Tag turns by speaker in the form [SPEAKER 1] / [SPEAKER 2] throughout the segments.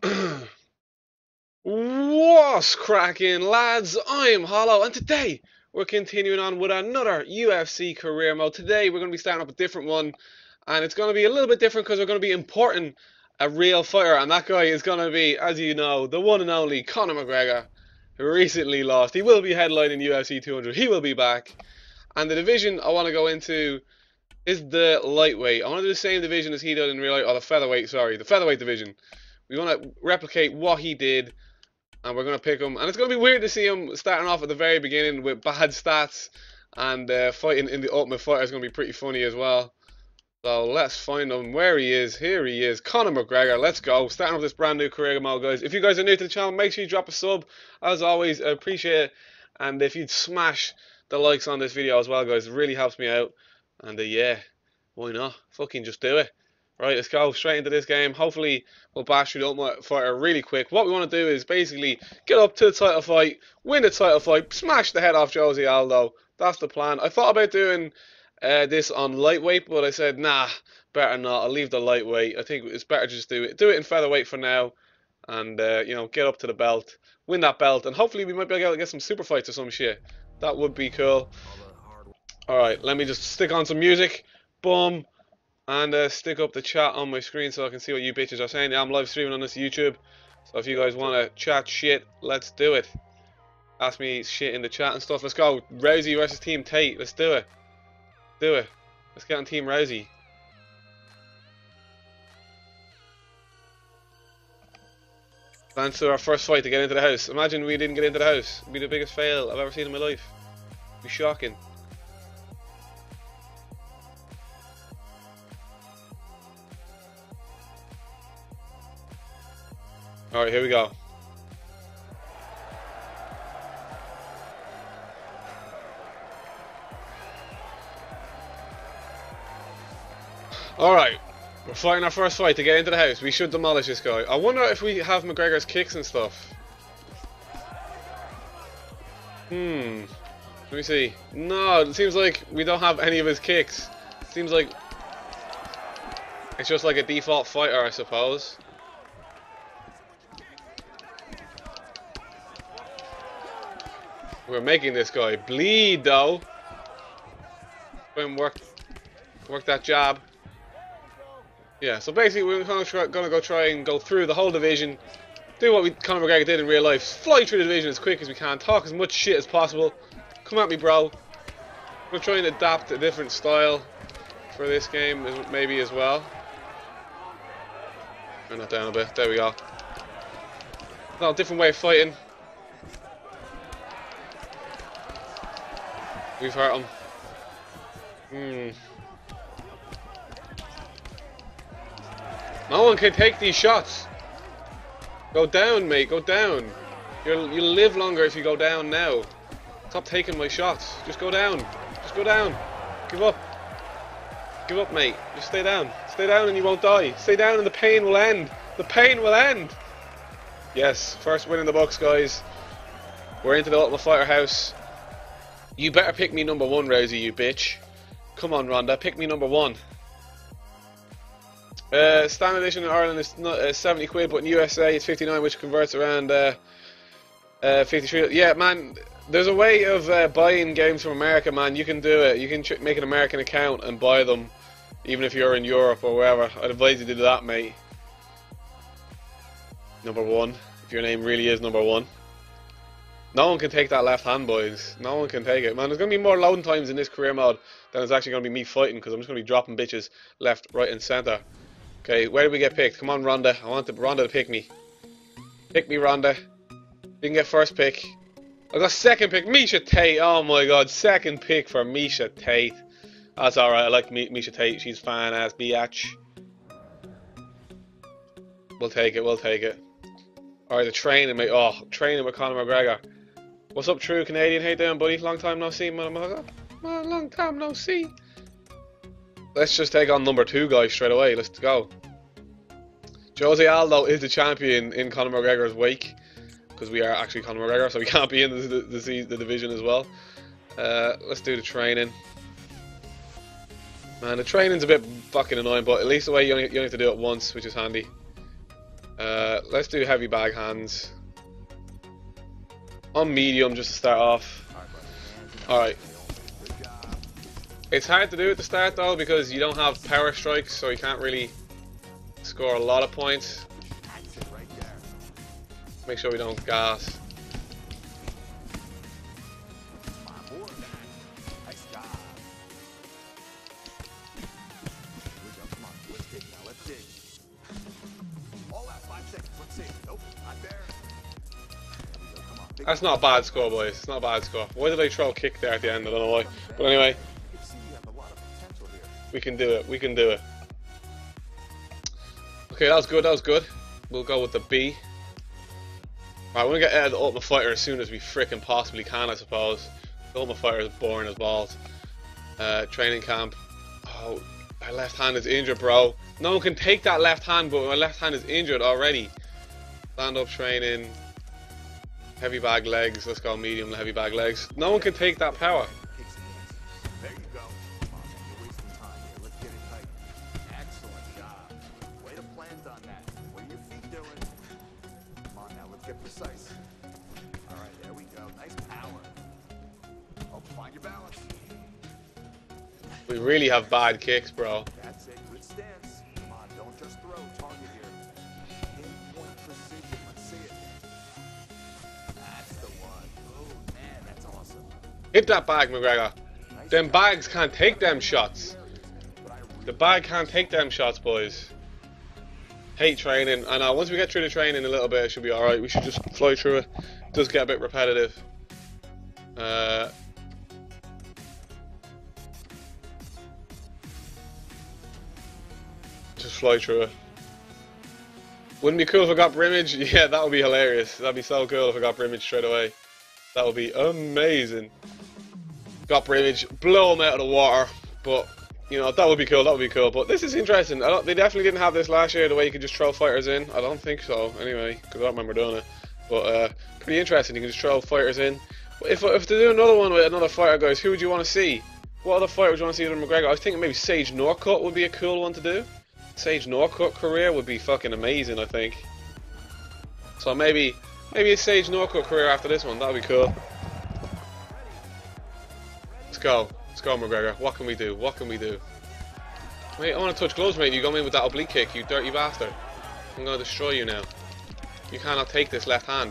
[SPEAKER 1] What's cracking, lads? I'm Hollow, and today we're continuing on with another UFC career mode. Today we're going to be starting up a different one, and it's going to be a little bit different because we're going to be importing a real fighter, and that guy is going to be, as you know, the one and only Conor McGregor, who recently lost. He will be headlining UFC 200. He will be back, and the division I want to go into is the lightweight. I want to do the same division as he did in real life, or the featherweight. Sorry, the featherweight division. We want to replicate what he did. And we're going to pick him. And it's going to be weird to see him starting off at the very beginning with bad stats. And fighting in the Ultimate Fighter is going to be pretty funny as well. So let's find him where he is. Here he is. Conor McGregor. Let's go. Starting off this brand new career mode, guys. If you guys are new to the channel, make sure you drop a sub. As always, I appreciate it. And if you'd smash the likes on this video as well, guys. It really helps me out. And yeah, why not? Fucking just do it. Right, let's go straight into this game. Hopefully, we'll bash through the Ultimate Fighter really quick. What we want to do is basically get up to the title fight, win the title fight, smash the head off Jose Aldo. That's the plan. I thought about doing this on lightweight, but I said, nah, better not. I'll leave the lightweight. I think it's better just do it in featherweight for now, and you know, get up to the belt, win that belt, and hopefully we might be able to get some super fights or some shit. That would be cool. All right, let me just stick on some music. Boom. And stick up the chat on my screen so I can see what you bitches are saying. Yeah, I'm live streaming on this YouTube. So if you guys want to chat shit, let's do it. Ask me shit in the chat and stuff. Let's go. Rousey versus Team Tate. Let's do it. Do it. Let's get on Team Rousey. Plans to our first fight to get into the house. Imagine we didn't get into the house. It'd be the biggest fail I've ever seen in my life. It'd be shocking. Alright, here we go. Alright, we're fighting our first fight to get into the house. We should demolish this guy. I wonder if we have McGregor's kicks and stuff. Let me see. No, it seems like we don't have any of his kicks. It seems like it's just like a default fighter, I suppose. We're making this guy bleed, though. Go and work that jab. Yeah, so basically we're gonna go try and go through the whole division, do what Conor McGregor did in real life, fly through the division as quick as we can, talk as much shit as possible. Come at me, bro. We're trying to adapt a different style for this game, maybe as well. Turn that down a bit. There we go. No, different way of fighting. We've hurt him. No one can take these shots. Go down, mate. Go down. You'll live longer if you go down now. Stop taking my shots. Just go down. Just go down. Give up. Give up, mate. Just stay down. Stay down and you won't die. Stay down and the pain will end. The pain will end. Yes, first win in the books, guys. We're into the Ultimate Fighter house. You better pick me number one, Rousey, you bitch. Come on, Ronda, pick me number one. Standard edition in Ireland is 70 quid, but in USA it's 59, which converts around 53. Yeah, man, there's a way of buying games from America, man. You can do it. You can make an American account and buy them, even if you're in Europe or wherever. I'd advise you to do that, mate. Number one, if your name really is number one. No one can take that left hand, boys. No one can take it. Man, there's going to be more loading times in this career mode than it's actually going to be me fighting, because I'm just going to be dropping bitches left, right and centre. Okay, where did we get picked? Come on, Ronda. I want Ronda to pick me. Pick me, Ronda. You can get first pick. I got second pick. Miesha Tate. Oh my god, second pick for Miesha Tate. That's alright. I like Miesha Tate. She's fine ass biatch. We'll take it. We'll take it. Alright, the training, mate. Oh, training with Conor McGregor. What's up, true Canadian? How you doing, buddy? Long time no see, motherfucker. Long time no see. Let's just take on number two guy straight away. Let's go. Jose Aldo is the champion in Conor McGregor's wake, because we are actually Conor McGregor, so we can't be in the division as well. Let's do the training. Man, the training's a bit fucking annoying, but at least the way you only have to do it once, which is handy. Let's do heavy bag hands on medium just to start off. Alright. It's hard to do at the start though because you don't have power strikes, so you can't really score a lot of points. Make sure we don't gas. That's not a bad score, boys. It's not a bad score. Why did I throw a kick there at the end? I don't know why. But anyway, we can do it. We can do it. Okay, that was good. That was good. We'll go with the B. Right, we're gonna get out of the Ultimate Fighter as soon as we frickin' possibly can, I suppose. The Ultimate Fighter is boring as balls. Training camp. Oh, my left hand is injured, bro. No one can take that left hand, but my left hand is injured already. Stand up training. Heavy bag legs. Let's go medium heavy bag legs. No one can take that power.
[SPEAKER 2] There you go. Come on, man. You're wasting time here. Let's get it tight. Excellent job. Way to plant on that. What are your feet doing? Come on now, let's get precise. All right, there we go. Nice power. Oh, find your balance.
[SPEAKER 1] We really have bad kicks, bro.
[SPEAKER 2] That's it. Good stance. Come on, don't just throw. Target here. Pinpoint precision. Let's see it. That's the one. Oh, man, that's awesome.
[SPEAKER 1] Hit that bag, McGregor. Them bags can't take them shots. The bag can't take them shots, boys. Hate training. I know, once we get through the training a little bit, it should be alright. We should just fly through it. It does get a bit repetitive. Just fly through it. Wouldn't it be cool if I got Brimage? Yeah, that would be hilarious. That'd be so cool if I got Brimage straight away. That would be amazing. Got Brimage, blow him out of the water. But, you know, that would be cool, that would be cool. But this is interesting. They definitely didn't have this last year, the way you could just throw fighters in. I don't think so, anyway, because I don't remember doing it. But, pretty interesting. You can just throw fighters in. But if they do another one with another fighter, guys, who would you want to see? What other fighter would you want to see other than McGregor? I was thinking maybe Sage Northcutt would be a cool one to do. Sage Northcutt career would be fucking amazing, I think. So maybe a Sage Northcutt career after this one. That would be cool. Let's go, McGregor. What can we do? What can we do? Mate, I want to touch gloves, mate. You go in with that oblique kick, you dirty bastard. I'm gonna destroy you now. You cannot take this left hand.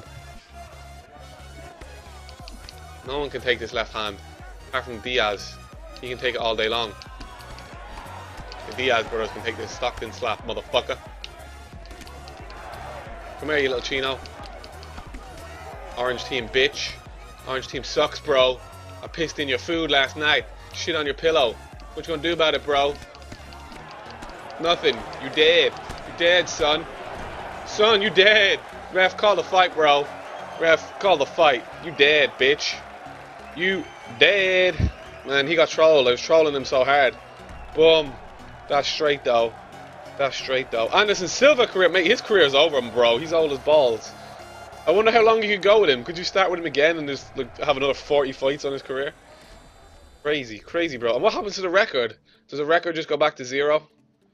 [SPEAKER 1] No one can take this left hand, apart from Diaz. He can take it all day long. The Diaz brothers can take this Stockton slap, motherfucker. Come here, you little chino. Orange team, bitch. Orange team sucks, bro. I pissed in your food last night. Shit on your pillow. What you gonna do about it, bro? Nothing. You dead. You dead, son. Son, you dead. Ref, call the fight, bro. Ref, call the fight. You dead, bitch. You dead. Man, he got trolled. I was trolling him so hard. Boom. That's straight though. That's straight though. Anderson Silva career, mate, his career is over, bro. He's old as balls. I wonder how long you could go with him. Could you start with him again and just like, have another 40 fights on his career? Crazy, crazy, bro. And what happens to the record? Does the record just go back to 0?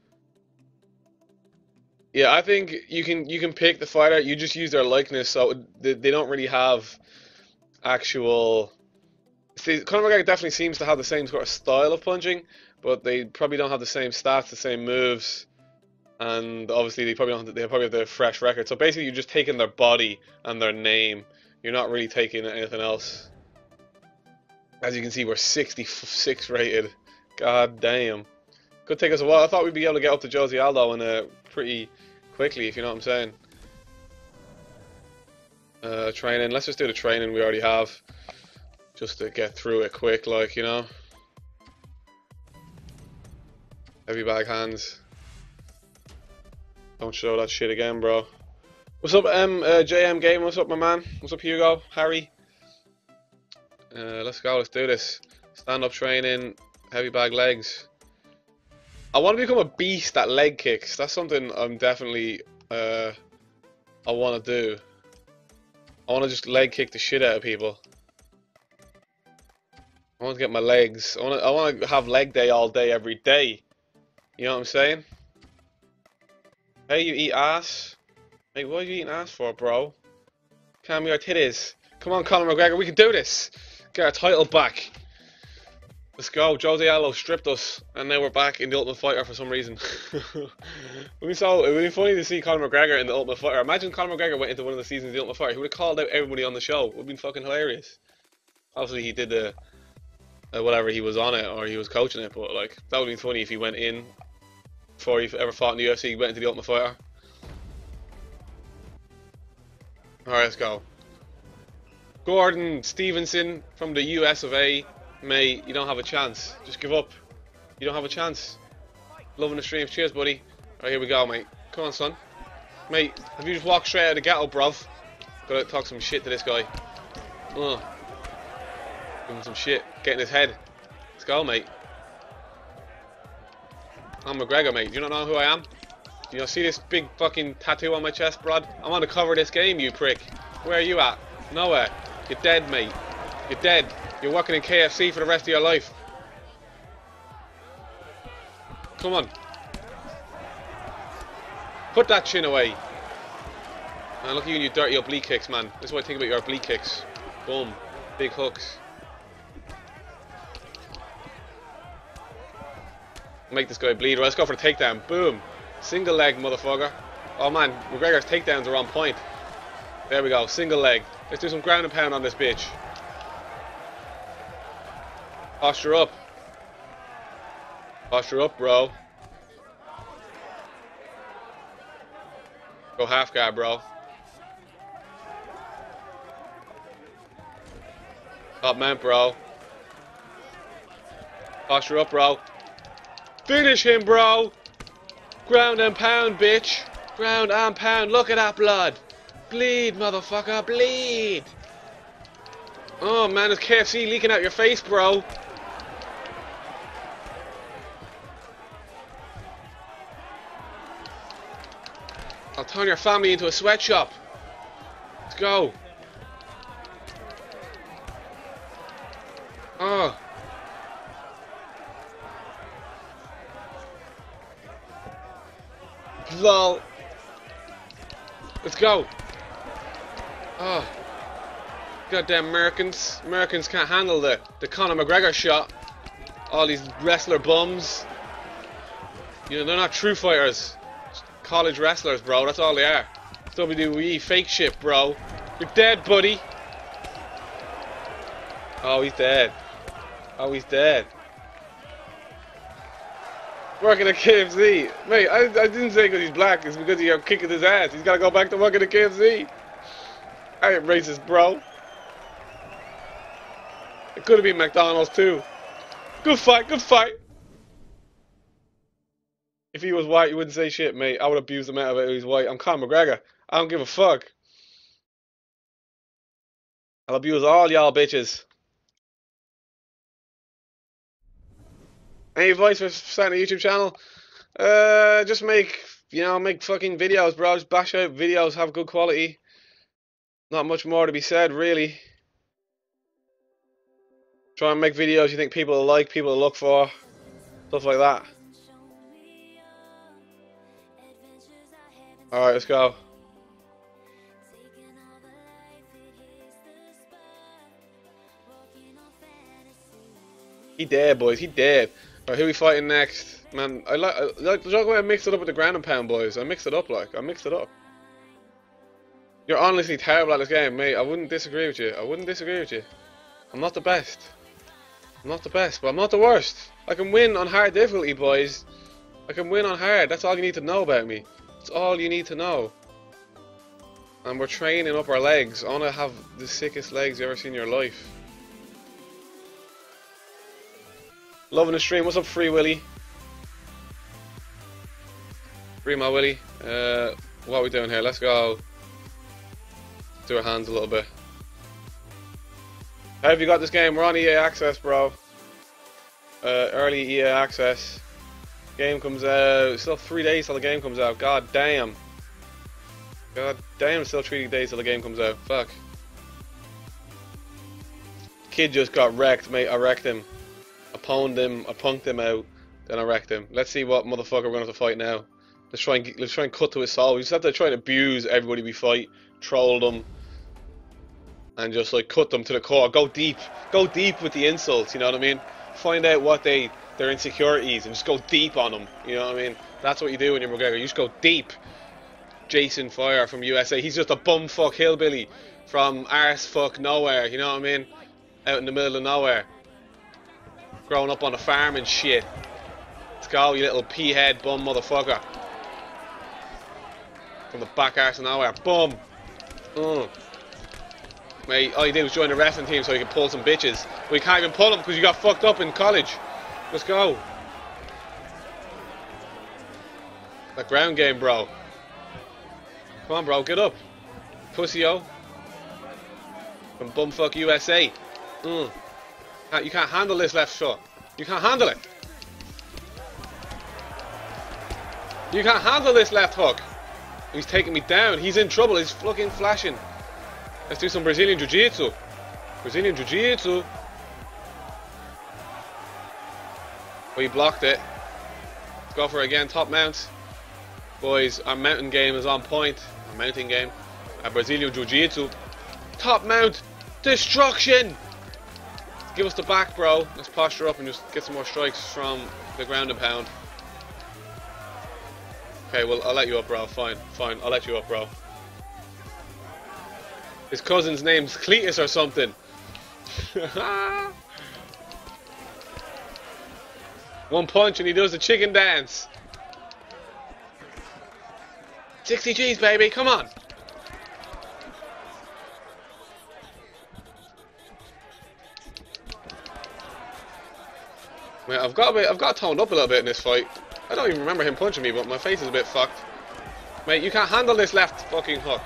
[SPEAKER 1] Yeah, I think you can pick the fighter. You just use their likeness, so they don't really have actual. See, Conor McGregor definitely seems to have the same sort of style of punching, but they probably don't have the same stats, the same moves, and obviously they probably don't. They probably have the fresh record. So basically, you're just taking their body and their name. You're not really taking anything else. As you can see, we're 66 rated. God damn. Could take us a while. I thought we'd be able to get up to Jose Aldo in pretty quickly, if you know what I'm saying. Training. Let's just do the training we already have. Just to get through it quick, like, you know. Heavy bag hands. Don't show that shit again, bro. What's up, JM Game? What's up, my man? What's up, Hugo? Harry? Let's go. Let's do this. Stand up training. Heavy bag legs. I want to become a beast at leg kicks. That's something I'm definitely I want to do. I want to just leg kick the shit out of people. I want to get my legs. I want to have leg day all day, every day. You know what I'm saying? Hey, you eat ass. Mate, what are you eating ass for, bro? Calm your titties. Come on, Conor McGregor, we can do this. Get our title back. Let's go. Jose Aldo stripped us, and now we're back in the Ultimate Fighter for some reason. It would be funny to see Conor McGregor in the Ultimate Fighter. Imagine Conor McGregor went into one of the seasons of the Ultimate Fighter. He would have called out everybody on the show. It would have been fucking hilarious. Obviously, he did the whatever, he was on it or he was coaching it, but like that would have been funny if he went in before he ever fought in the UFC. He went into the Ultimate Fighter. All right, let's go. Gordon Stevenson from the US of A. Mate, you don't have a chance. Just give up. You don't have a chance. Loving the streams. Cheers, buddy. Alright, here we go, mate. Come on, son. Mate, have you just walked straight out of the ghetto, bruv? Gotta talk some shit to this guy. Give him some shit. Get in his head. Let's go, mate. I'm McGregor, mate. Do you not know who I am? Do you not see this big fucking tattoo on my chest, brod? I'm on the cover of this game, you prick. Where are you at? Nowhere. You're dead, mate. You're dead. You're working in KFC for the rest of your life. Come on. Put that chin away. Man, look at you and your dirty oblique kicks, man. This is what I think about your oblique kicks. Boom. Big hooks. Make this guy bleed. Right, let's go for the takedown. Boom. Single leg, motherfucker. Oh man, McGregor's takedowns are on point. There we go. Single leg. Let's do some ground and pound on this bitch. Posture up. Posture up, bro. Go half guard, bro. Top mount, bro. Posture up, bro. Finish him, bro. Ground and pound, bitch. Ground and pound. Look at that blood. Bleed, motherfucker. Bleed. Oh, man, there's KFC leaking out your face, bro. I'll turn your family into a sweatshop. Let's go. Oh. Lol. Let's go. Oh. Goddamn Americans. Americans can't handle the Conor McGregor shot. All these wrestler bums. You know, they're not true fighters. College wrestlers, bro. That's all they are. WWE fake shit, bro. You're dead, buddy. Oh, he's dead. Oh, he's dead. Working at KFC. Mate, I didn't say because he's black. It's because you're kicking his ass. He's got to go back to working at KFC. I ain't racist, bro. It could have been McDonald's, too. Good fight, good fight. If he was white, you wouldn't say shit, mate. I would abuse him out of it if he's white. I'm Conor McGregor. I don't give a fuck. I'll abuse all y'all bitches. Any advice for starting a YouTube channel? Just make fucking videos, bro. Just bash out videos, have good quality. Not much more to be said, really. Try and make videos you think people will like, people will look for. Stuff like that. Alright, let's go. He dead, boys. He dead. Alright, who we fighting next? Man, I like the joke way I mixed it up with the ground and pound, boys. I mixed it up, like. I mixed it up. You're honestly terrible at this game, mate. I wouldn't disagree with you. I wouldn't disagree with you. I'm not the best. I'm not the best, but I'm not the worst. I can win on hard difficulty, boys. I can win on hard. That's all you need to know about me. That's all you need to know. And we're training up our legs. I want to have the sickest legs you ever seen in your life. Loving the stream. What's up, Free Willy? Free my Willy. What are we doing here? Let's go. Do our hands a little bit. How have you got this game? We're on EA Access, bro. Early EA Access. Game comes out. Still 3 days till the game comes out. God damn. God damn, still 3 days till the game comes out. Fuck. Kid just got wrecked, mate. I wrecked him. I pwned him. I punked him out. Then I wrecked him. Let's see what motherfucker we're going to have to fight now. Let's try and cut to his soul. We just have to try and abuse everybody we fight, troll them, and just like cut them to the core. Go deep with the insults. You know what I mean? Find out what their insecurities and just go deep on them. You know what I mean? That's what you do when you're McGregor. You just go deep. Jason Fire from USA. He's just a bumfuck hillbilly from arse fuck nowhere. You know what I mean? Out in the middle of nowhere, growing up on a farm and shit. Let's go, you little pea-head bum motherfucker. From the back arse of nowhere. Boom. Mate, all you did was join the wrestling team so you could pull some bitches. But you can't even pull them because you got fucked up in college. Let's go. That ground game, bro. Come on, bro, get up. Pussy-o. From bumfuck USA. You can't handle this left shot. You can't handle it. You can't handle this left hook. He's taking me down. He's in trouble. He's fucking flashing. Let's do some Brazilian Jiu-Jitsu. Brazilian Jiu-Jitsu. Oh, he blocked it. Let's go for it again. Top mount. Boys, our mountain game is on point. Our mounting game. Our Brazilian Jiu-Jitsu. Top mount. Destruction. Give us the back, bro. Let's posture up and just get some more strikes from the ground and pound. Okay, well, I'll let you up, bro. Fine, I'll let you up, bro. His cousin's name's Cletus or something. One punch and he does the chicken dance. 60 G's, baby, come on. Mate, I've got toned up a little bit in this fight. I don't even remember him punching me, but my face is a bit fucked. Mate, you can't handle this left fucking hook.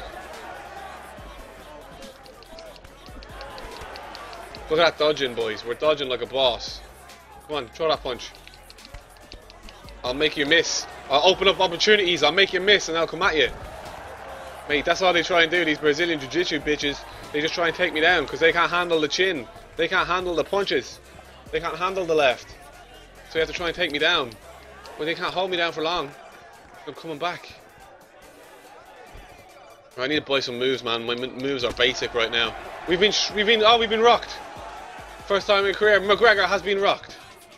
[SPEAKER 1] Look at that dodging, boys. We're dodging like a boss. Come on, throw that punch. I'll make you miss. I'll open up opportunities. I'll make you miss and I'll come at you. Mate, that's all they try and do, these Brazilian Jiu-Jitsu bitches. They just try and take me down because they can't handle the chin. They can't handle the punches. They can't handle the left. So they have to try and take me down. But they can't hold me down for long. I'm coming back. I need to buy some moves, man. My moves are basic right now. We've been rocked. First time in career, McGregor has been rocked.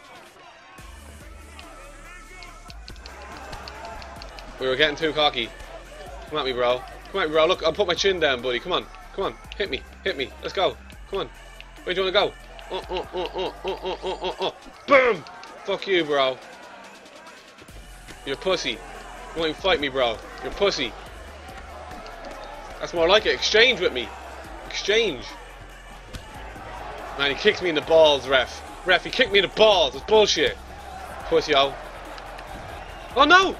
[SPEAKER 1] We were getting too cocky. Come at me, bro. Come at me, bro. Look, I'll put my chin down, buddy. Come on. Come on. Hit me. Hit me. Let's go. Come on. Where do you want to go? Boom! Fuck you, bro. You're a pussy. You won't even fight me, bro. You're a pussy. That's more like it. Exchange with me. Exchange. Man, he kicks me in the balls, ref. Ref, he kicked me in the balls. It's bullshit. Pussy-o. Oh, no!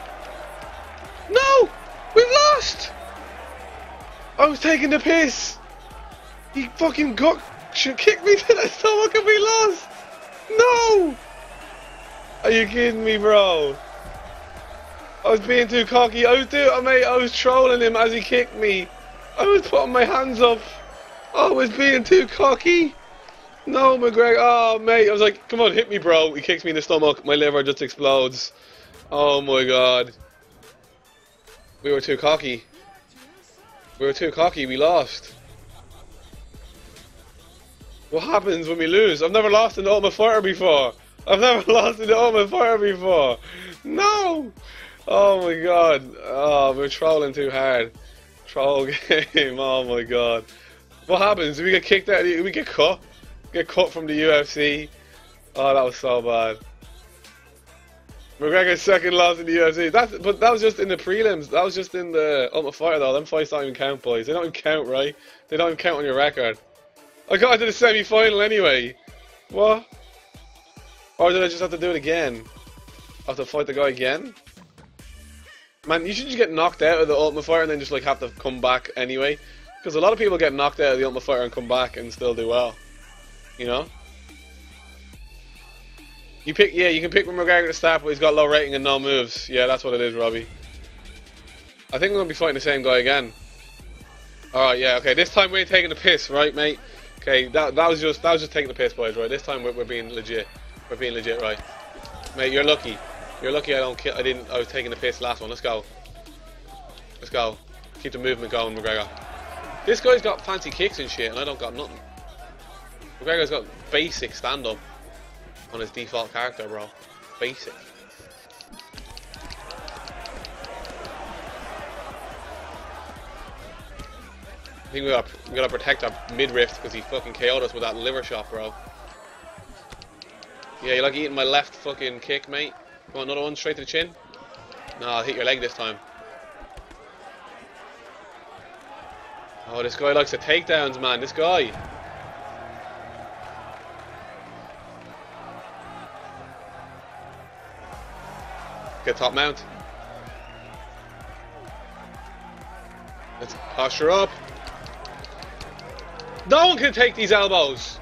[SPEAKER 1] No! We've lost! I was taking the piss. He fucking kicked me to the stomach and we lost. No! Are you kidding me, bro? I was being too cocky. I was trolling him as he kicked me. I was putting my hands up. I was being too cocky. No, McGregor. Oh, mate. I was like, come on, hit me, bro. He kicks me in the stomach. My liver just explodes. Oh, my God. We were too cocky. We were too cocky. We lost. What happens when we lose? I've never lost in the Ultimate Fighter before. I've never lost in the Ultimate Fighter before. No! Oh my God. Oh, we're trolling too hard. Troll game. Oh my God. What happens? Do we get kicked out? We get cut? Get cut from the UFC? Oh, that was so bad. McGregor's second loss in the UFC. But that was just in the prelims. That was just in the Ultimate Fighter though. Them fights don't even count, boys. They don't even count, right? They don't even count on your record. I got into the semi-final anyway. What? Or did I just have to do it again? I have to fight the guy again? Man, you should just get knocked out of the Ultimate Fighter and then just like have to come back anyway. Because a lot of people get knocked out of the Ultimate Fighter and come back and still do well. You know? You can pick McGregor to start, but he's got low rating and no moves. Yeah, that's what it is, Robbie. I think we're going to be fighting the same guy again. Alright, yeah, okay. This time we ain't taking the piss, right, mate? Okay, that was just taking the piss, boys, right? This time we're being legit. We're being legit, right? Mate, you're lucky. You're lucky I don't kill. I was taking the piss last one. Let's go. Let's go. Keep the movement going, McGregor. This guy's got fancy kicks and shit, and I don't got nothing. McGregor's got basic stand-up on his default character, bro. Basic. I think we gotta protect our midriff because he fucking KO'd us with that liver shot, bro. Yeah, you like eating my left fucking kick, mate? You want another one straight to the chin? No, I'll hit your leg this time. Oh, this guy likes the takedowns, man. This guy. Get top mount. Let's posture up. No one can take these elbows.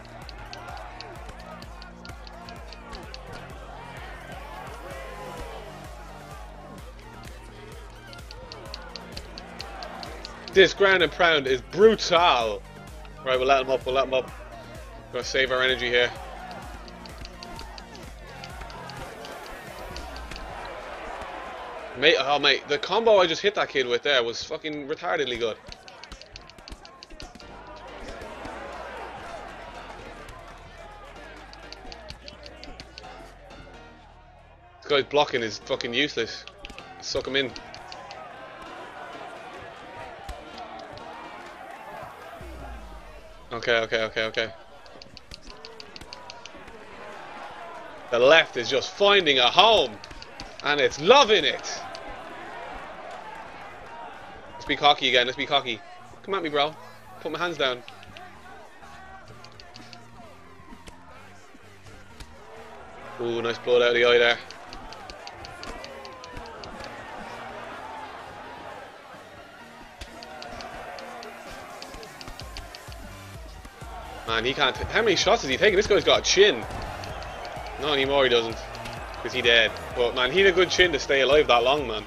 [SPEAKER 1] This ground and pound is brutal. Right, we'll let him up. We'll let him up. We're gonna save our energy here. Mate, oh mate, the combo I just hit that kid with there was fucking retardedly good. This guy's blocking is fucking useless. Suck him in. Okay. The left is just finding a home, and it's loving it. Let's be cocky again. Let's be cocky. Come at me, bro. Put my hands down. Ooh, nice blood out of the eye there. Man, he can't. How many shots is he taking? This guy's got a chin. Not anymore, he doesn't. Because he dead. But man, he had a good chin to stay alive that long, man.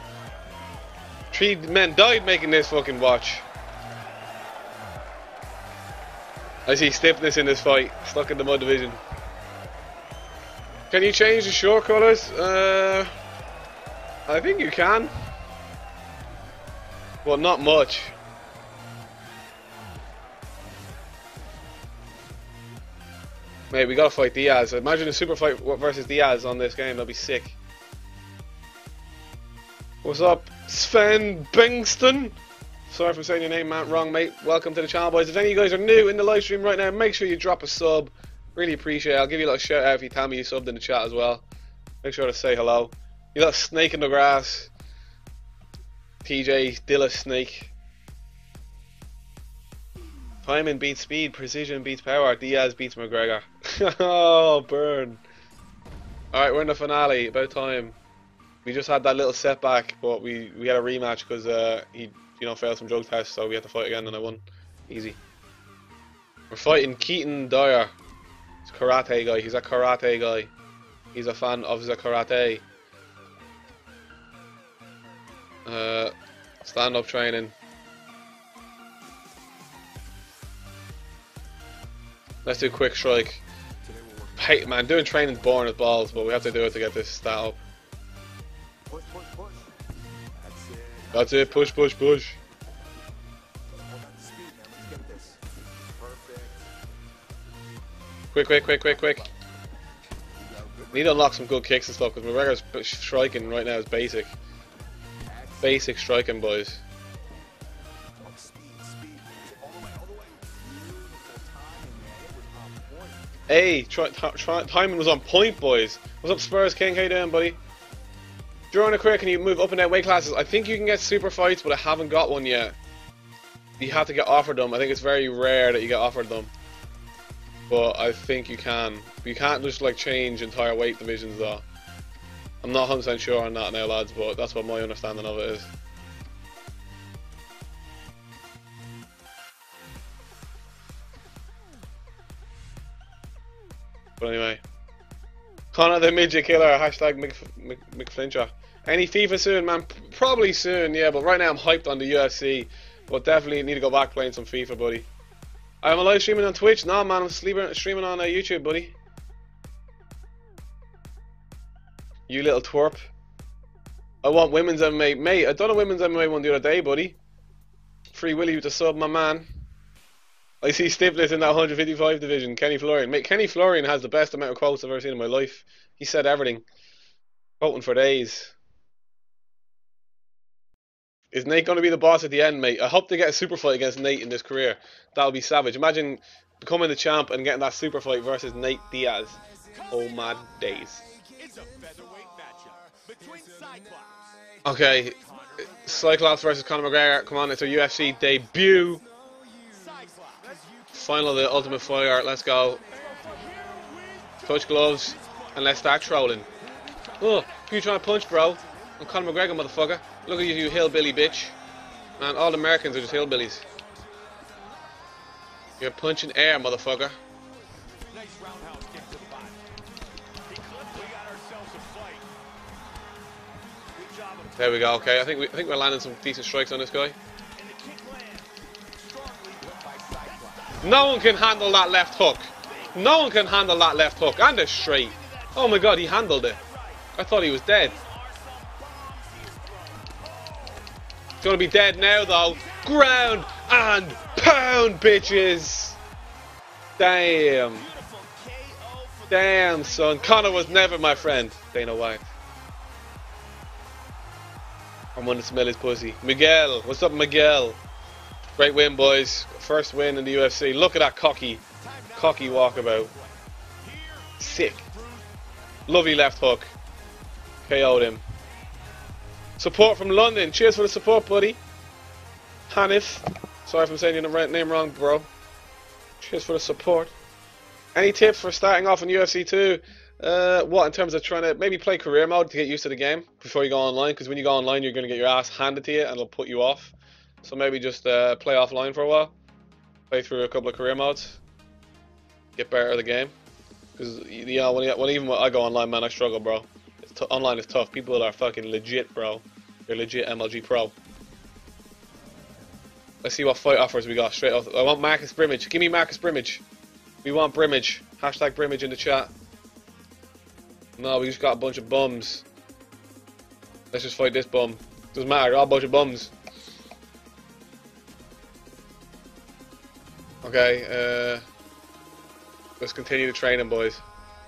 [SPEAKER 1] 3 men died making this fucking watch. I see stiffness in this fight. Stuck in the mud division. Can you change the short colours? I think you can. Well, not much. Mate, we gotta fight Diaz. Imagine a super fight versus Diaz on this game. That'd be sick. What's up, Sven Bingston? Sorry for saying your name wrong, mate. Welcome to the channel, boys. If any of you guys are new in the live stream right now, make sure you drop a sub. Really appreciate it. I'll give you a little shout out if you tell me you subbed in the chat as well. Make sure to say hello. You little snake in the grass. TJ Dilla Snake. Timing beats speed, precision beats power, Diaz beats McGregor. Oh, burn. Alright, we're in the finale, about time. We just had that little setback, but we had a rematch because he failed some drug tests, so we had to fight again and I won. Easy. We're fighting Keaton Dyer. He's a karate guy, he's a karate guy. He's a fan of the karate. Stand-up training. Let's do quick strike. Hey, man, doing training's boring as balls, but we have to do it to get this stat up.
[SPEAKER 2] Push.
[SPEAKER 1] That's it. Push.
[SPEAKER 2] Hold on to speed, man. Let's get this. Perfect.
[SPEAKER 1] Quick. Need to unlock some good kicks and stuff because McGregor's striking right now is basic. Basic striking, boys. Hey, timing was on point, boys. What's up, Spurs King? How you doing, buddy? During a career, can you move up and down weight classes? I think you can get super fights, but I haven't got one yet. You have to get offered them. I think it's very rare that you get offered them. But I think you can. You can't just like change entire weight divisions though. I'm not 100% sure on that now, lads, but that's what my understanding of it is. But anyway, Conor the midget killer, hashtag McFlincher. Any FIFA soon, man? Probably soon, yeah, but right now I'm hyped on the UFC. But definitely need to go back playing some FIFA, buddy. I'm live streaming on Twitch. Nah, man, I'm streaming on YouTube, buddy. You little twerp. I want women's MMA. Mate, I done a women's MMA one the other day, buddy. Free Willy with the sub, my man. I see stiffness in that 155 division. Kenny Florian. Mate, Kenny Florian has the best amount of quotes I've ever seen in my life. He said everything. Quoting for days. Is Nate going to be the boss at the end, mate? I hope they get a super fight against Nate in this career. That'll be savage. Imagine becoming the champ and getting that super fight versus Nate Diaz. Oh my days. Okay, Cyclops versus Conor McGregor. Come on, it's our UFC debut. Final of the Ultimate Fighter. Let's go. Touch gloves and let's start trolling. Oh, who you trying to punch, bro? I'm Conor McGregor, motherfucker. Look at you, you hillbilly bitch. Man, all the Americans are just hillbillies. You're punching air, motherfucker. Nice roundhouse kick to the body. There we go. Okay, I think we're landing some decent strikes on this guy. No one can handle that left hook. No one can handle that left hook and a straight. Oh my god, he handled it. I thought he was dead. He's gonna be dead now though. Ground and pound, bitches. Damn. Damn, son. Conor was never my friend. Dana White. I'm gonna smell his pussy. Miguel. What's up, Miguel? Great win, boys. First win in the UFC. Look at that cocky walkabout. Sick. Lovely left hook. KO'd him. Support from London. Cheers for the support, buddy. Hanif. Sorry if I'm saying your name wrong, bro. Cheers for the support. Any tips for starting off in UFC 2? What, in terms of trying to maybe play career mode to get used to the game before you go online? Because when you go online, you're going to get your ass handed to you and it'll put you off. So maybe just play offline for a while. Play through a couple of career modes. Get better at the game. Because, you know, when even when I go online, man, I struggle, bro. Online is tough. People are fucking legit, bro. They're legit MLG pro. Let's see what fight offers we got straight off. I want Marcus Brimage. Give me Marcus Brimage. We want Brimage. Hashtag Brimage in the chat. No, we just got a bunch of bums. Let's just fight this bum. Doesn't matter, they're all a bunch of bums. Okay, let's continue the training, boys.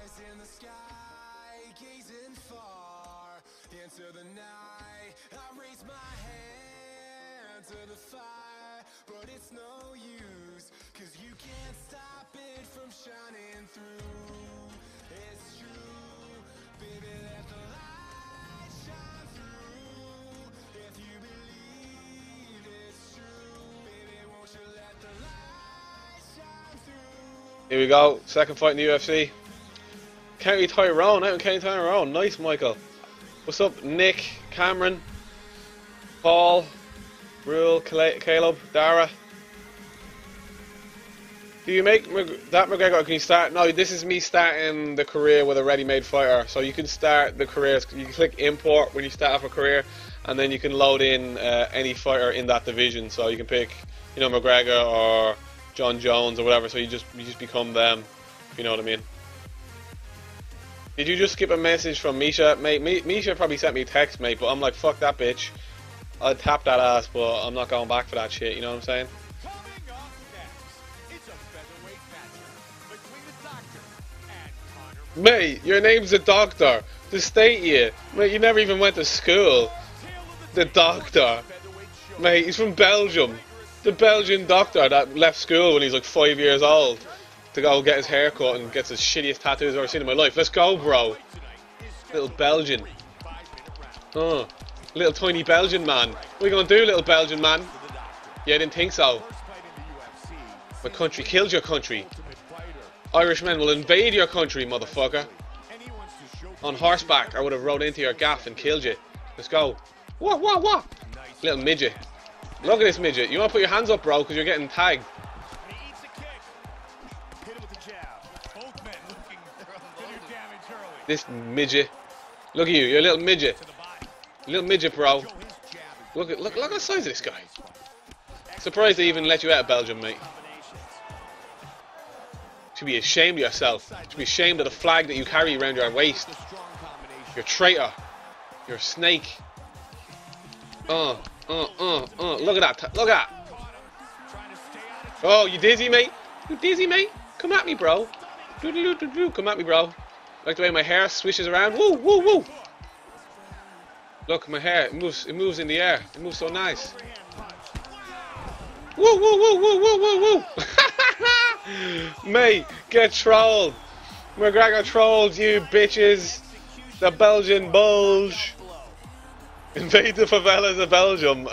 [SPEAKER 1] Here we go, second fight in the UFC. County Tyrone, out in County Tyrone. Nice, Michael. What's up, Nick, Cameron, Paul, Rule, Caleb, Dara? Do you make that McGregor, or can you start? No, this is me starting the career with a ready-made fighter. So you can start the career, you can click import when you start off a career, and then you can load in any fighter in that division. So you can pick, you know, McGregor or John Jones or whatever, so you just become them, if you know what I mean. Did you just skip a message from Misha? Mate, Misha probably sent me a text, mate, but I'm like, fuck that bitch. I'd tap that ass, but I'm not going back for that shit, you know what I'm saying? Mate, your name's the Doctor. To state you. Mate, you never even went to school. The Doctor. Mate, he's from Belgium. The Belgian doctor that left school when he's like 5 years old to go get his hair cut and gets the shittiest tattoos I've ever seen in my life. Let's go, bro. Little Belgian. Oh, little tiny Belgian man. What are you gonna do, little Belgian man? Yeah, I didn't think so. My country killed your country. Irishmen will invade your country, motherfucker. On horseback, I would have rode into your gaff and killed you. Let's go. What? Little midget. Look at this midget. You want to put your hands up, bro, because you're getting tagged. This midget. Look at you. You're a little midget. Little midget, bro. Look at the size of this guy. Surprised they even let you out of Belgium, mate. Should be ashamed of yourself. Should be ashamed of the flag that you carry around your waist. You're a traitor. You're a snake. Look at that. Look at that. Oh, you dizzy, mate? You dizzy, mate? Come at me, bro. Come at me, bro. Like the way my hair swishes around. Woo, woo, woo. Look, my hair. It moves in the air. It moves so nice. Woo, woo, woo, woo, woo, woo, woo. Mate, get trolled. McGregor trolled you, bitches. The Belgian bulge. Invade the favelas of Belgium.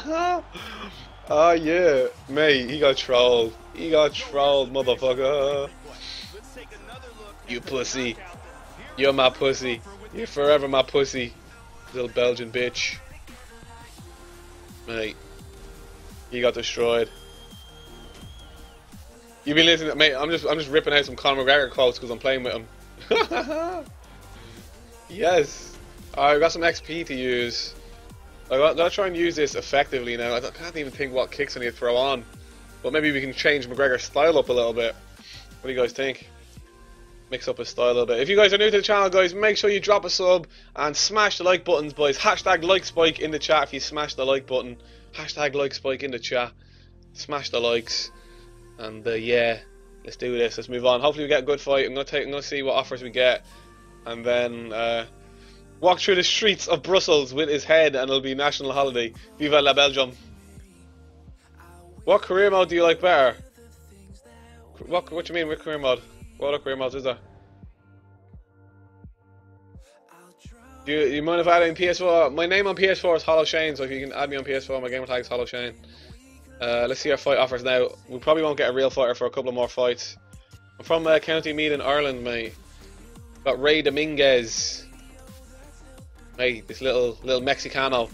[SPEAKER 1] Oh yeah, mate, he got trolled. He got trolled, motherfucker. You pussy. You're my pussy. You're forever my pussy. Little Belgian bitch. Mate. He got destroyed. You've been listening to, mate, I'm just ripping out some Conor McGregor quotes because I'm playing with him. Yes. Alright, we got some XP to use. I gotta try and use this effectively now. I can't even think what kicks I need to throw on. But maybe we can change McGregor's style up a little bit. What do you guys think? Mix up his style a little bit. If you guys are new to the channel, guys, make sure you drop a sub and smash the like buttons, boys. Hashtag like spike in the chat if you smash the like button. Hashtag like spike in the chat. Smash the likes. And yeah, let's do this. Let's move on. Hopefully we get a good fight. I'm gonna see what offers we get, and then walk through the streets of Brussels with his head, and it'll be national holiday. Viva la Belgium! What career mode do you like better? What do you mean with career mode? What other career modes is there? Do you mind if I add in PS4? My name on PS4 is Hollow Shane, so if you can add me on PS4, my gamer tag is Hollow Shane. Let's see our fight offers now. We probably won't get a real fighter for a couple of more fights. I'm from County Meath in Ireland, mate. Got Ray Dominguez. Mate, this little Mexicano.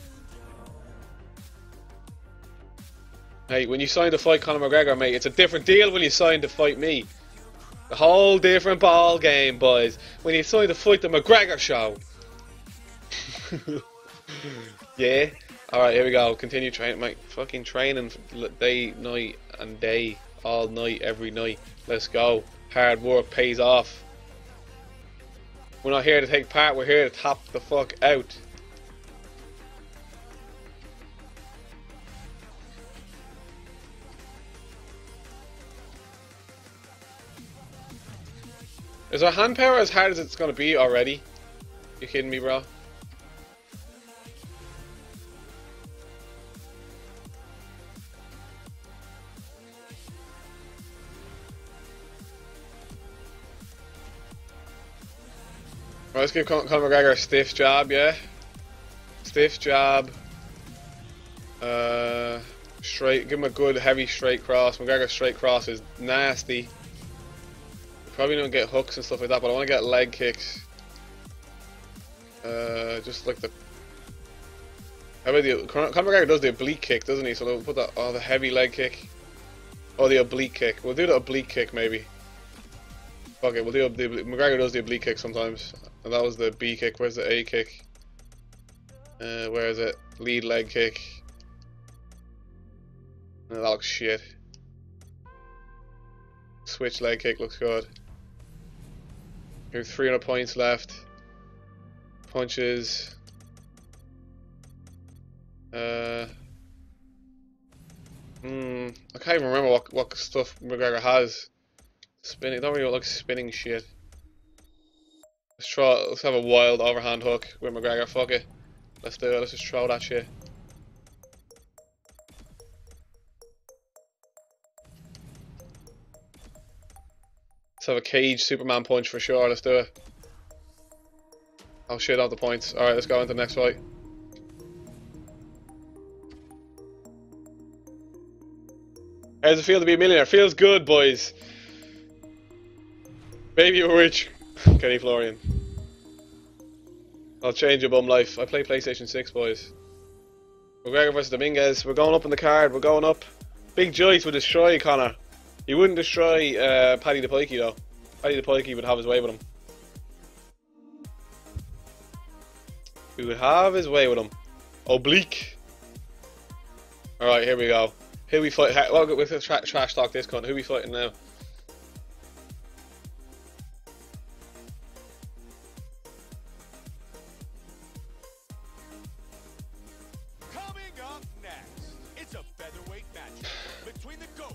[SPEAKER 1] Hey, when you sign to fight Conor McGregor, mate, it's a different deal when you sign to fight me. A whole different ball game, boys. When you sign to fight the McGregor show. Yeah. Alright, here we go. Continue training. Mate, fucking training day, night, and day. All night, every night. Let's go. Hard work pays off. We're not here to take part, we're here to top the fuck out. Is our hand power as hard as it's gonna be already? You kidding me, bro? Right, let's give Conor McGregor a stiff jab, yeah? Stiff jab. Straight, give him a good heavy straight cross. McGregor's straight cross is nasty. Probably don't get hooks and stuff like that, but I want to get leg kicks. Just like the... How about the... Conor McGregor does the oblique kick, doesn't he? So they'll put that... Oh, the heavy leg kick. Oh, the oblique kick. We'll do the oblique kick, maybe. Fuck it, we'll do the... McGregor does the oblique kick sometimes. And that was the B kick. Where's the A kick? Where is it? Lead leg kick. No, that looks shit. Switch leg kick looks good. You have 300 points left. Punches. I can't even remember what stuff McGregor has. Spinning, don't really look like spinning shit. Let's have a wild overhand hook with McGregor, fuck it. Let's do it, let's just throw that shit. Let's have a cage Superman punch for sure, let's do it. Oh shit, out the points. Alright, let's go into the next fight. How does it feel to be a millionaire? Feels good, boys. Baby, you're rich. Kenny Florian. I'll change your bum life. I play PlayStation 6, boys. McGregor vs Dominguez. We're going up in the card. We're going up. Big Joyce would destroy Conor. He wouldn't destroy Paddy the Pikey though. Paddy the Pikey would have his way with him. He would have his way with him. Oblique. Alright, here we go. Who we fight? Well, we'll trash talk this cunt. Who we fighting now?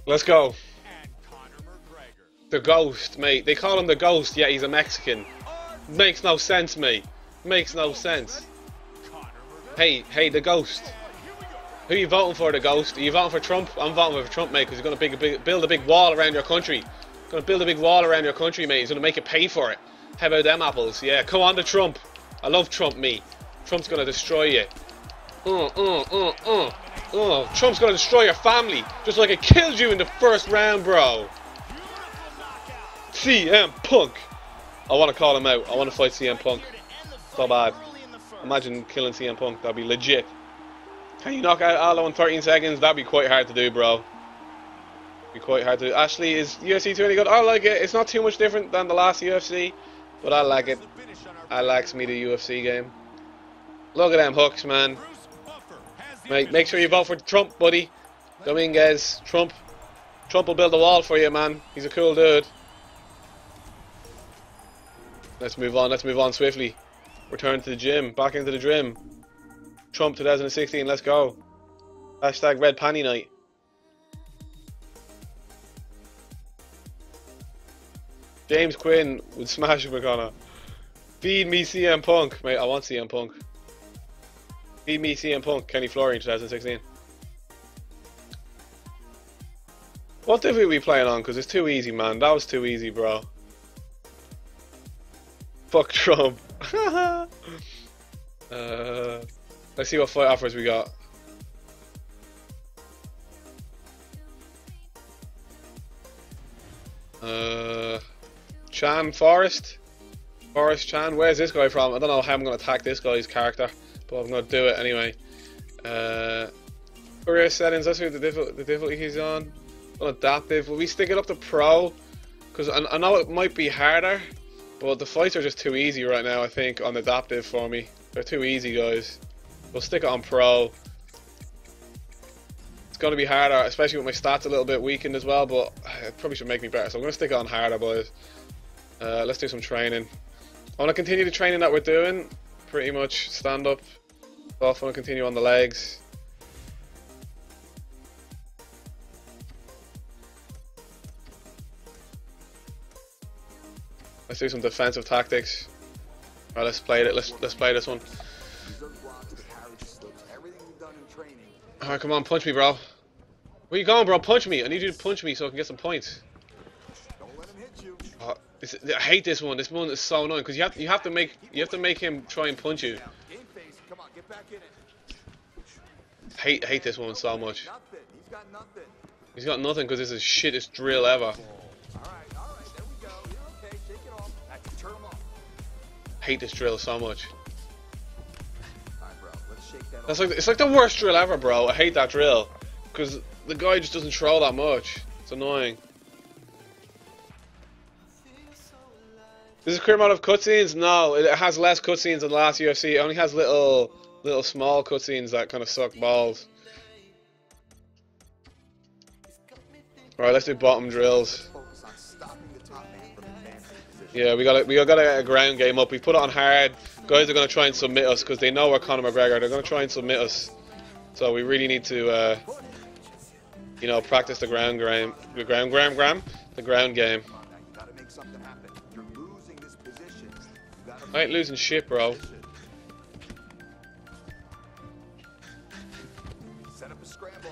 [SPEAKER 1] Let's go.
[SPEAKER 2] and Conor McGregor.
[SPEAKER 1] The Ghost, mate. They call him the Ghost, yet he's a Mexican. Makes no sense, mate. Makes no sense. Hey, the Ghost. Who are you voting for, the Ghost? Are you voting for Trump? I'm voting for Trump, mate, because he's going to build a big wall around your country. Going to build a big wall around your country, mate. He's going to make you pay for it. How about them apples? Yeah, come on to Trump. I love Trump, me. Trump's going to destroy you. Trump's going to destroy your family, just like it killed you in the first round, bro. CM Punk. I want to call him out. I want to fight CM Punk. So bad. Imagine killing CM Punk. That'd be legit. Can you knock out Aldo in 13 seconds? That'd be quite hard to do, bro. Be quite hard to do. Ashley, is UFC 2 any good? I like it. It's not too much different than the last UFC, but I like it. I likes me the UFC game. Look at them hooks, man. Mate, make sure you vote for Trump, buddy. Dominguez, Trump. Trump will build a wall for you, man. He's a cool dude. Let's move on. Let's move on swiftly. Return to the gym. Back into the gym. Trump 2016. Let's go. Hashtag red panty night. James Quinn would smash McConnor. Feed me CM Punk. Mate, I want CM Punk. Feed me CM Punk. Kenny Florian 2016. What difficulty are we playing on? Because it's too easy, man. That was too easy, bro. Fuck Trump. Let's see what fight offers we got. Chan Forrest. Forrest Chan. Where's this guy from? I don't know how I'm going to attack this guy's character, but I'm going to do it anyway. Career settings. Let's see the difficulty he's on. Adaptive. Will we stick it up to pro? Because I know it might be harder, but the fights are just too easy right now, I think, on adaptive for me. They're too easy, guys. We'll stick it on pro. It's going to be harder, especially with my stats a little bit weakened as well, but it probably should make me better. So I'm going to stick it on harder, boys. Let's do some training. I want to continue the training that we're doing. Pretty much stand up. I want to continue on the legs. Let's do some defensive tactics. Alright, let's play it. Let's play this one. Alright, come on, punch me, bro. Where you going, bro? Punch me. I need you to punch me so I can get some points.
[SPEAKER 2] Don't let him hit you.
[SPEAKER 1] I hate this one. This one is so annoying because you have to make him try and punch you.
[SPEAKER 2] Game face. Come on, get back in it.
[SPEAKER 1] Hate this one so much.
[SPEAKER 2] Nothing. He's got nothing.
[SPEAKER 1] He's got nothing because this is the shittest drill ever.
[SPEAKER 2] All right, there we go. You're okay. Shake it off. I can turn him off.
[SPEAKER 1] Hate this drill so much.
[SPEAKER 2] All right, bro. Let's shake that
[SPEAKER 1] That's
[SPEAKER 2] off.
[SPEAKER 1] like it's like the worst drill ever, bro. I hate that drill because the guy just doesn't throw that much. It's annoying. Does this career mode have cutscenes? No, it has less cutscenes than the last UFC. It only has little small cutscenes that kind of suck balls. Alright, let's do bottom drills.
[SPEAKER 2] Focus on stopping the top man from advancing position.
[SPEAKER 1] Yeah, we gotta get a ground game up. We put it on hard. Guys are gonna try and submit us because they know we're Conor McGregor. They're gonna try and submit us. So we really need to, you know, practice the ground game. The ground game.
[SPEAKER 2] Come on now, you gotta make something happen. You're losing this position. You gotta
[SPEAKER 1] I ain't losing shit, bro.
[SPEAKER 2] set up a scramble.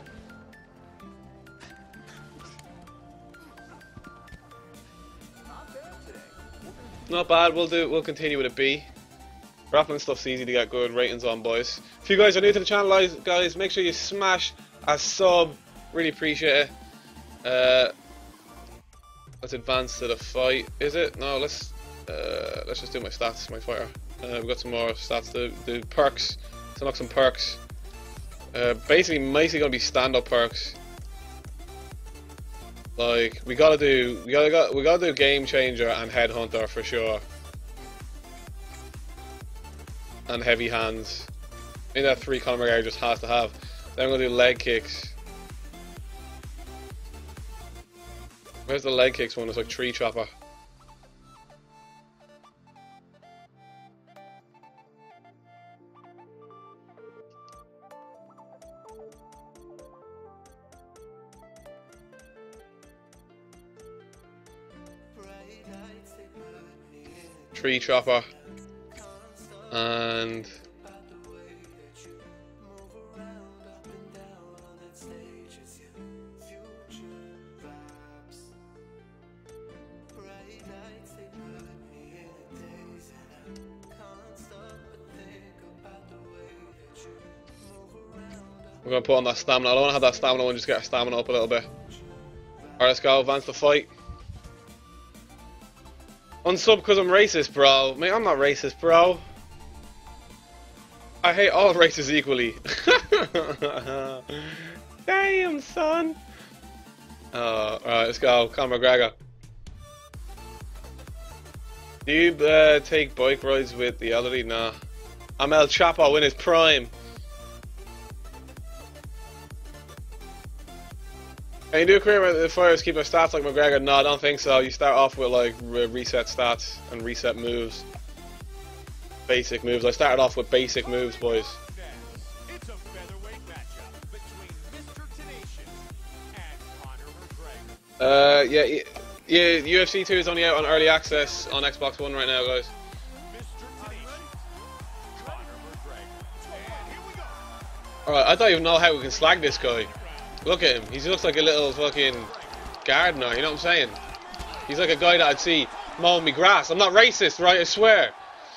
[SPEAKER 2] Not bad today.
[SPEAKER 1] Not bad. We'll continue with a B. Grappling stuff's easy to get good ratings on, boys. If you guys are new to the channel, guys, make sure you smash a sub. Really appreciate it. Let's advance to the fight. Is it? No, let's just do my stats, my fighter. We've got some more stats to do. Perks. Let's unlock some perks. Basically, mostly gonna be stand-up perks. Like we gotta do Game Changer and Headhunter for sure. And Heavy Hands. I think that 3 Conor McGregor just has to have. Then I'm gonna do leg kicks. Where's the leg kicks one? It's like Tree Chopper. Tree chopper. And we're going to put on that stamina. I don't want to have that stamina one, just get our stamina up a little bit. Alright, let's go. Advance the fight. Unsub because I'm racist, bro. Mate, I'm not racist, bro. I hate all races equally. Damn, son. Alright, let's go. Conor McGregor. Do you take bike rides with the elderly? Nah. I'm El Chapo in his prime. Can you do a career where the fighters keep their stats like McGregor? No, I don't think so. You start off with like reset stats and reset moves. Basic moves. I started off with basic moves, boys.
[SPEAKER 2] It's a featherweight matchup between Mr. Tenacious and Conor McGregor.
[SPEAKER 1] Yeah, UFC 2 is only out on early access on Xbox One right now, guys.
[SPEAKER 2] Mr. Tenacious, Conor McGregor. And here we go.
[SPEAKER 1] Alright, I don't even know how we can slag this guy. Look at him. He looks like a little fucking gardener, you know what I'm saying? He's like a guy that I'd see mowing me grass. I'm not racist, right? I swear.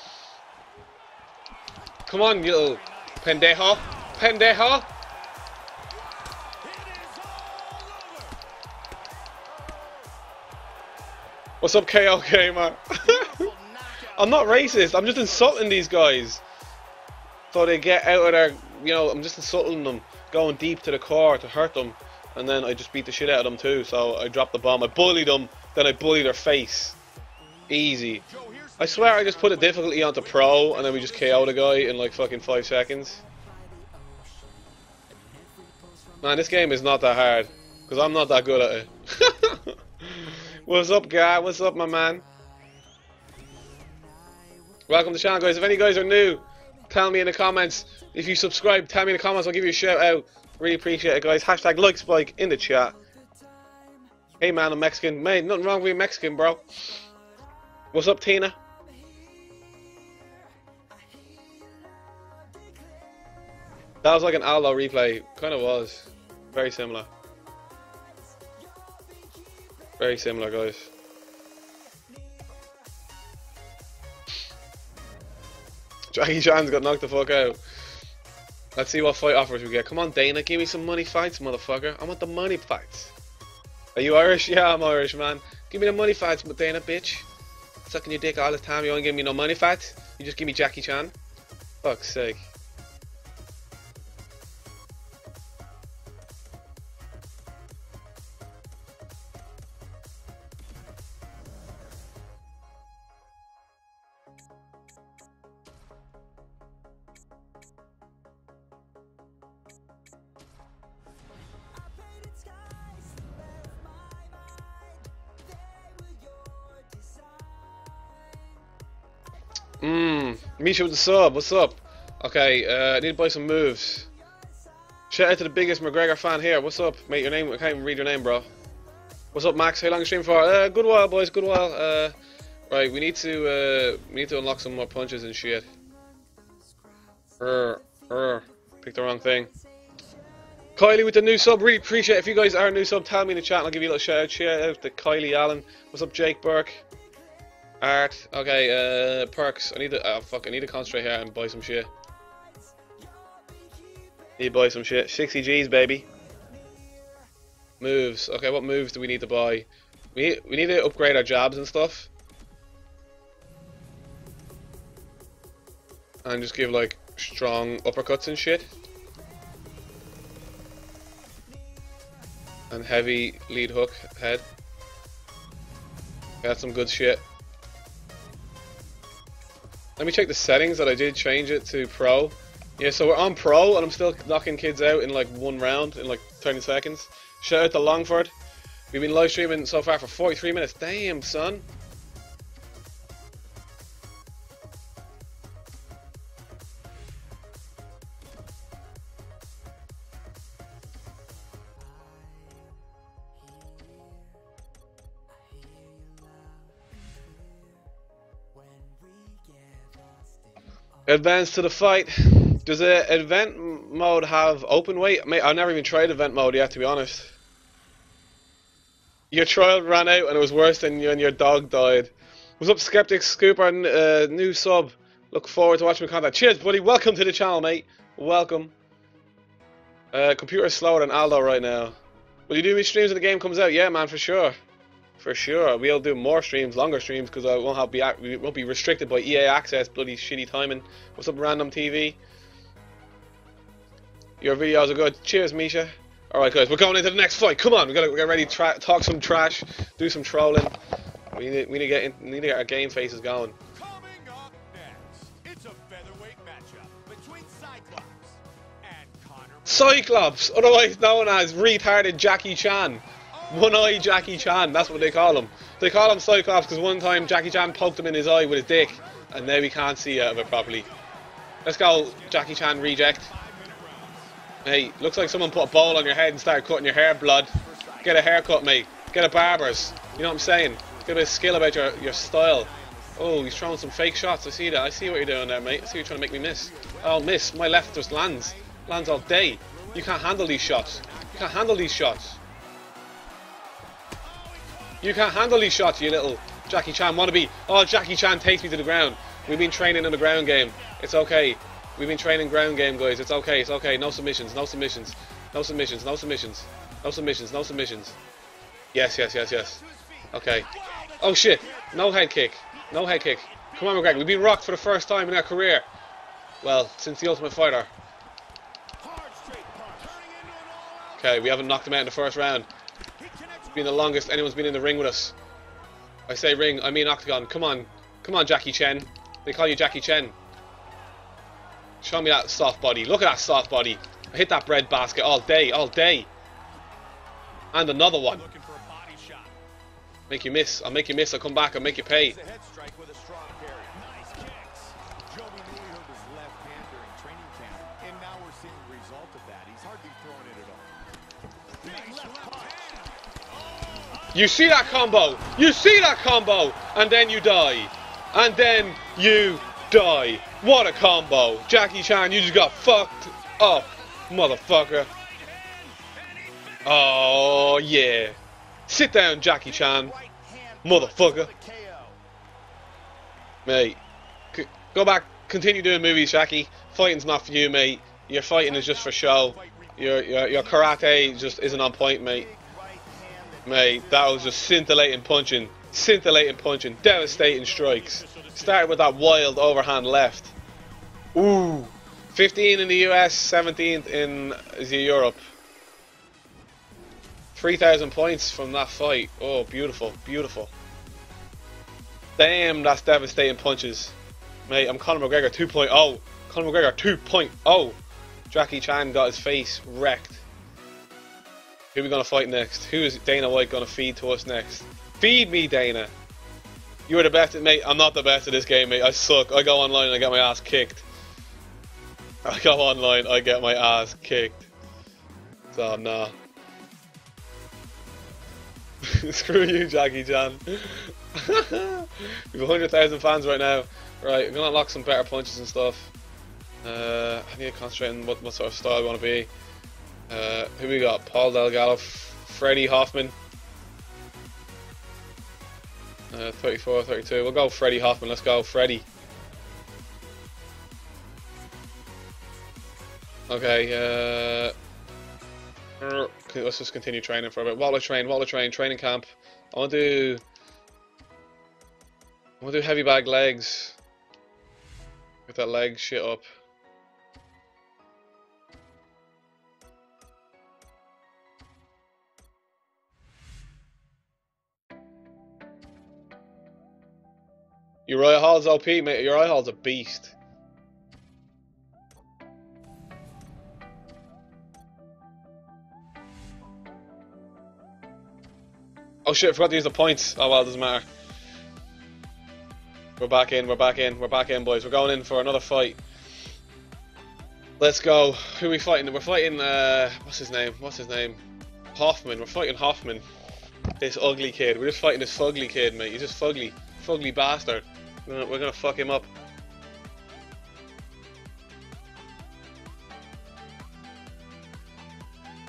[SPEAKER 1] Come on, you little pendejo. Pendejo. What's up, KO Gamer? I'm not racist. I'm just insulting these guys. So they get out of their, you know, I'm just insulting them. Going deep to the core to hurt them. And then I just beat the shit out of them too. So I dropped the bomb. I bullied them. Then I bullied their face. Easy. I swear I just put a difficulty onto pro. And then we just KO the guy in like fucking 5 seconds. Man, this game is not that hard. Because I'm not that good at it. What's up, guy? What's up, my man? Welcome to the channel, guys. If any guys are new, tell me in the comments. If you subscribe, tell me in the comments. I'll give you a shout out. Really appreciate it, guys. Hashtag like Spike in the chat. Hey, man, I'm Mexican. Mate, nothing wrong with being Mexican, bro. What's up, Tina? That was like an Aldo replay. Kind of was. Very similar. Very similar, guys. Jackie Chan's got knocked the fuck out. Let's see what fight offers we get. Come on, Dana, give me some money fights, motherfucker. I want the money fights. Are you Irish? Yeah, I'm Irish, man. Give me the money fights, Dana, bitch. Sucking your dick all the time. You won't give me no money fights? You just give me Jackie Chan? Fuck's sake. Misha with the sub, what's up? Okay, I need to buy some moves. Shout out to the biggest McGregor fan here. What's up, mate? Your name? I can't even read your name, bro. What's up, Max? How long you stream for? Good while, boys. Good while. Right, we need to unlock some more punches and shit. Picked the wrong thing. Kylie with the new sub. Really appreciate it. If you guys are a new sub, tell me in the chat and I'll give you a little shout out. Shout out to Kylie Allen. What's up, Jake Burke? Art. Okay, perks. I need to concentrate here and buy some shit. Need to buy some shit. 60 G's, baby. Moves. Okay, what moves do we need to buy? We need to upgrade our jabs and stuff. And just give like strong uppercuts and shit. And heavy lead hook head. Got some good shit. Let me check the settings that I did change it to pro. Yeah, so we're on pro and I'm still knocking kids out in like 1 round in like 30 seconds. Shout out to Longford. We've been live streaming so far for 43 minutes. Damn, son. Advance to the fight. Does the event mode have open weight? Mate, I've never even tried event mode yet, to be honest. Your trial ran out and it was worse than you and your dog died. What's up, Skeptic Scooper? New sub. Look forward to watching my content. Cheers, buddy. Welcome to the channel, mate. Welcome. Computer's slower than Aldo right now. Will you do me streams when the game comes out? Yeah, man, for sure. For sure. We'll do more streams, longer streams, because I we won't be restricted by EA access. Bloody shitty timing. What's up, Random TV? Your videos are good. Cheers, Misha. Alright, guys, we're going into the next fight. Come on, we gotta get ready to talk some trash, do some trolling. We need to get our game faces going.
[SPEAKER 2] Coming up next, it's a featherweight matchup between Cyclops and Conor McGregor.
[SPEAKER 1] Cyclops, otherwise known as retarded Jackie Chan. One-eye Jackie Chan, that's what they call him. They call him Cyclops because one time Jackie Chan poked him in his eye with his dick, and now he can't see out of it properly. Let's go, Jackie Chan reject. Hey, looks like someone put a bowl on your head and started cutting your hair, blood. Get a haircut, mate. Get a barber's. You know what I'm saying? Get a bit of skill about your style. Oh, he's throwing some fake shots. I see that. I see what you're doing there, mate. I see what you're trying to make me miss. Oh, miss. My left just lands. Lands all day. You can't handle these shots. You can't handle these shots. You can't handle these shots, you little Jackie Chan wannabe. Oh, Jackie Chan takes me to the ground. We've been training in the ground game. It's okay. We've been training ground game, guys. It's okay. It's okay. No submissions. No submissions. No submissions. No submissions. No submissions. No submissions. Yes, yes, yes, yes. Okay. Oh, shit. No head kick. No head kick. Come on, McGregor. We've been rocked for the first time in our career. Well, since the Ultimate Fighter. Okay, we haven't knocked him out in the first round. It's been the longest anyone's been in the ring with us. I say ring, I mean octagon. Come on. Come on, Jackie Chan. They call you Jackie Chan. Show me that soft body. Look at that soft body. I hit that bread basket all day, all day. And another one. Make you miss. I'll make you miss. I'll come back. I'll make you pay. You see that combo. You see that combo. And then you die. And then you die. What a combo. Jackie Chan, you just got fucked up, motherfucker. Oh, yeah. Sit down, Jackie Chan, motherfucker. Mate, go back, continue doing movies, Jackie. Fighting's not for you, mate. Your fighting is just for show. Your karate just isn't on point, mate. Mate, that was just scintillating punching. Scintillating punching. Devastating strikes. Started with that wild overhand left. Ooh. 15 in the US, 17th in Europe. 3,000 points from that fight. Oh, beautiful, beautiful. Damn, that's devastating punches. Mate, I'm Conor McGregor 2.0. Conor McGregor 2.0. Jackie Chan got his face wrecked. Who are we going to fight next? Who is Dana White going to feed to us next? Feed me, Dana. You're the best at, mate. I'm not the best at this game, mate. I suck. I go online and I get my ass kicked. I go online, I get my ass kicked. So, nah. Screw you, Jackie Chan. We have 100,000 fans right now. Right, we're gonna lock some better punches and stuff. I need to concentrate on what sort of style I want to be. Who we got? Paul Delgado, Freddie Hoffman. 34, 32. We'll go Freddie Hoffman. Let's go, Freddie. Okay, let's just continue training for a bit. While I train, training camp. I want to do heavy bag legs. Get that leg shit up. Uriah Hall's OP, mate. Uriah Hall's a beast. Oh shit, I forgot to use the points. Oh well, it doesn't matter. We're back in, boys. We're going in for another fight. Let's go. Who are we fighting? We're fighting, what's his name? Hoffman. We're fighting Hoffman. This ugly kid. We're just fighting this fugly kid, mate. He's just fugly. Fugly bastard. We're gonna fuck him up.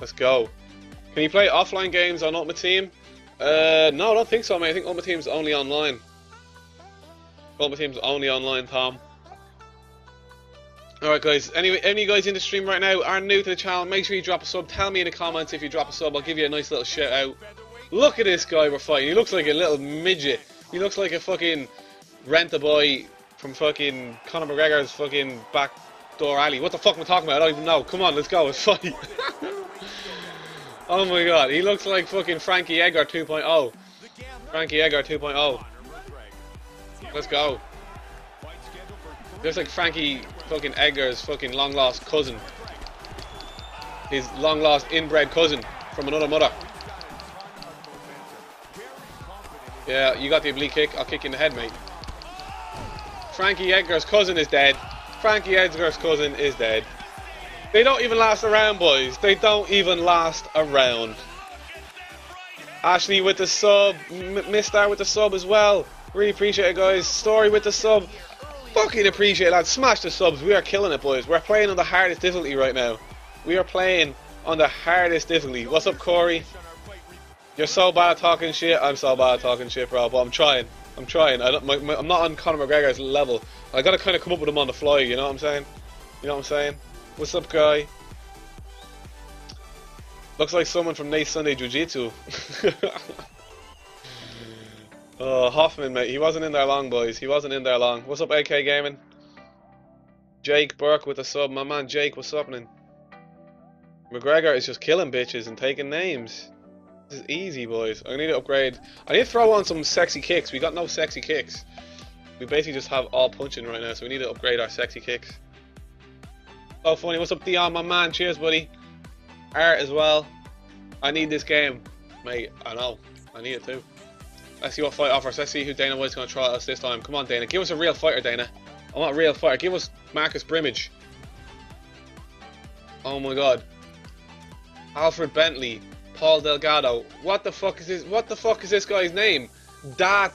[SPEAKER 1] Let's go. Can you play offline games on Ultimate Team? No, I don't think so, mate. I think Ultimate Team's only online. Ultimate Team's only online, Tom. Alright guys, any guys in the stream right now are new to the channel, make sure you drop a sub. Tell me in the comments if you drop a sub, I'll give you a nice little shout out. Look at this guy we're fighting, he looks like a little midget. He looks like a fucking rent-a-boy from fucking Conor McGregor's fucking backdoor alley. What the fuck am I talking about? I don't even know. Come on, let's go, let's fight. Oh my god, he looks like fucking Frankie Edgar 2.0. Frankie Edgar 2.0. Let's go. Looks like Frankie fucking Edgar's fucking long lost cousin. His long lost inbred cousin from another mother. Yeah, you got the oblique kick, I'll kick you in the head, mate. Frankie Edgar's cousin is dead. Frankie Edgar's cousin is dead. They don't even last around, boys. They don't even last around. Ashley with the sub. Mistar with the sub as well. Really appreciate it, guys. Story with the sub. Fucking appreciate it, lads. Smash the subs. We are killing it, boys. We're playing on the hardest difficulty right now. We are playing on the hardest difficulty. What's up, Corey? You're so bad at talking shit. I'm so bad at talking shit, bro. But I'm trying. I'm trying. I'm not on Conor McGregor's level. I gotta kind of come up with him on the fly. You know what I'm saying? You know what I'm saying? What's up, guy? Looks like someone from Nate Sunday Jiu-Jitsu. Oh, Hoffman, mate. He wasn't in there long, boys. He wasn't in there long. What's up, AK Gaming? Jake Burke with a sub. My man Jake, what's happening? McGregor is just killing bitches and taking names. This is easy, boys. I need to upgrade. I need to throw on some sexy kicks. We got no sexy kicks. We basically just have all punching right now, so we need to upgrade our sexy kicks. Oh, funny. What's up, Dion, my man? Cheers, buddy. Art as well. I need this game, mate. I know. I need it too. Let's see what fight offers. Let's see who Dana White's going to try us this time. Come on, Dana. Give us a real fighter, Dana. I want a real fighter. Give us Marcus Brimage. Oh my god. Alfred Bentley. Paul Delgado. What the fuck is this? What the fuck is this guy's name? Data?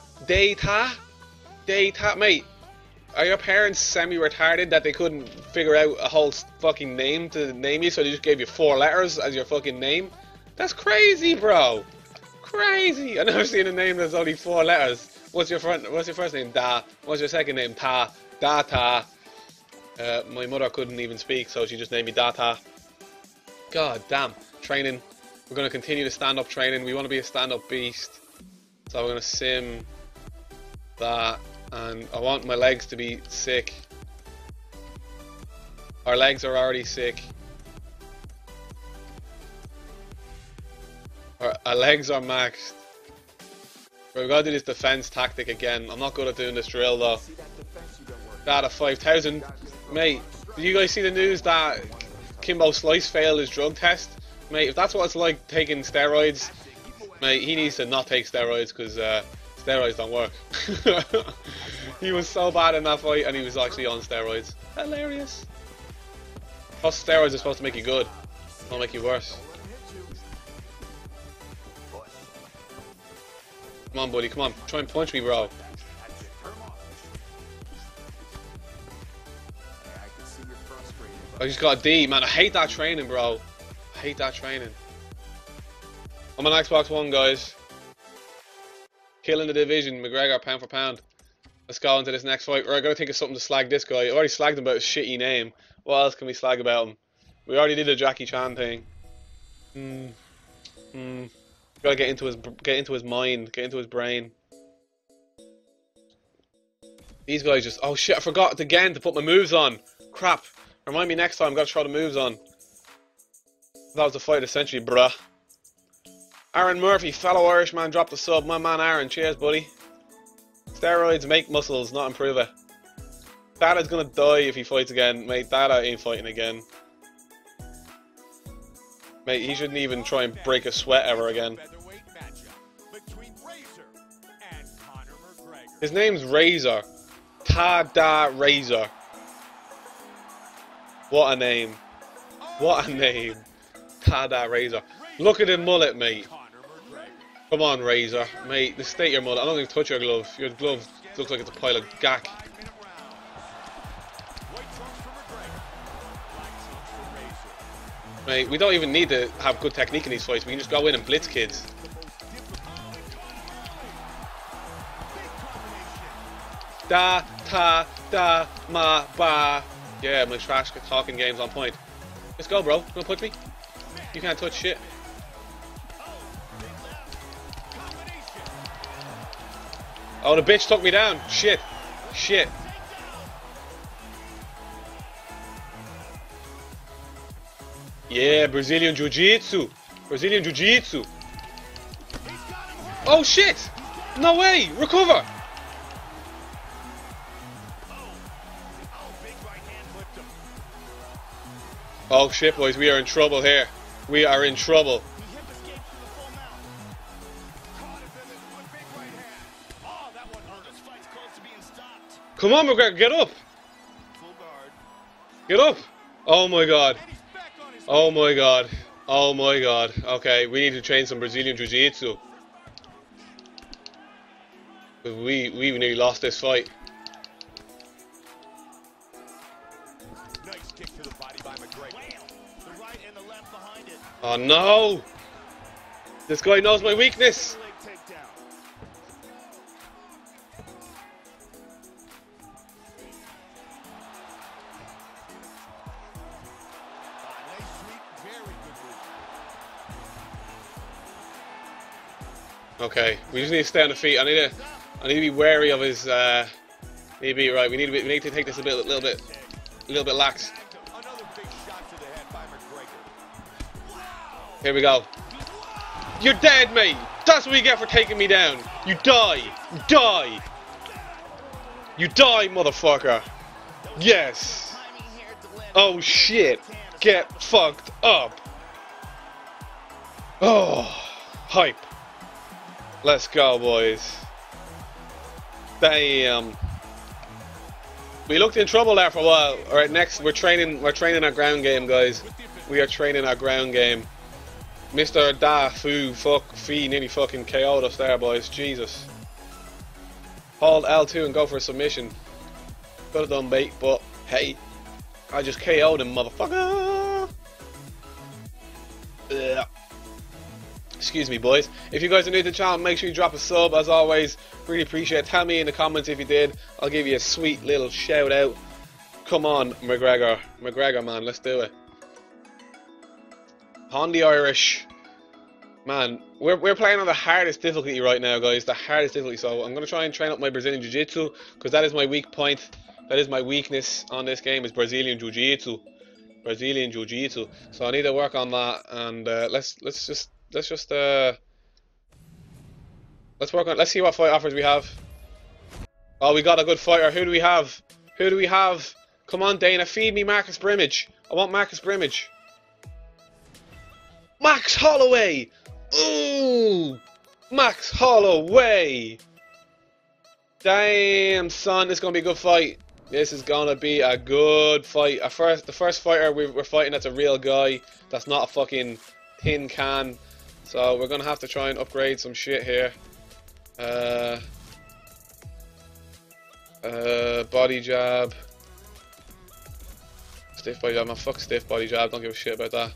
[SPEAKER 1] Data? Mate, are your parents semi-retarded that they couldn't figure out a whole fucking name to name you, so they just gave you 4 letters as your fucking name? That's crazy, bro. Crazy. I've never seen a name that's only 4 letters. What's your first name? Da. What's your second name? Ta. Data. My mother couldn't even speak, so she just named me Data. God damn. Training. We're going to continue the stand-up training. We want to be a stand-up beast. So we're going to sim that. And I want my legs to be sick. Our legs are already sick. Our legs are maxed. We've got to do this defense tactic again. I'm not good at doing this drill though. Data 5,000. Mate, did you guys see the news that Kimbo Slice failed his drug test? Mate, if that's what it's like taking steroids, mate, he needs to not take steroids because steroids don't work. He was so bad in that fight and he was actually on steroids. Hilarious. Plus steroids are supposed to make you good, not make you worse. Come on, buddy, come on. Try and punch me, bro. I just got a D, man. I hate that training, bro. I hate that training. I'm on Xbox One, guys. Killing the division. McGregor, pound for pound. Let's go into this next fight. We're going to think of something to slag this guy. I already slagged him about his shitty name. What else can we slag about him? We already did a Jackie Chan thing. Gotta get into his mind, get into his brain. These guys just... Oh shit, I forgot again to put my moves on. Crap. Remind me next time, I've got to throw the moves on. That was the fight of the century, bruh. Aaron Murphy, fellow Irishman, dropped the sub. My man Aaron, cheers, buddy. Steroids make muscles, not improve it. Dada's gonna die if he fights again. Mate, Dada ain't fighting again. Mate, he shouldn't even try and break a sweat ever again. His name's Razor. Tada Razor. What a name. What a name. Tada Razor. Look at the mullet, mate. Come on, Razor. Mate, state your mullet. I'm not going to touch your glove. Your glove looks like it's a pile of gack. Mate, we don't even need to have good technique in these fights. We can just go in and blitz kids. Da, ta, da, ma, ba. Yeah, my trash talking game's on point. Let's go, bro. You wanna punch me? You can't touch shit. Oh, the bitch took me down. Shit. Shit. Yeah, Brazilian Jiu-Jitsu. Brazilian Jiu-Jitsu. Oh, shit. No way. Recover. Oh, shit, boys. We are in trouble here. We are in trouble. Come on, McGregor. Get up. Get up. Oh, my God. Oh my god. Oh my god. Okay, we need to train some Brazilian Jiu-Jitsu. We nearly lost this fight.
[SPEAKER 2] Nice kick to the body by McGregor. The right and the left behind it.
[SPEAKER 1] Oh no! This guy knows my weakness. Okay, we just need to stay on the feet. I need to be wary of his. Need to be right. We need to take this a little bit lax. Here we go. You're dead, mate. That's what you get for taking me down. You die. You die. You die, motherfucker. Yes. Oh shit. Get fucked up. Oh, hype. Let's go, boys. Damn. We looked in trouble there for a while. Alright, next we're training our ground game, guys. We are training our ground game. Mr. Da Fu fuck Fee nearly fucking KO'd us there, boys. Jesus. Hold L2 and go for a submission. Could have done bait, but hey. I just KO'd him, motherfucker. Ugh. Excuse me, boys. If you guys are new to the channel, make sure you drop a sub. As always, really appreciate it. Tell me in the comments if you did. I'll give you a sweet little shout out. Come on, McGregor. McGregor, man, let's do it. On the Irish. Man, we're playing on the hardest difficulty right now, guys. The hardest difficulty. So I'm going to try and train up my Brazilian Jiu-Jitsu, because that is my weak point. That is my weakness on this game, is Brazilian Jiu-Jitsu. Brazilian Jiu-Jitsu. So I need to work on that, and let's work on. Let's see what fight offers we have. Oh, we got a good fighter. Who do we have? Who do we have? Come on, Dana, feed me Marcus Brimage. I want Marcus Brimage. Max Holloway. Ooh, Max Holloway. Damn, son, this is gonna be a good fight. This is gonna be a good fight. The first fighter we're fighting, that's a real guy. That's not a fucking tin can. So we're gonna have to try and upgrade some shit here. Body jab. Stiff body jab. Man, fuck stiff body jab. Don't give a shit about that.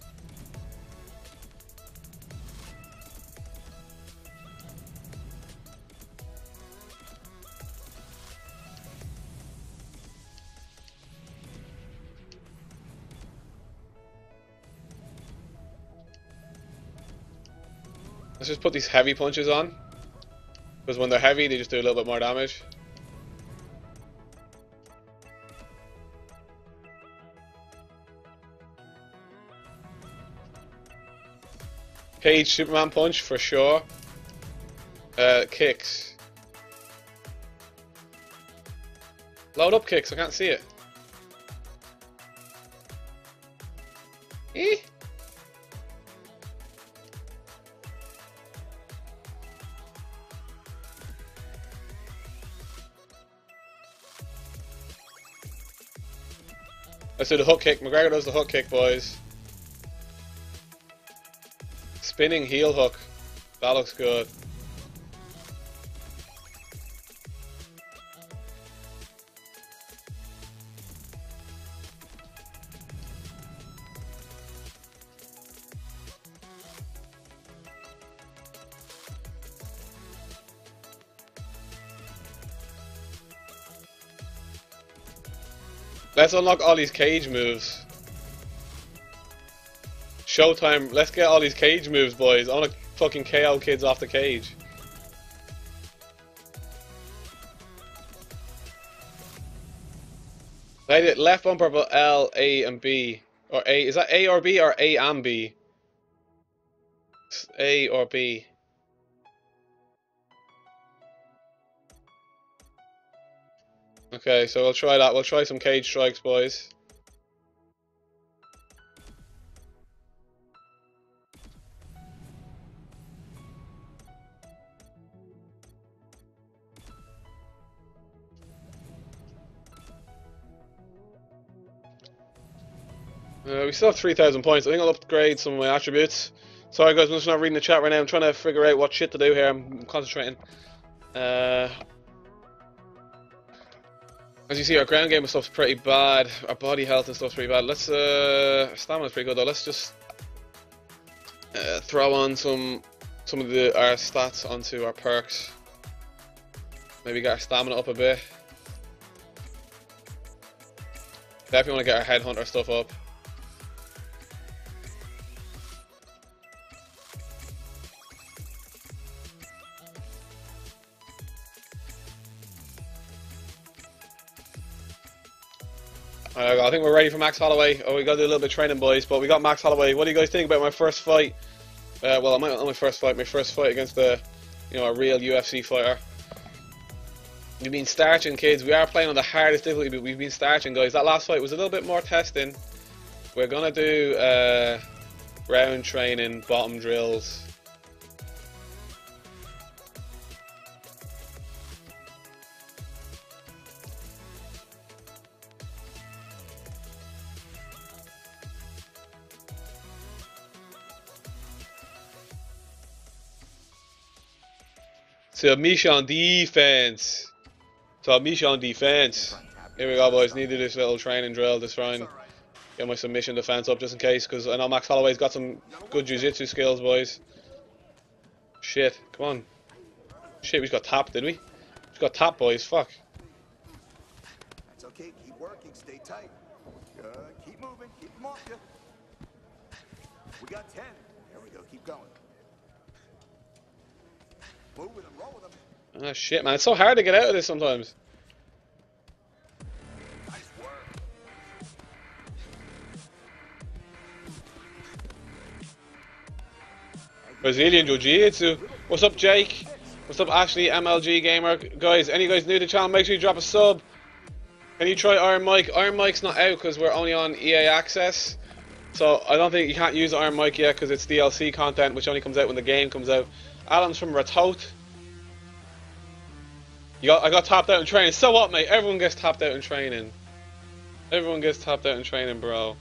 [SPEAKER 1] Let's just put these heavy punches on, because when they're heavy they just do a little bit more damage. Cage Superman punch for sure. Kicks. Load up kicks, I can't see it. Eh? Let's do the hook kick. McGregor does the hook kick, boys. Spinning heel hook. That looks good. Let's unlock all these cage moves. Showtime. Let's get all these cage moves, boys. I want to fucking KO kids off the cage. I did left bumper, but L, A, and B. Or A. Is that A or B or A and B? It's A or B. Okay, so we'll try that. We'll try some cage strikes, boys. We still have 3,000 points. I think I'll upgrade some of my attributes. Sorry guys, I'm just not reading the chat right now. I'm trying to figure out what shit to do here. I'm concentrating. As you see, our ground game and stuff's pretty bad. Our body health and stuff's pretty bad. Let's stamina's pretty good though. Let's just throw on some of our stats onto our perks. Maybe get our stamina up a bit. Definitely want to get our headhunter stuff up. I think we're ready for Max Holloway. Oh, we got to do a little bit of training, boys. But we got Max Holloway. What do you guys think about my first fight? Well, not my first fight. My first fight against a real UFC fighter. We've been starching, kids. We are playing on the hardest difficulty, but we've been starching, guys. That last fight was a little bit more testing. We're gonna do round training, bottom drills. Submission on defense. Submission on defense. Here we go, boys. Need to do this little training drill to try and get my submission defense up just in case, because I know Max Holloway's got some good jiu-jitsu skills, boys. Shit, come on. Shit, we just got tapped, didn't we? Just got tapped, boys. Fuck.
[SPEAKER 2] That's okay. Keep working. Stay tight. Good. Keep moving. Keep them off you. We got 10. There we go. Keep going. Move with them. Roll with them.
[SPEAKER 1] Ah, shit, man. It's so hard to get out of this sometimes.
[SPEAKER 2] Nice work.
[SPEAKER 1] Brazilian Jiu-Jitsu. What's up, Jake? What's up, Ashley, MLG Gamer? Guys, any guys new to the channel, make sure you drop a sub. Can you try Iron Mike? Iron Mike's not out because we're only on EA Access. So I don't think you can't use Iron Mike yet because it's DLC content, which only comes out when the game comes out. Alan's from Ratot. I got tapped out in training. So what, mate? Everyone gets tapped out in training. Everyone gets tapped out in training, bro.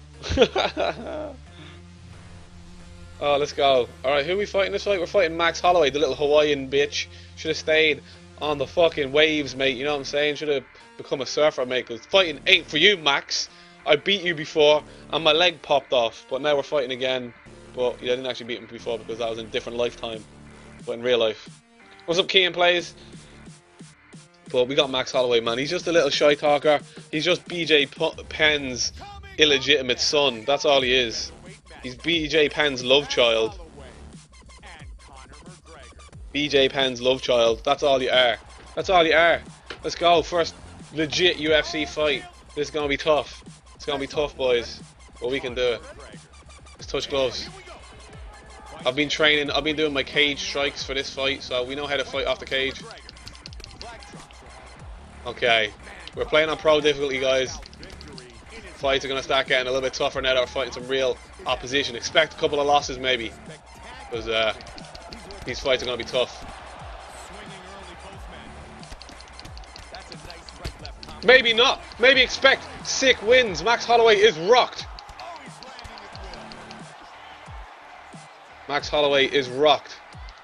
[SPEAKER 1] Oh, let's go. Alright, who are we fighting this fight? We're fighting Max Holloway, the little Hawaiian bitch. Should have stayed on the fucking waves, mate. You know what I'm saying? Should have become a surfer, mate. Because fighting ain't for you, Max. I beat you before, and my leg popped off. But now we're fighting again. But yeah, I didn't actually beat him before because that was in a different lifetime. But in real life. What's up, Kean Plays? But we got Max Holloway, man. He's just a little shy talker. He's just BJ Penn's illegitimate son. That's all he is. He's BJ Penn's love child. BJ Penn's love child. That's all you are. That's all you are. Let's go. First legit UFC fight. This is going to be tough. It's going to be tough, boys. But we can do it. Let's touch gloves. I've been training. I've been doing my cage strikes for this fight. So we know how to fight off the cage. Okay. We're playing on pro difficulty, guys. Fights are going to start getting a little bit tougher now that we're fighting some real opposition. Expect a couple of losses maybe, because these fights are going to be tough. Maybe not. Maybe expect sick wins. Max Holloway is rocked. Max Holloway is rocked.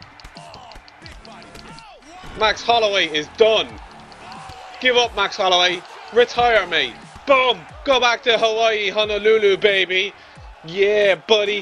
[SPEAKER 1] Max Holloway is done. Give up, Max Holloway. Retire, mate. Boom! Go back to Hawaii, Honolulu, baby. Yeah, buddy.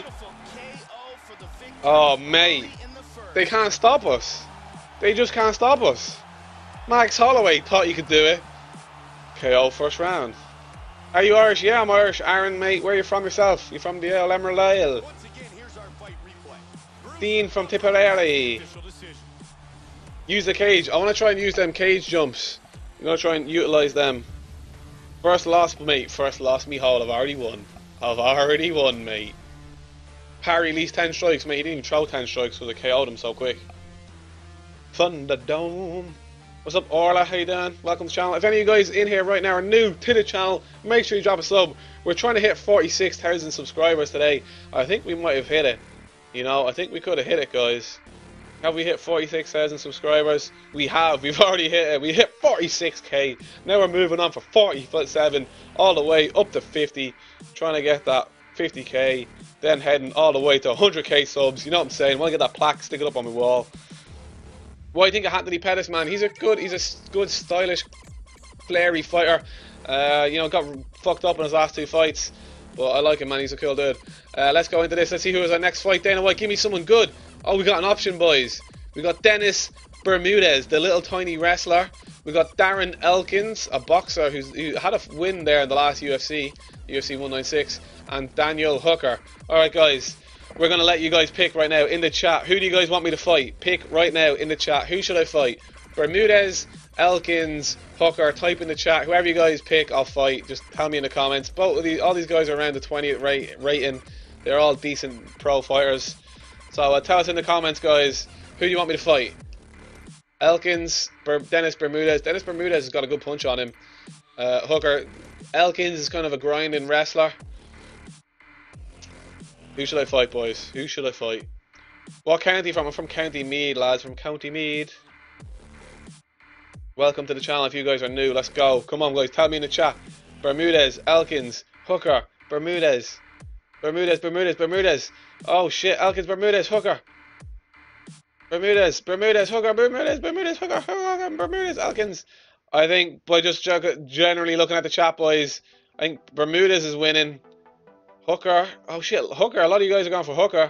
[SPEAKER 1] Oh, mate. They can't stop us. They just can't stop us. Max Holloway thought you could do it. KO first round. Are you Irish? Yeah, I'm Irish. Aaron, mate, where are you from yourself? You from the Emerald Isle?
[SPEAKER 2] Once again, here's our fight replay.
[SPEAKER 1] Dean from Tipperary.
[SPEAKER 2] Official decision.
[SPEAKER 1] Use the cage. I want to try and use them cage jumps. I'm going to try and utilise them. First loss, mate. First loss, me haul. I've already won. I've already won, mate. Parry at least 10 strikes, mate. He didn't even throw 10 strikes because I KO'd him so quick. Thunderdome. What's up, Orla? How you doing? Welcome to the channel. If any of you guys in here right now are new to the channel, make sure you drop a sub. We're trying to hit 46,000 subscribers today. I think we might have hit it. You know, I think we could have hit it, guys. Have we hit 46,000 subscribers? We have. We've already hit it. We hit 46k. Now we're moving on for 47, all the way up to 50. Trying to get that 50k. Then heading all the way to 100k subs. You know what I'm saying? I want to get that plaque, stick it up on my wall. What do you think of Anthony Pettis, man? He's a good, stylish, flary fighter. You know, got fucked up in his last 2 fights. But I like him, man. He's a cool dude. Let's go into this. Let's see who is our next fight. Dana White, give me someone good. Oh, we got an option, boys. We got Dennis Bermudez, the little tiny wrestler. We got Darren Elkins, a boxer who had a win there in the last UFC 196. And Daniel Hooker. Alright, guys. We're going to let you guys pick right now in the chat. Who do you guys want me to fight? Pick right now in the chat. Who should I fight? Bermudez, Elkins, Hooker. Type in the chat. Whoever you guys pick, I'll fight. Just tell me in the comments. All these guys are around the 20th rating. They're all decent pro fighters. So tell us in the comments, guys. Who do you want me to fight? Elkins, Dennis Bermudez. Dennis Bermudez has got a good punch on him. Hooker. Elkins is kind of a grinding wrestler. Who should I fight, boys? Who should I fight? What county from? I'm from County Meath, lads. From County Meath. Welcome to the channel if you guys are new. Let's go. Come on, guys. Tell me in the chat. Bermudez, Elkins, Hooker, Bermudez. Bermudez. Oh, shit. Elkins, Bermudez, Hooker. Bermudez, Hooker, Bermudez, Elkins. I think by just generally looking at the chat, boys, I think Bermudez is winning. Hooker. Oh shit, Hooker. A lot of you guys are going for Hooker.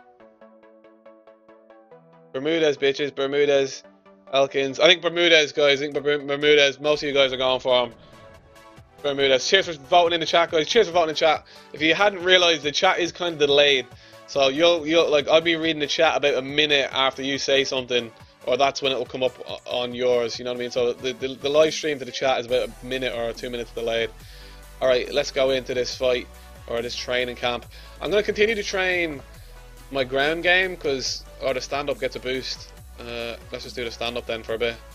[SPEAKER 1] Bermudez, bitches. Bermudez. Elkins. I think Bermudez, guys. I think Bermudez. Most of you guys are going for him. Bermudez. Cheers for voting in the chat, guys. Cheers for voting in the chat. If you hadn't realised, the chat is kind of delayed. So you'll like, I'll be reading the chat about a minute after you say something, or that's when it will come up on yours. You know what I mean? So the live stream to the chat is about a minute or 2 minutes delayed. All right, let's go into this fight. Or this training camp. I'm going to continue to train my ground game because the stand-up gets a boost. Let's just do the stand-up then for a bit.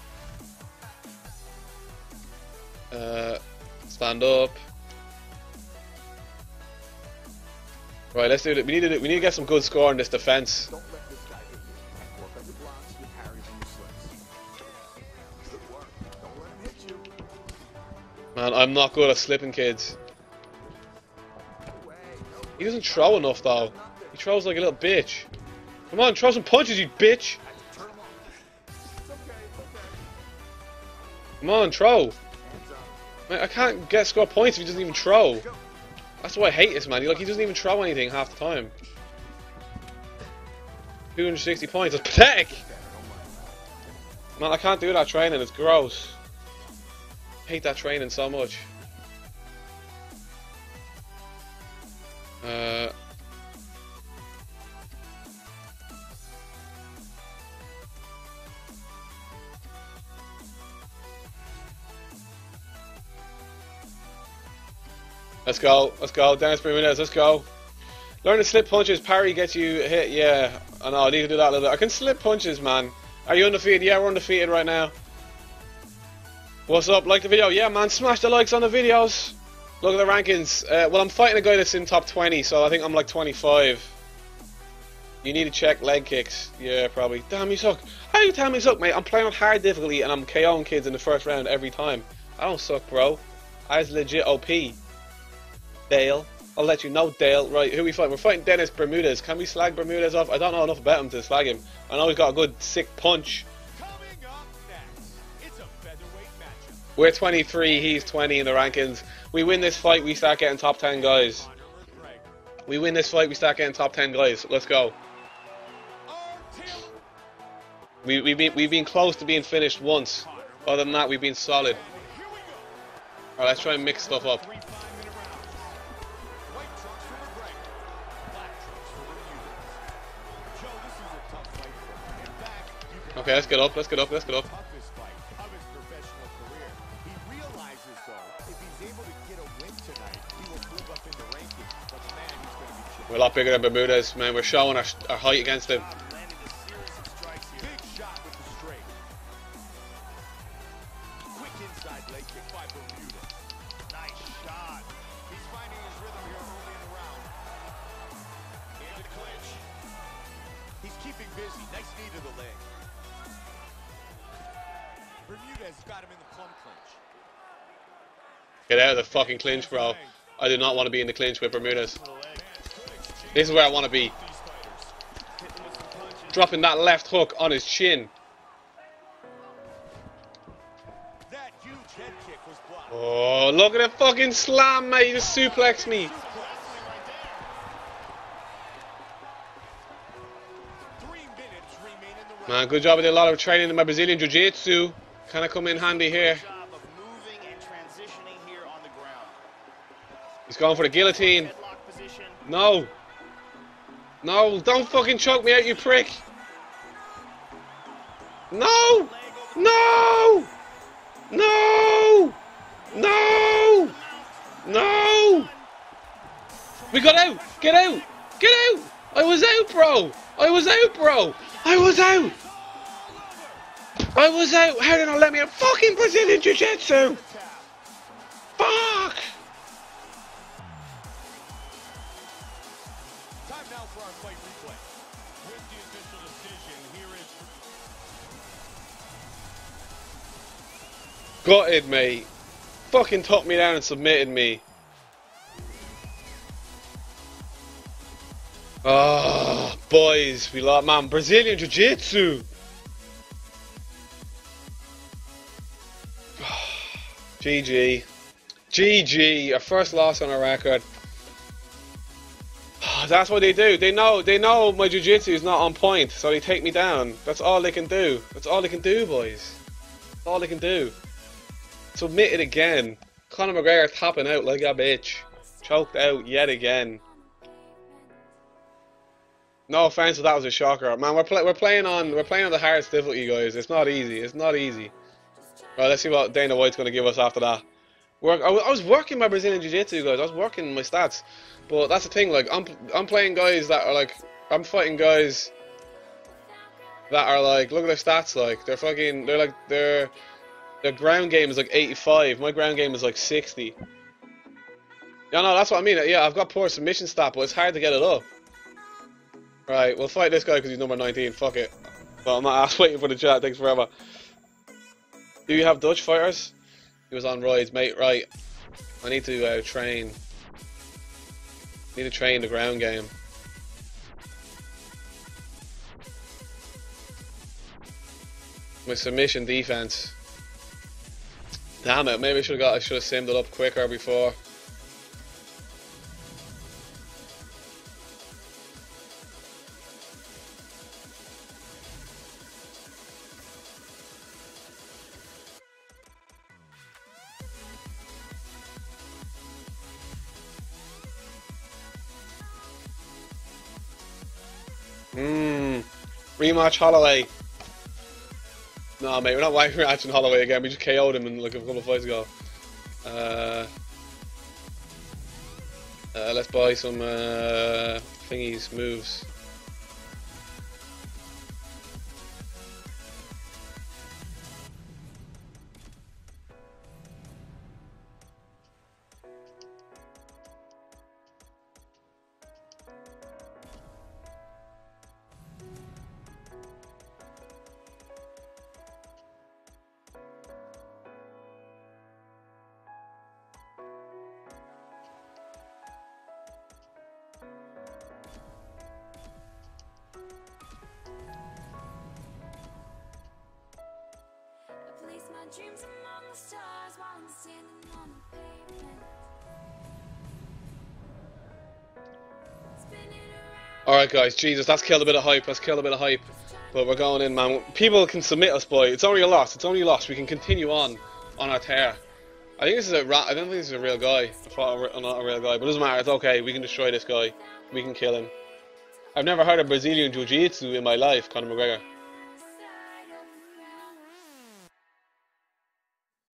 [SPEAKER 1] Stand up. Right, let's do it. We need to get some good score in this defense.
[SPEAKER 2] Don't let this guy hit you. Work on your blocks, your parries, and your slips. Good work. Don't let him hit you.
[SPEAKER 1] Man, I'm not good at slipping, kids. He doesn't throw enough though. He throws like a little bitch. Come on, throw some punches, you bitch. Come on, throw. Man, I can't score points if he doesn't even throw. That's why I hate this man. He doesn't even throw anything half the time. 260 points. That's pathetic. Man, I can't do that training. It's gross. I hate that training so much. Let's go, Dennis Bermudez, let's go. Learn to slip punches, parry gets you hit, yeah. I know, I need to do that a little bit. I can slip punches, man. Are you undefeated? Yeah, we're undefeated right now. What's up? Like the video? Yeah, man, smash the likes on the videos. Look at the rankings. Well, I'm fighting a guy that's in top 20, so I think I'm like 25. You need to check leg kicks. Yeah, probably. Damn, you suck. How you tell me you suck, mate? I'm playing on hard difficulty and I'm KOing kids in the first round every time. I don't suck, bro. I was legit OP. Dale. I'll let you know, Dale. Right, who are we fighting? We're fighting Dennis Bermudez. Can we slag Bermudez off? I don't know enough about him to slag him. I know he's got a good, sick punch.
[SPEAKER 2] Coming up next, it's a featherweight matchup.
[SPEAKER 1] We're 23, he's 20 in the rankings. We win this fight, we start getting top 10 guys. We win this fight, we start getting top 10 guys. Let's go. We've been close to being finished once. Other than that, we've been solid. Alright, let's try and mix stuff up. Okay, let's get up. Let's get up. Let's get up.
[SPEAKER 2] Toughest fight of his professional career. He realizes, though, if he's able to get a win tonight, he will move up in the rankings. But man, he's going to be challenged.
[SPEAKER 1] We're a lot bigger than Bermudez, man. We're showing our height against him.
[SPEAKER 2] Landing a series of strikes here. Big shot with the straight. Quick inside leg kick by Bermuda. Nice shot. He's finding his rhythm here early in the round. In the clinch. He's keeping busy. Nice knee to the leg. Bermudez got him in the plum clinch.
[SPEAKER 1] Get out of the fucking clinch, bro. I do not want to be in the clinch with Bermudez. This is where I want to be. Dropping that left hook on his chin.
[SPEAKER 2] That huge head kick was blocked.
[SPEAKER 1] Oh, look at the fucking slam, mate. He just suplexed me.
[SPEAKER 2] 3 minutes remain in the round.
[SPEAKER 1] Man, good job. I did a lot of training in my Brazilian Jiu-Jitsu. Kind of come in handy here.
[SPEAKER 3] Job of moving and transitioning here on the ground.
[SPEAKER 1] He's going for the guillotine.
[SPEAKER 3] Headlock position.
[SPEAKER 1] No. No, don't fucking choke me out, you prick. No. No. No. No. No. We got out. Get out. Get out. I was out, bro. I was out, bro. I was out. I was out. How did they not let me out? Fucking Brazilian Jiu-Jitsu. Fuck.
[SPEAKER 2] Time now for our fight replay. With the official decision, here is
[SPEAKER 1] Gutted, mate. Fucking took me down and submitted me. Oh, boys, we lost, man. Brazilian Jiu-Jitsu. GG. GG. Our first loss on our record. That's what they do. They know my jiu-jitsu is not on point, so they take me down. That's all they can do. That's all they can do, boys. That's all they can do. Submitted again. Conor McGregor tapping out like a bitch. Choked out yet again. No offense if that was a shocker, man. We're playing on the hardest difficulty, guys. It's not easy. It's not easy. Right, let's see what Dana White's gonna give us after that. I was working my Brazilian Jiu-Jitsu, guys. I was working my stats, but that's the thing. Like I'm playing guys that are like I'm fighting guys that are like, look at their stats. Like their ground game is like 85. My ground game is like 60. Yeah, no, that's what I mean. Yeah, I've got poor submission stat, but it's hard to get it up. Right, we'll fight this guy because he's number 19. Fuck it. Well, I'm not waiting for the chat. It takes forever. Do you have Dutch fighters? He was on roids, mate. Right. I need to train. Need to train the ground game. My submission defense. Damn it! Maybe I should have simmed it up quicker before. Rematch Holloway. No, mate, we're not rematching Holloway again. We just KO'd him in like a couple of fights ago. Let's buy some thingies, moves.
[SPEAKER 4] Dreams among the stars while I'm standing on the pavement. Spinning around.
[SPEAKER 1] Alright guys, Jesus, that's killed a bit of hype. That's killed a bit of hype. But we're going in, man. People can submit us, boy. It's only a loss. It's only a loss. We can continue on our tear. I think this is I don't think this is a real guy. I thought not a real guy, but it doesn't matter. It's okay. We can destroy this guy. We can kill him. I've never heard of Brazilian Jiu-Jitsu in my life, Conor McGregor.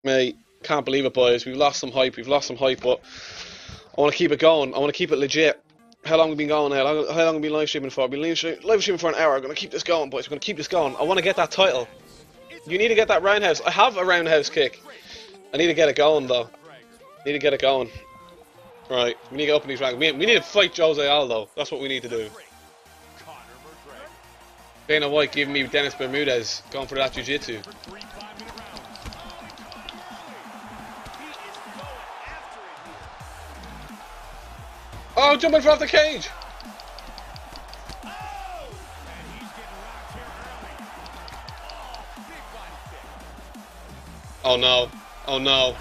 [SPEAKER 1] Mate, can't believe it, boys. We've lost some hype. But I want to keep it going. I want to keep it legit. How long have we been going now? How long have we been live streaming for? I've been live streaming for an hour. I'm going to keep this going, boys. We're going to keep this going. I want to get that title. You need to get that roundhouse. I have a roundhouse kick. I need to get it going, though. Need to get it going. Right, we need to open these ranks. We need to fight Jose Aldo. That's what we need to do. Dana White giving me Dennis Bermudez. Going for that jiu-jitsu. Oh, jumping off the cage! Oh no. Oh no.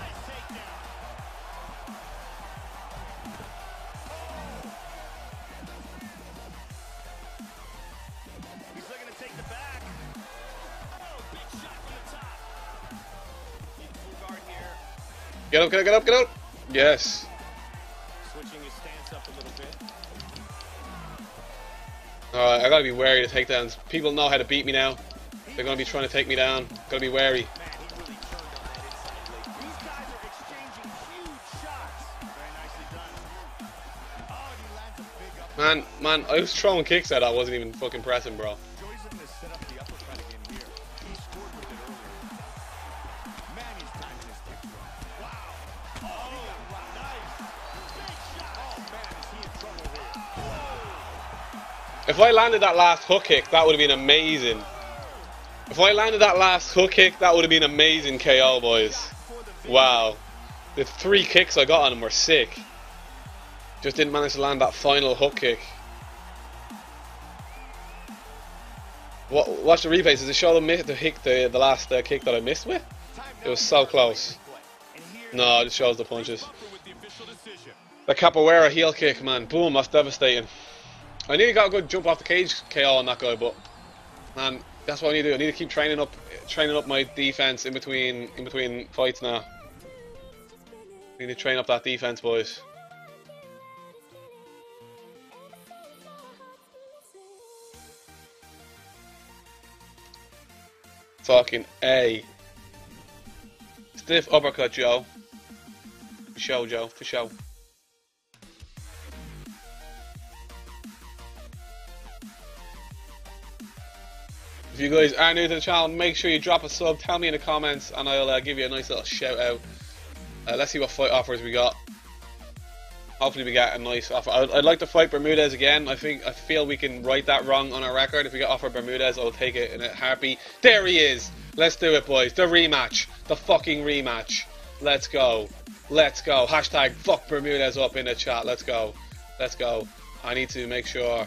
[SPEAKER 3] He's looking to take the back. Oh, big shot from the top. Keep full guard here.
[SPEAKER 1] Get up, get up, get up! Yes.
[SPEAKER 3] Switching his stance up a little bit.
[SPEAKER 1] Alright, I gotta be wary of takedowns. People know how to beat me now. They're gonna be trying to take me down. Gotta be wary.
[SPEAKER 3] Man, he really turned on that inside leg. These guys are exchanging huge shots. Very nicely done. Oh, and he lands a big up.
[SPEAKER 1] Man, I was throwing kicks at. I wasn't even fucking pressing, bro.
[SPEAKER 2] Joey's looking to set up the uppercut again here. He scored with it earlier. Man, he's timing his kicks wrong. Wow. Oh, he got rocked. Nice. Big shot. Oh, man, is he in trouble here.
[SPEAKER 1] If I landed that last hook kick, that would have been amazing. If I landed that last hook kick, that would have been amazing KO, boys. Wow. The 3 kicks I got on him were sick. Just didn't manage to land that final hook kick. Watch the replays. Does it show the last kick that I missed with? It was so close. No, it just shows the punches. The capoeira heel kick, man. Boom, that's devastating. I nearly got a good jump off the cage KO on that guy, but man, that's what I need to do. I need to keep training up my defense in between fights now. I need to train up that defense, boys. Fucking A. Stiff uppercut, Joe. For show, Joe. For show. If you guys are new to the channel, make sure you drop a sub, tell me in the comments, and I'll give you a nice little shout out. Let's see what fight offers we got. Hopefully we get a nice offer. I'd like to fight Bermudez again. I feel we can right that wrong on our record. If we get offered Bermudez, I'll take it in a heartbeat. There he is. Let's do it, boys. The rematch. The fucking rematch. Let's go. Let's go. Hashtag fuck Bermudez up in the chat. Let's go. Let's go. I need to make sure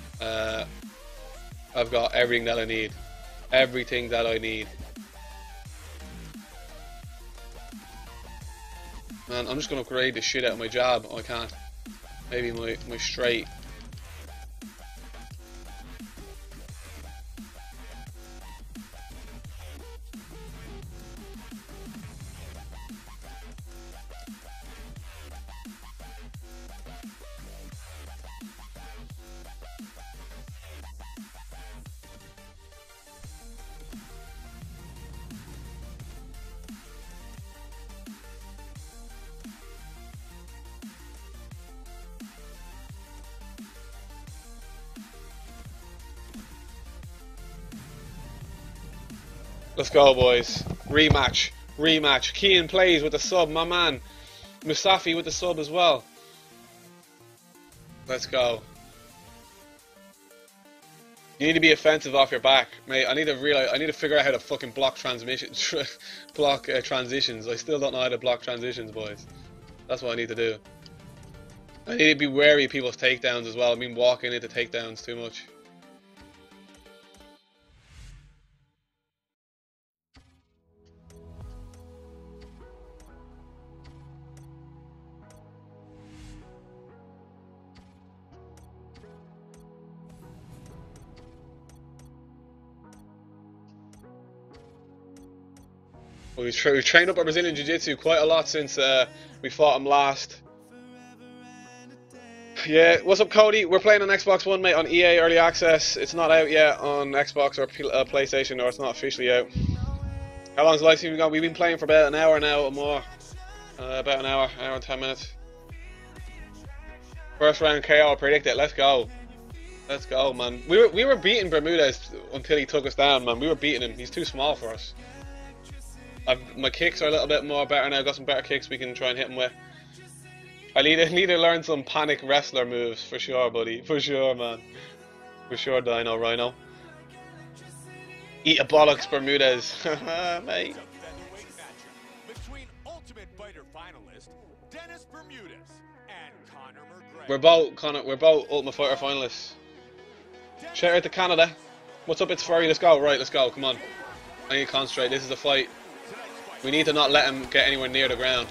[SPEAKER 1] I've got everything that I need. Everything that I need. Man, I'm just going to grade the shit out of my jab. Oh, I can't. Maybe my straight. Let's go, boys. Rematch. Rematch. Keane plays with the sub, my man. Musafi with the sub as well. Let's go. You need to be offensive off your back, mate. I need to figure out how to fucking block transitions. I still don't know how to block transitions, boys. That's what I need to do. I need to be wary of people's takedowns as well. I mean, walking into takedowns too much. We've trained up our Brazilian Jiu-Jitsu quite a lot since we fought him last. Yeah, what's up, Cody? We're playing on Xbox One, mate, on EA Early Access. It's not out yet on Xbox or PlayStation, or it's not officially out. How long's the live stream gone? We've been playing for about an hour now or more. About an hour and 10 minutes. First round KO, I predict it. Let's go. Let's go, man. We were beating Bermudez until he took us down, man. We were beating him. He's too small for us. My kicks are a little bit more better now. Got some better kicks we can try and hit him with. I need to learn some panic wrestler moves for sure, buddy. For sure, man. For sure, Dino Rhino. Eat a bollocks, Bermudez. Mate.
[SPEAKER 3] Featherweight matchup between Ultimate Fighter finalist Dennis Bermudez and Conor McGregor.
[SPEAKER 1] We're both Ultimate Fighter finalists. Shout out to Canada. What's up, it's Furry, let's go. Right, let's go, come on. I need to concentrate, this is a fight. We need to not let him get anywhere near the ground.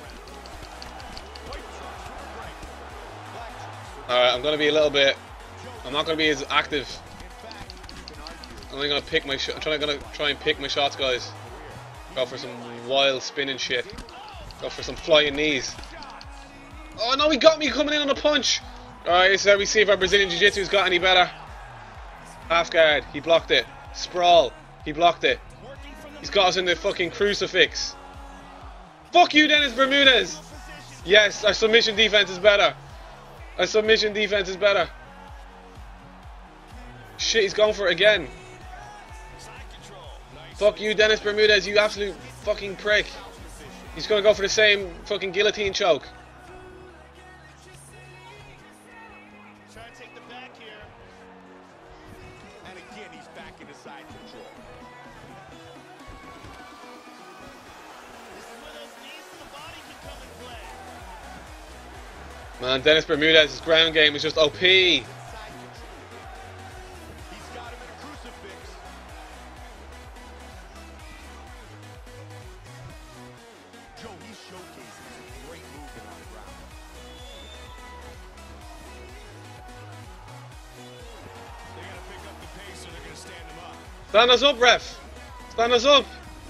[SPEAKER 1] Alright, I'm gonna be a little bit... I'm not gonna be as active. I'm only gonna pick my I'm gonna try and pick my shots, guys. Go for some wild spinning shit. Go for some flying knees. Oh no, he got me coming in on a punch! Alright, this is how we see if our Brazilian Jiu-Jitsu's got any better. Half guard, he blocked it. Sprawl, he blocked it. He's got us in the fucking crucifix. Fuck you, Dennis Bermudez! Yes, our submission defense is better. Our submission defense is better. Shit, he's going for it again. Fuck you, Dennis Bermudez, you absolute fucking prick. He's gonna go for the same fucking guillotine choke.
[SPEAKER 3] Trying to take the back here. And again, he's back into side control. This is where those knees to the body can come and play.
[SPEAKER 1] Man, Dennis Bermudez's ground game is just OP.
[SPEAKER 3] He's got him in a crucifix. Joe, he's showcasing some great movement on the ground. They gotta pick up the pace or they're gonna stand him up.
[SPEAKER 1] Stand us up, ref. Stand us up.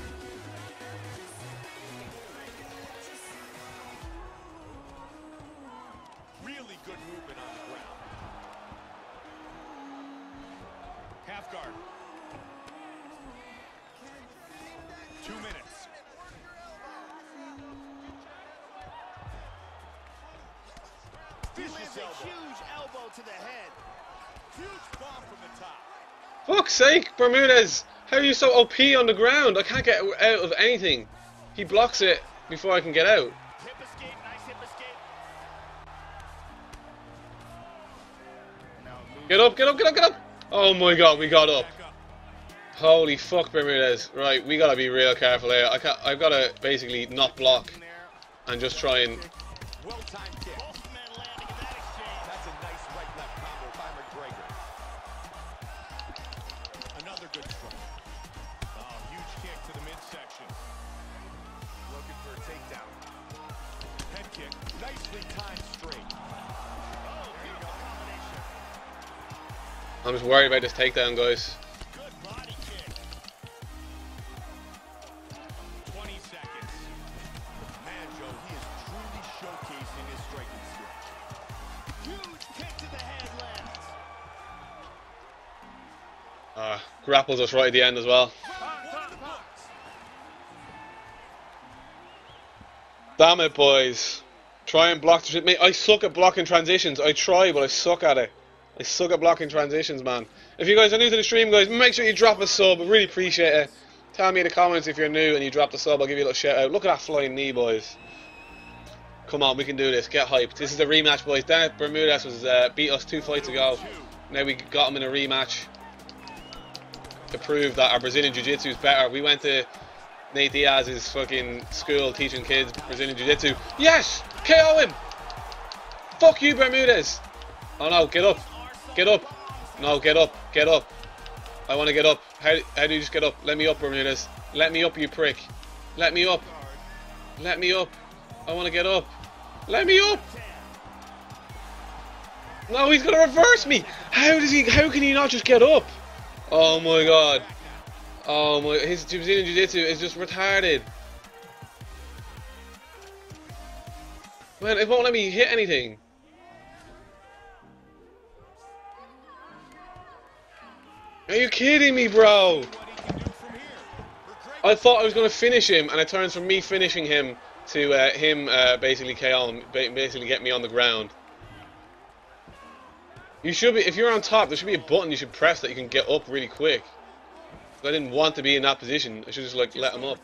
[SPEAKER 3] Really good movement on the ground. Half guard. 2 minutes. Vicious elbow. Huge elbow to the head. Huge bomb from the top.
[SPEAKER 1] Fuck's sake, Bermudez. How are you so OP on the ground? I can't get out of anything. He blocks it before I can get out.
[SPEAKER 3] Hip escape, nice hip escape. Now move
[SPEAKER 1] Get up, get up, get up, get up. Oh my god, we got up.
[SPEAKER 3] back up.
[SPEAKER 1] Holy fuck, Bermudez. Right, we gotta be real careful here. I've gotta basically not block
[SPEAKER 3] In there.
[SPEAKER 1] and just try and...
[SPEAKER 3] Well-timed kick. Both men landing in that exchange. That's a nice right-left combo by McGregor. Another good strike. Oh, huge kick to the midsection. Looking for a takedown. Head kick. Nicely timed straight. Oh, beautiful combination.
[SPEAKER 1] I'm just worried about this takedown, guys.
[SPEAKER 3] Good body kick. 20 seconds. Man, Joe, he is truly showcasing his striking skill. Huge kick to the head lands.
[SPEAKER 1] Grapples us right at the end as well. Damn it, boys. Try and block the shit. Mate, I suck at blocking transitions. I try, but I suck at it. I suck at blocking transitions, man. If you guys are new to the stream, guys, make sure you drop a sub. I really appreciate it. Tell me in the comments if you're new and you dropped a sub. I'll give you a little shout out. Look at that flying knee, boys. Come on, we can do this. Get hyped. This is a rematch, boys. Dennis Bermudez was beat us 2 fights ago. Now we got him in a rematch to prove that our Brazilian Jiu-Jitsu is better. We went to Nate Diaz's fucking school teaching kids Brazilian Jiu-Jitsu. Yes! KO him! Fuck you, Bermudez! Oh no, get up. Get up. No, get up. Get up. I want to get up. How do you just get up? Let me up, Bermudez. Let me up, you prick. Let me up. Let me up. I want to get up. Let me up. No, he's gonna reverse me. How can he not just get up? Oh my god. Oh my, his Brazilian Jiu-Jitsu is just retarded. Man, it won't let me hit anything. Are you kidding me, bro? I thought I was going to finish him, and it turns from me finishing him to him basically KO him, basically get me on the ground. You should be, if you're on top, there should be a button you should press that you can get up really quick. I didn't want to be in that position. I should just like let him up.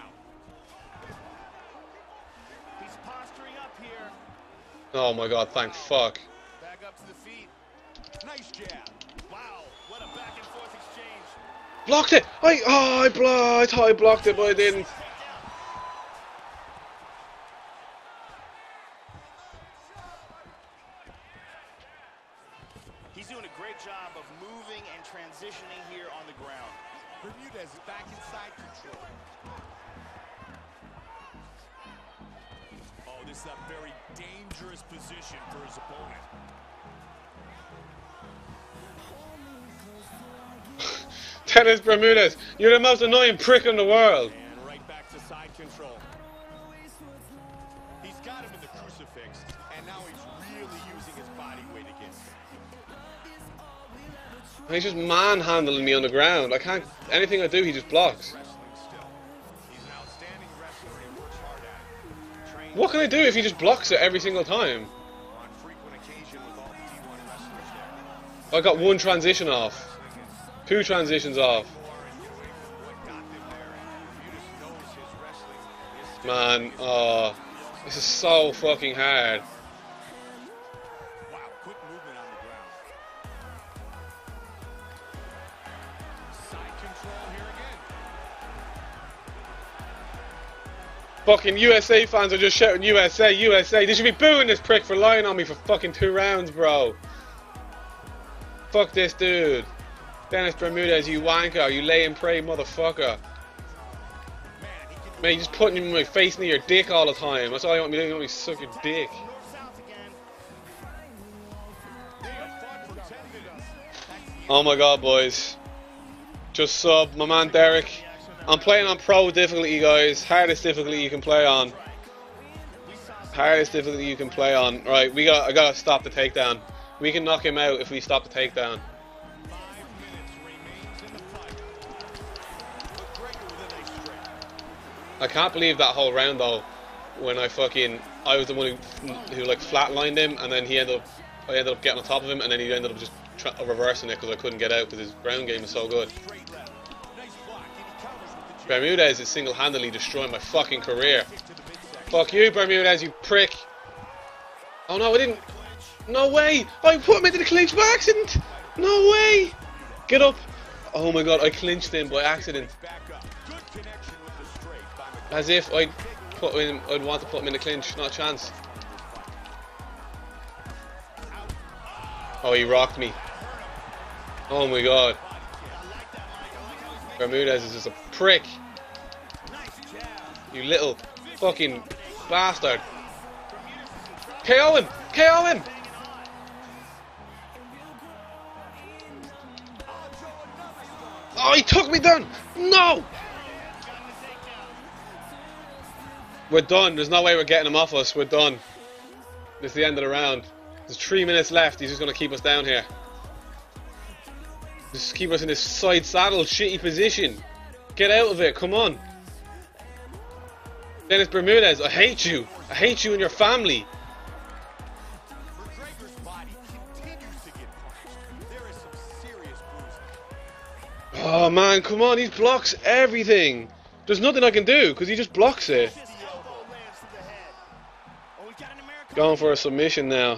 [SPEAKER 3] He's posturing up here.
[SPEAKER 1] Oh my god, thank fuck.
[SPEAKER 3] Back up to the feet. Nice jab. Wow, what a back and forth exchange.
[SPEAKER 1] Blocked it! I thought I blocked it, but I didn't.
[SPEAKER 3] He's doing a great job of moving and transitioning here on the ground. Bermudez is back inside control. Oh, this is a very dangerous position for his opponent.
[SPEAKER 1] Dennis Bermudez, you're the most annoying prick in the world.
[SPEAKER 3] And right back to side control. He's got him in the crucifix, and now he's really using his body weight against him.
[SPEAKER 1] He's just manhandling me on the ground. I can't. Anything I do, he just blocks.
[SPEAKER 3] Wrestling still. He's an outstanding wrestler and works hard at it. Trained
[SPEAKER 1] What can I do if he just blocks it every single time?
[SPEAKER 3] on frequent occasion with all the D1 wrestlers there.
[SPEAKER 1] I got one transition off. 2 transitions off.
[SPEAKER 3] What got them there, and Bermudez knows his wrestling is still
[SPEAKER 1] Man, oh, this is so fucking hard.
[SPEAKER 3] wow, quick movement on the ground. Side control here again.
[SPEAKER 1] Fucking USA fans are just shouting USA, USA. They should be booing this prick for lying on me for fucking 2 rounds, bro. Fuck this dude. Dennis Bermudez, you wanker, you lay and pray motherfucker. Man, you just putting my face near your dick all the time. That's all you want me to do, you want me to suck your dick.
[SPEAKER 3] North-south again. They have fought for 10 minutes. That's the
[SPEAKER 1] Oh my god, boys. Just sub, my man Derek. I'm playing on pro difficulty, guys. Hardest difficulty you can play on. Hardest difficulty you can play on. Right, I gotta stop the takedown. We can knock him out if we stop the takedown.
[SPEAKER 3] 5 minutes remains in the fight. McGregor with a nice straight.
[SPEAKER 1] I can't believe that whole round though, when I was the one who like flatlined him, and then I ended up getting on top of him, and then he ended up just reversing it because I couldn't get out because his ground game is so good.
[SPEAKER 3] Straight left. Nice block, and he counters with the jab.
[SPEAKER 1] Bermudez is single-handedly destroying my fucking career.
[SPEAKER 3] Kick to the midsection.
[SPEAKER 1] Fuck you, Bermudez, you prick. Oh no, I didn't. No way! I put him into the clinch by accident! No way! Get up! Oh my god, I clinched him by accident.
[SPEAKER 3] Back up. Good connection with the straight by McGregor.
[SPEAKER 1] As if I'd want to put him in the clinch. Not a chance. Oh, he rocked me. Oh my god. Bermudez is just a prick. You little fucking bastard. KO him! KO him! Oh, he took me down! No! We're done. There's no way we're getting him off us. We're done. It's the end of the round. There's 3 minutes left. He's just going to keep us down here. Just keep us in this side saddle shitty position. Get out of it. Come on. Dennis Bermudez, I hate you. I hate you and your family.
[SPEAKER 3] McGregor's body continues to get punched. There is some serious bruising.
[SPEAKER 1] Oh man, come on. He blocks everything. There's nothing I can do because he just blocks it.
[SPEAKER 3] This elbow lands to the head. Oh, we've got an American.
[SPEAKER 1] Going for a submission now.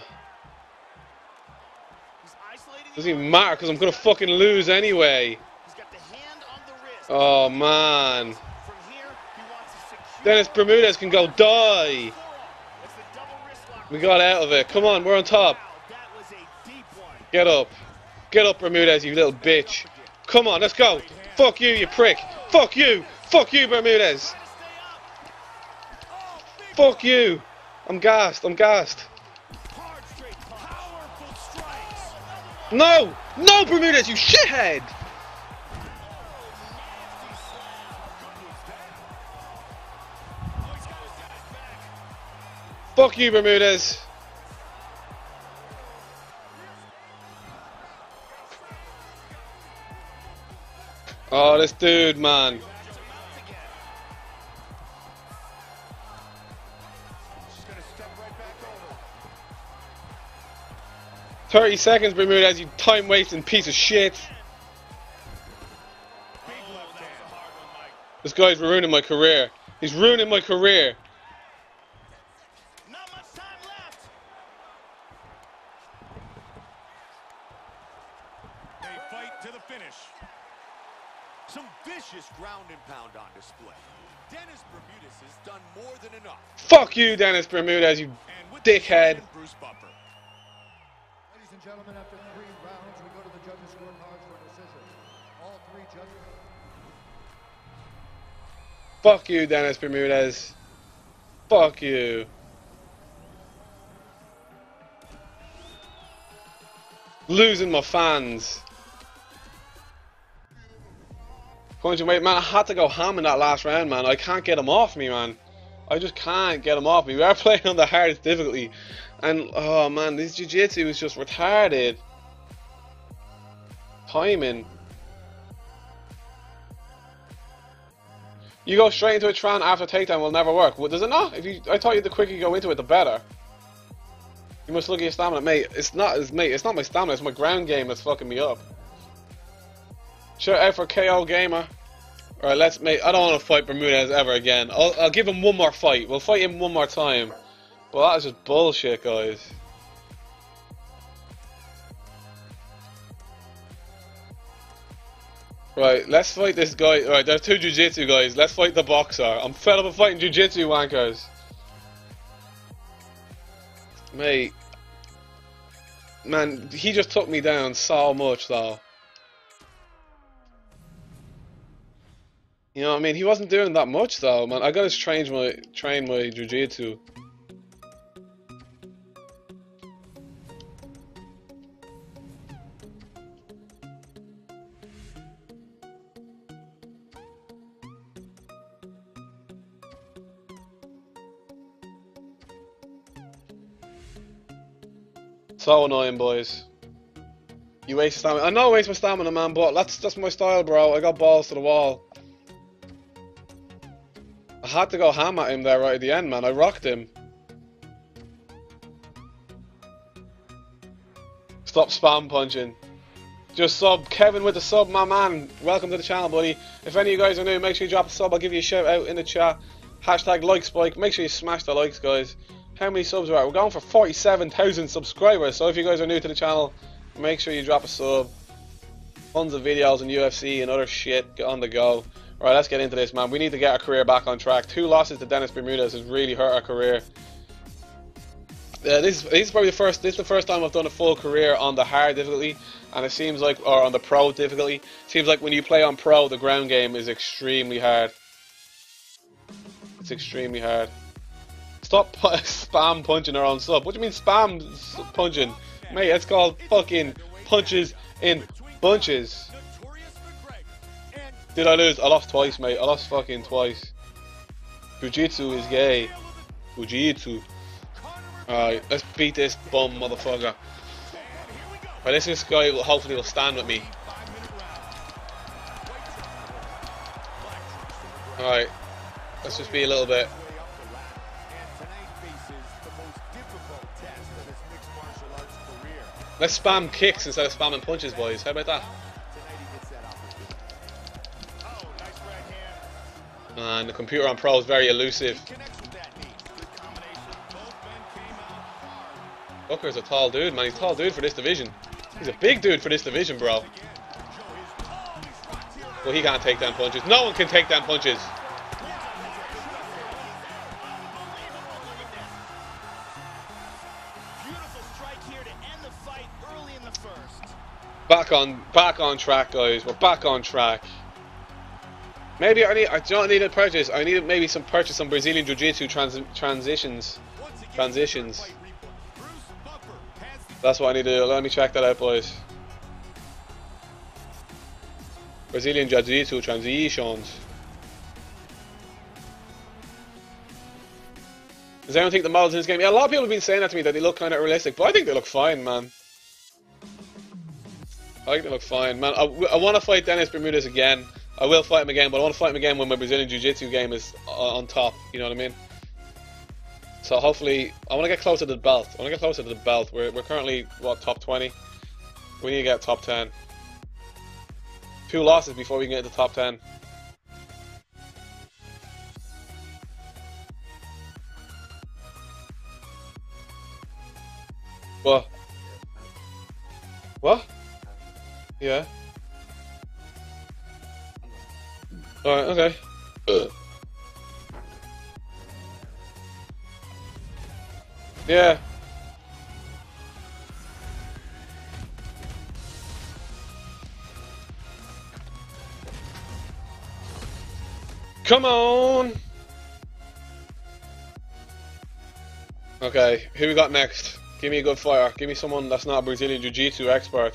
[SPEAKER 3] He's isolating the
[SPEAKER 1] Doesn't even matter because I'm going to fucking lose anyway.
[SPEAKER 3] He's got the hand on the wrist.
[SPEAKER 1] Oh man.
[SPEAKER 3] From here, he wants to secure.
[SPEAKER 1] Dennis Bermudez can go die.
[SPEAKER 3] It's the double wrist lock.
[SPEAKER 1] We got out of it. Come on, we're on top.
[SPEAKER 3] Wow, that was a deep one.
[SPEAKER 1] Get up. Get up, Bermudez, you little bitch. Come on, let's go. Fuck you, you prick. Fuck you. Fuck you, Bermudez.
[SPEAKER 3] Gotta stay up. Oh, big
[SPEAKER 1] Fuck you. I'm gassed. I'm gassed.
[SPEAKER 3] hard straight punch. Powerful strikes.
[SPEAKER 1] No. No, Bermudez, you shithead. Fuck you, Bermudez. Oh, this dude, man. 30 seconds, Bermudez, you time-wasting piece of shit. This guy's ruining my career. He's ruining my career.
[SPEAKER 3] Not much time left. They fight to the finish.
[SPEAKER 2] Some vicious ground and pound on display. Dennis Bermudez has done more than enough.
[SPEAKER 1] Fuck you, Dennis Bermudez, you
[SPEAKER 3] And with the
[SPEAKER 1] dickhead.
[SPEAKER 3] decision, Bruce Buffer.
[SPEAKER 5] Ladies and gentlemen, after 3 rounds, we go to the judges' scorecards for decision. All 3 judges.
[SPEAKER 1] Fuck you, Dennis Bermudez. Fuck you. Losing my fans. Punching weight, man, I had to go ham in that last round, man. I can't get him off me, man. I just can't get him off me. We are playing on the hardest difficulty. And, oh man, this jiu-jitsu is just retarded. Timing. You go straight into a Tran after takedown will never work. Well, does it not? I thought the quicker you go into it, the better. You must look at your stamina, mate. It's not my stamina. It's my ground game that's fucking me up. Shout out for KO Gamer. Alright, let's make. I don't want to fight Bermudez ever again. I'll give him one more fight. We'll fight him one more time. But that is just bullshit, guys. Right, let's fight this guy. Alright, there's 2 jiu-jitsu guys. Let's fight the boxer. I'm fed up of fighting jiu-jitsu wankers. Mate. Man, he just took me down so much, though. You know what I mean? He wasn't doing that much, though, man. I gotta train my jiu-jitsu. So annoying, boys. You waste stamina. I know I waste my stamina, man, but that's my style, bro. I got balls to the wall. I had to go ham at him there right at the end, man. I rocked him. Stop spam punching. Just sub. Kevin with the sub, my man. Welcome to the channel, buddy. If any of you guys are new, make sure you drop a sub. I'll give you a shout out in the chat. Hashtag like spike. Make sure you smash the likes, guys. How many subs are we at? We're going for 47,000 subscribers. So if you guys are new to the channel, make sure you drop a sub. Tons of videos on UFC and other shit. Get on the go. Alright, let's get into this, man. We need to get our career back on track. 2 losses to Dennis Bermudez has really hurt our career. This is probably the first time I've done a full career on the hard difficulty, and it seems like, or on the pro difficulty. It seems like when you play on pro, the ground game is extremely hard. It's extremely hard. Stop spam punching our own sub. What do you mean spam punching? Mate, it's called fucking punches in bunches. Did I lose? I lost twice, mate. I lost fucking twice. Jiu-jitsu is gay. Jiu-jitsu. Alright, let's beat this bum motherfucker. Alright, this guy will hopefully will stand with me. Alright, let's just be a little bit. Let's spam kicks instead of spamming punches, boys. How about that? And the computer on pro is very elusive. Booker's a tall dude, man. He's a tall dude for this division. He's a big dude for this division, bro. Well, he can't take down punches. No one can take down punches. Back on track, guys. We're back on track. Maybe I don't need a purchase. I need maybe some Brazilian Jiu-Jitsu transitions. That's what I need to do. Let me check that out, boys. Brazilian Jiu-Jitsu transitions. Does anyone think the models in this game? Yeah, a lot of people have been saying that to me, that they look kind of realistic, but I think they look fine, man. I think they look fine, man. I want to fight Dennis Bermudez again. I will fight him again, but I want to fight him again when my Brazilian Jiu-Jitsu game is on top. You know what I mean? So hopefully, I want to get closer to the belt. I want to get closer to the belt. We're currently, what, top 20? We need to get top 10. 2 losses before we can get to the top 10. What? What? Yeah. Alright, okay. Yeah. Come on! Okay, who we got next? Give me a good fighter. Give me someone that's not a Brazilian Jiu-Jitsu expert.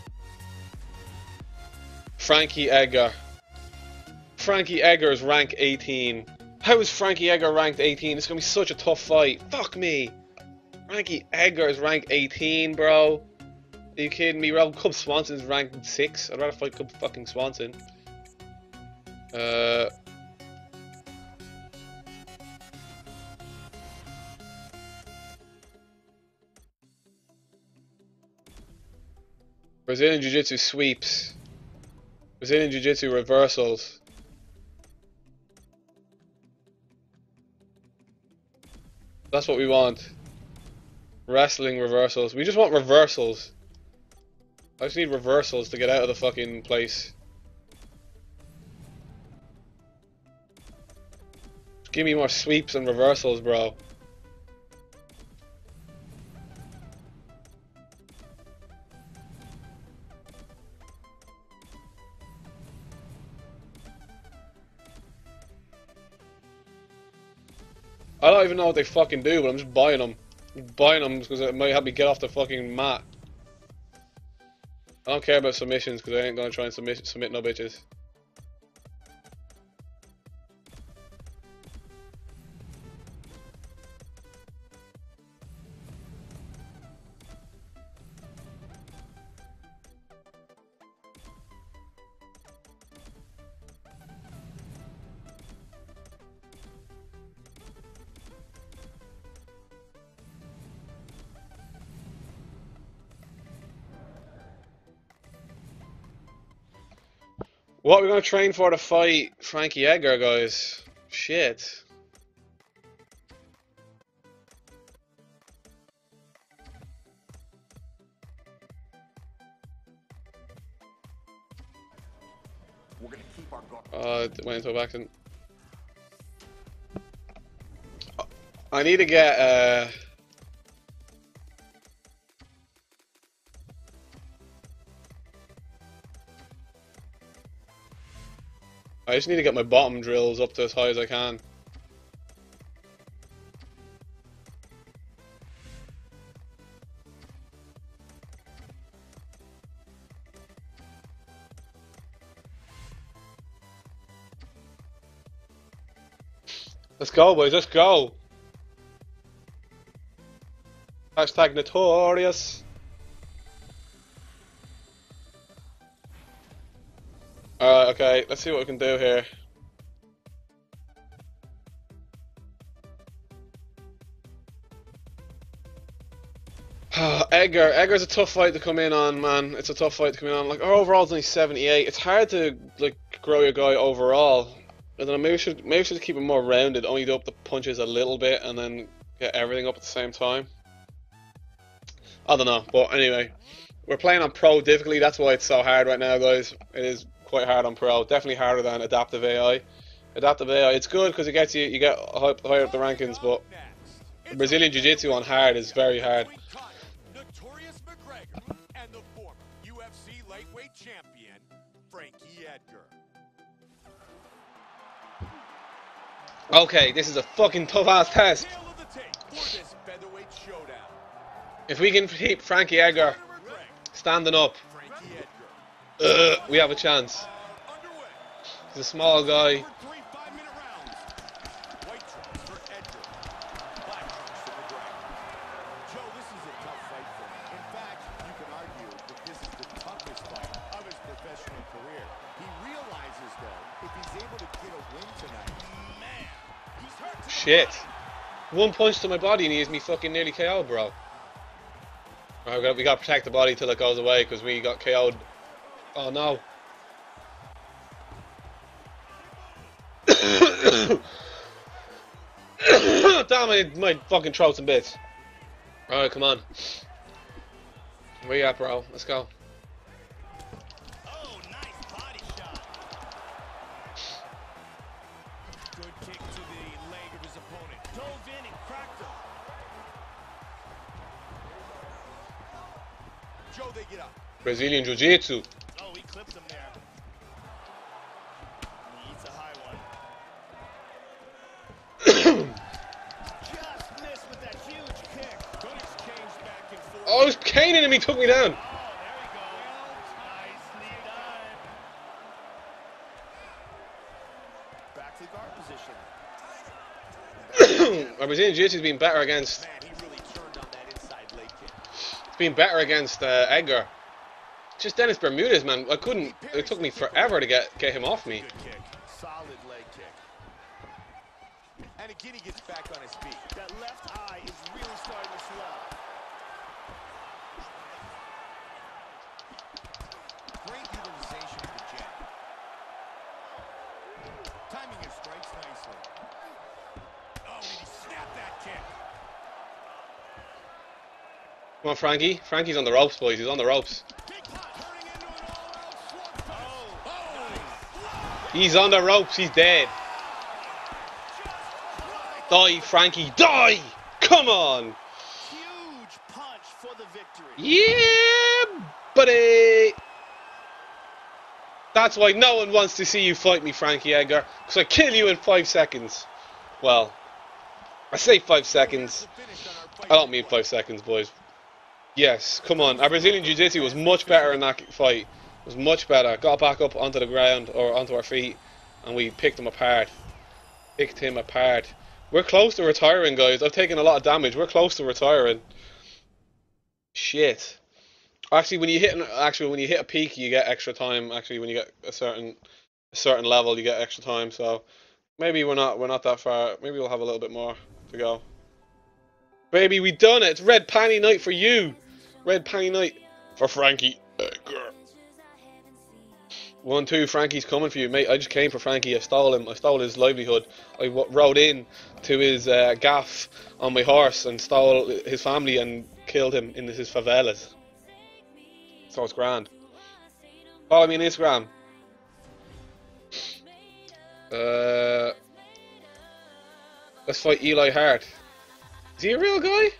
[SPEAKER 1] Frankie Edgar. Frankie Edgar is rank 18. How is Frankie Edgar ranked 18? It's gonna be such a tough fight. Fuck me. Frankie Edgar is rank 18, bro. Are you kidding me, bro? Cub Swanson's ranked 6. I'd rather fight Cub fucking Swanson. Brazilian Jiu-Jitsu sweeps. Brazilian Jiu-Jitsu reversals. That's what we want. Wrestling reversals. We just want reversals. I just need reversals to get out of the fucking place. Just give me more sweeps and reversals, bro. I don't even know what they fucking do, but I'm just buying them. I'm buying them because it might help me get off the fucking mat. I don't care about submissions because I ain't gonna try and submit no bitches. What are we gonna train for to fight Frankie Edgar, guys? Shit.
[SPEAKER 2] We're gonna keep our guard.
[SPEAKER 1] It went into a accident. I need to get I just need to get my bottom drills up to as high as I can. Let's go, boys, let's go. Hashtag notorious. Alright, okay, let's see what we can do here. Edgar's a tough fight to come in on, man. It's a tough fight to come in on. Like, our overall's only 78. It's hard to like grow your guy overall. I don't know, maybe we should keep him more rounded, only do up the punches a little bit and then get everything up at the same time. I don't know, but anyway, we're playing on pro difficulty. That's why it's so hard right now, guys. It is quite hard on pro, definitely harder than adaptive AI. Adaptive AI, it's good because it gets you get higher up the rankings, but Brazilian Jiu-Jitsu on hard is very hard.
[SPEAKER 3] Notorious McGregor and the former UFC lightweight champion Frankie Edgar.
[SPEAKER 1] Okay, this is a fucking tough ass test.
[SPEAKER 3] Tail of the tape for this featherweight showdown.
[SPEAKER 1] If we can keep Frankie Edgar standing up,
[SPEAKER 3] Frankie Edgar.
[SPEAKER 1] we have a chance.
[SPEAKER 3] Underway.
[SPEAKER 1] He's a small guy.
[SPEAKER 3] For 3 5-minute rounds. White trunks for Edgar. Black trunks for McGregor. Joe, this is a tough fight for him. In fact, you can argue that this is the toughest fight of his professional career. He realizes, though, if he's able to get a win tonight, man, he's hurt.
[SPEAKER 1] Shit. One punch to my body and he has me fucking nearly KO'd, bro. Alright, we gotta protect the body till it goes away because we got KO'd. Oh no. Damn, my fucking throat's in bits. Alright, come on. Where you at, bro? Let's go.
[SPEAKER 3] Oh, nice body shot. Good kick to the leg of his opponent. Dove in and cracked him.
[SPEAKER 2] Joe, they get up.
[SPEAKER 1] Brazilian Jiu-Jitsu.
[SPEAKER 3] Oh, he clipped him there. He eats a high one. Just missed with that huge kick. Good exchange back and forth.
[SPEAKER 1] Oh, it was caning him, he took me down.
[SPEAKER 3] Oh, there we go. Nicely done. Back to the guard position.
[SPEAKER 1] Brazilian Jiu-Jitsu's been better against.
[SPEAKER 3] Man, he really turned on that inside leg kick.
[SPEAKER 1] It's been better against Edgar. Just Dennis Bermudez, man. I couldn't. It took me forever to get him off me.
[SPEAKER 3] Good kick. Solid leg kick.
[SPEAKER 2] And again, he gets back on his feet.
[SPEAKER 3] That left eye is really starting to swell.
[SPEAKER 2] Great utilization of the jab. Timing his strikes nicely.
[SPEAKER 3] Oh, did he snap that kick?
[SPEAKER 1] Come on, Frankie. Frankie's on the ropes, boys. He's on the ropes.
[SPEAKER 3] Big punch. Turning into an all-out slugfest. Oh,
[SPEAKER 1] He's on the ropes. He's dead. Die, Frankie. Die! Come on.
[SPEAKER 3] huge punch for the victory.
[SPEAKER 1] Yeah, buddy. That's why no one wants to see you fight me, Frankie Edgar. Because I kill you in 5 seconds. Well, I say 5 seconds. I don't mean 5 seconds, boys. Yes, come on. Our Brazilian Jiu-Jitsu was much better in that fight. It was much better. Got back up onto the ground, or onto our feet, and we picked him apart. Picked him apart. We're close to retiring, guys. I've taken a lot of damage. We're close to retiring. Shit. Actually, when you hit a peak, you get extra time. Actually, when you get a certain level, you get extra time. So maybe we're not that far. Maybe we'll have a little bit more to go. Baby, we done it. It's red panty night for you. Red panty night for Frankie Edgar. 1-2, Frankie's coming for you, mate. I just came for Frankie. I stole him. I stole his livelihood. I rode in to his gaff on my horse and stole his family and killed him in his favelas. So it's grand. Follow me on Instagram. Let's fight Eli Hart. Is he a real guy?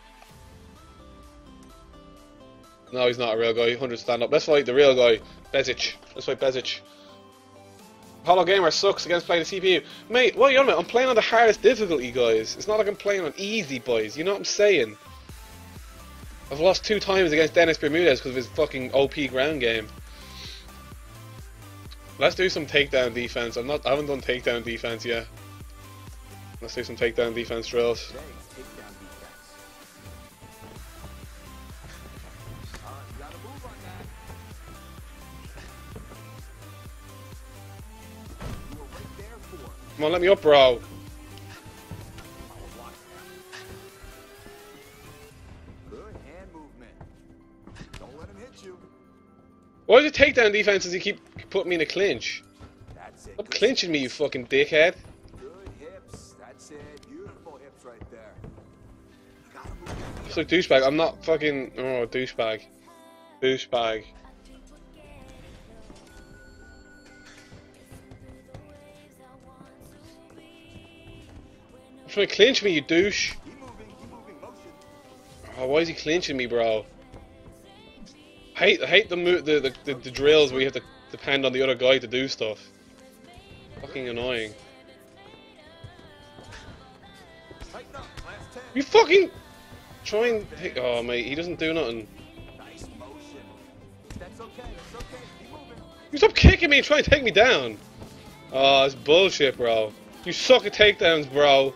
[SPEAKER 1] No, he's not a real guy. 100 stand up. Let's fight the real guy. Bezic. Let's fight Bezic. Hollow Gamer sucks against playing the CPU. Mate, what are you on about? I'm playing on the hardest difficulty, guys. It's not like I'm playing on easy, boys. You know what I'm saying? I've lost 2 times against Dennis Bermudez because of his fucking OP ground game. Let's do some takedown defense. I haven't done takedown defense yet. Let's do some takedown defense drills. Come on, let me up, bro.
[SPEAKER 2] Good hand movement. Don't let him hit you.
[SPEAKER 1] Why is it takedown defense does he keep putting me in a clinch?
[SPEAKER 2] That's it.
[SPEAKER 1] Stop clinching me, you fucking dickhead.
[SPEAKER 2] Good hips. That's it. Beautiful hips right there. You gotta move.
[SPEAKER 1] It's like douchebag. I'm not fucking. Oh, douchebag. Douchebag. You're trying to clinch me, you douche.
[SPEAKER 2] Keep moving, motion.
[SPEAKER 1] Oh, why is he clinching me, bro? I hate the drills where you have to depend on the other guy to do stuff. Fucking annoying.
[SPEAKER 2] Tighten up. Last 10.
[SPEAKER 1] You fucking try and take. Oh, mate, he doesn't do nothing.
[SPEAKER 2] Nice motion. That's okay. That's okay. Keep moving.
[SPEAKER 1] You stop kicking me and trying to take me down. Oh, it's bullshit, bro. You suck at takedowns, bro.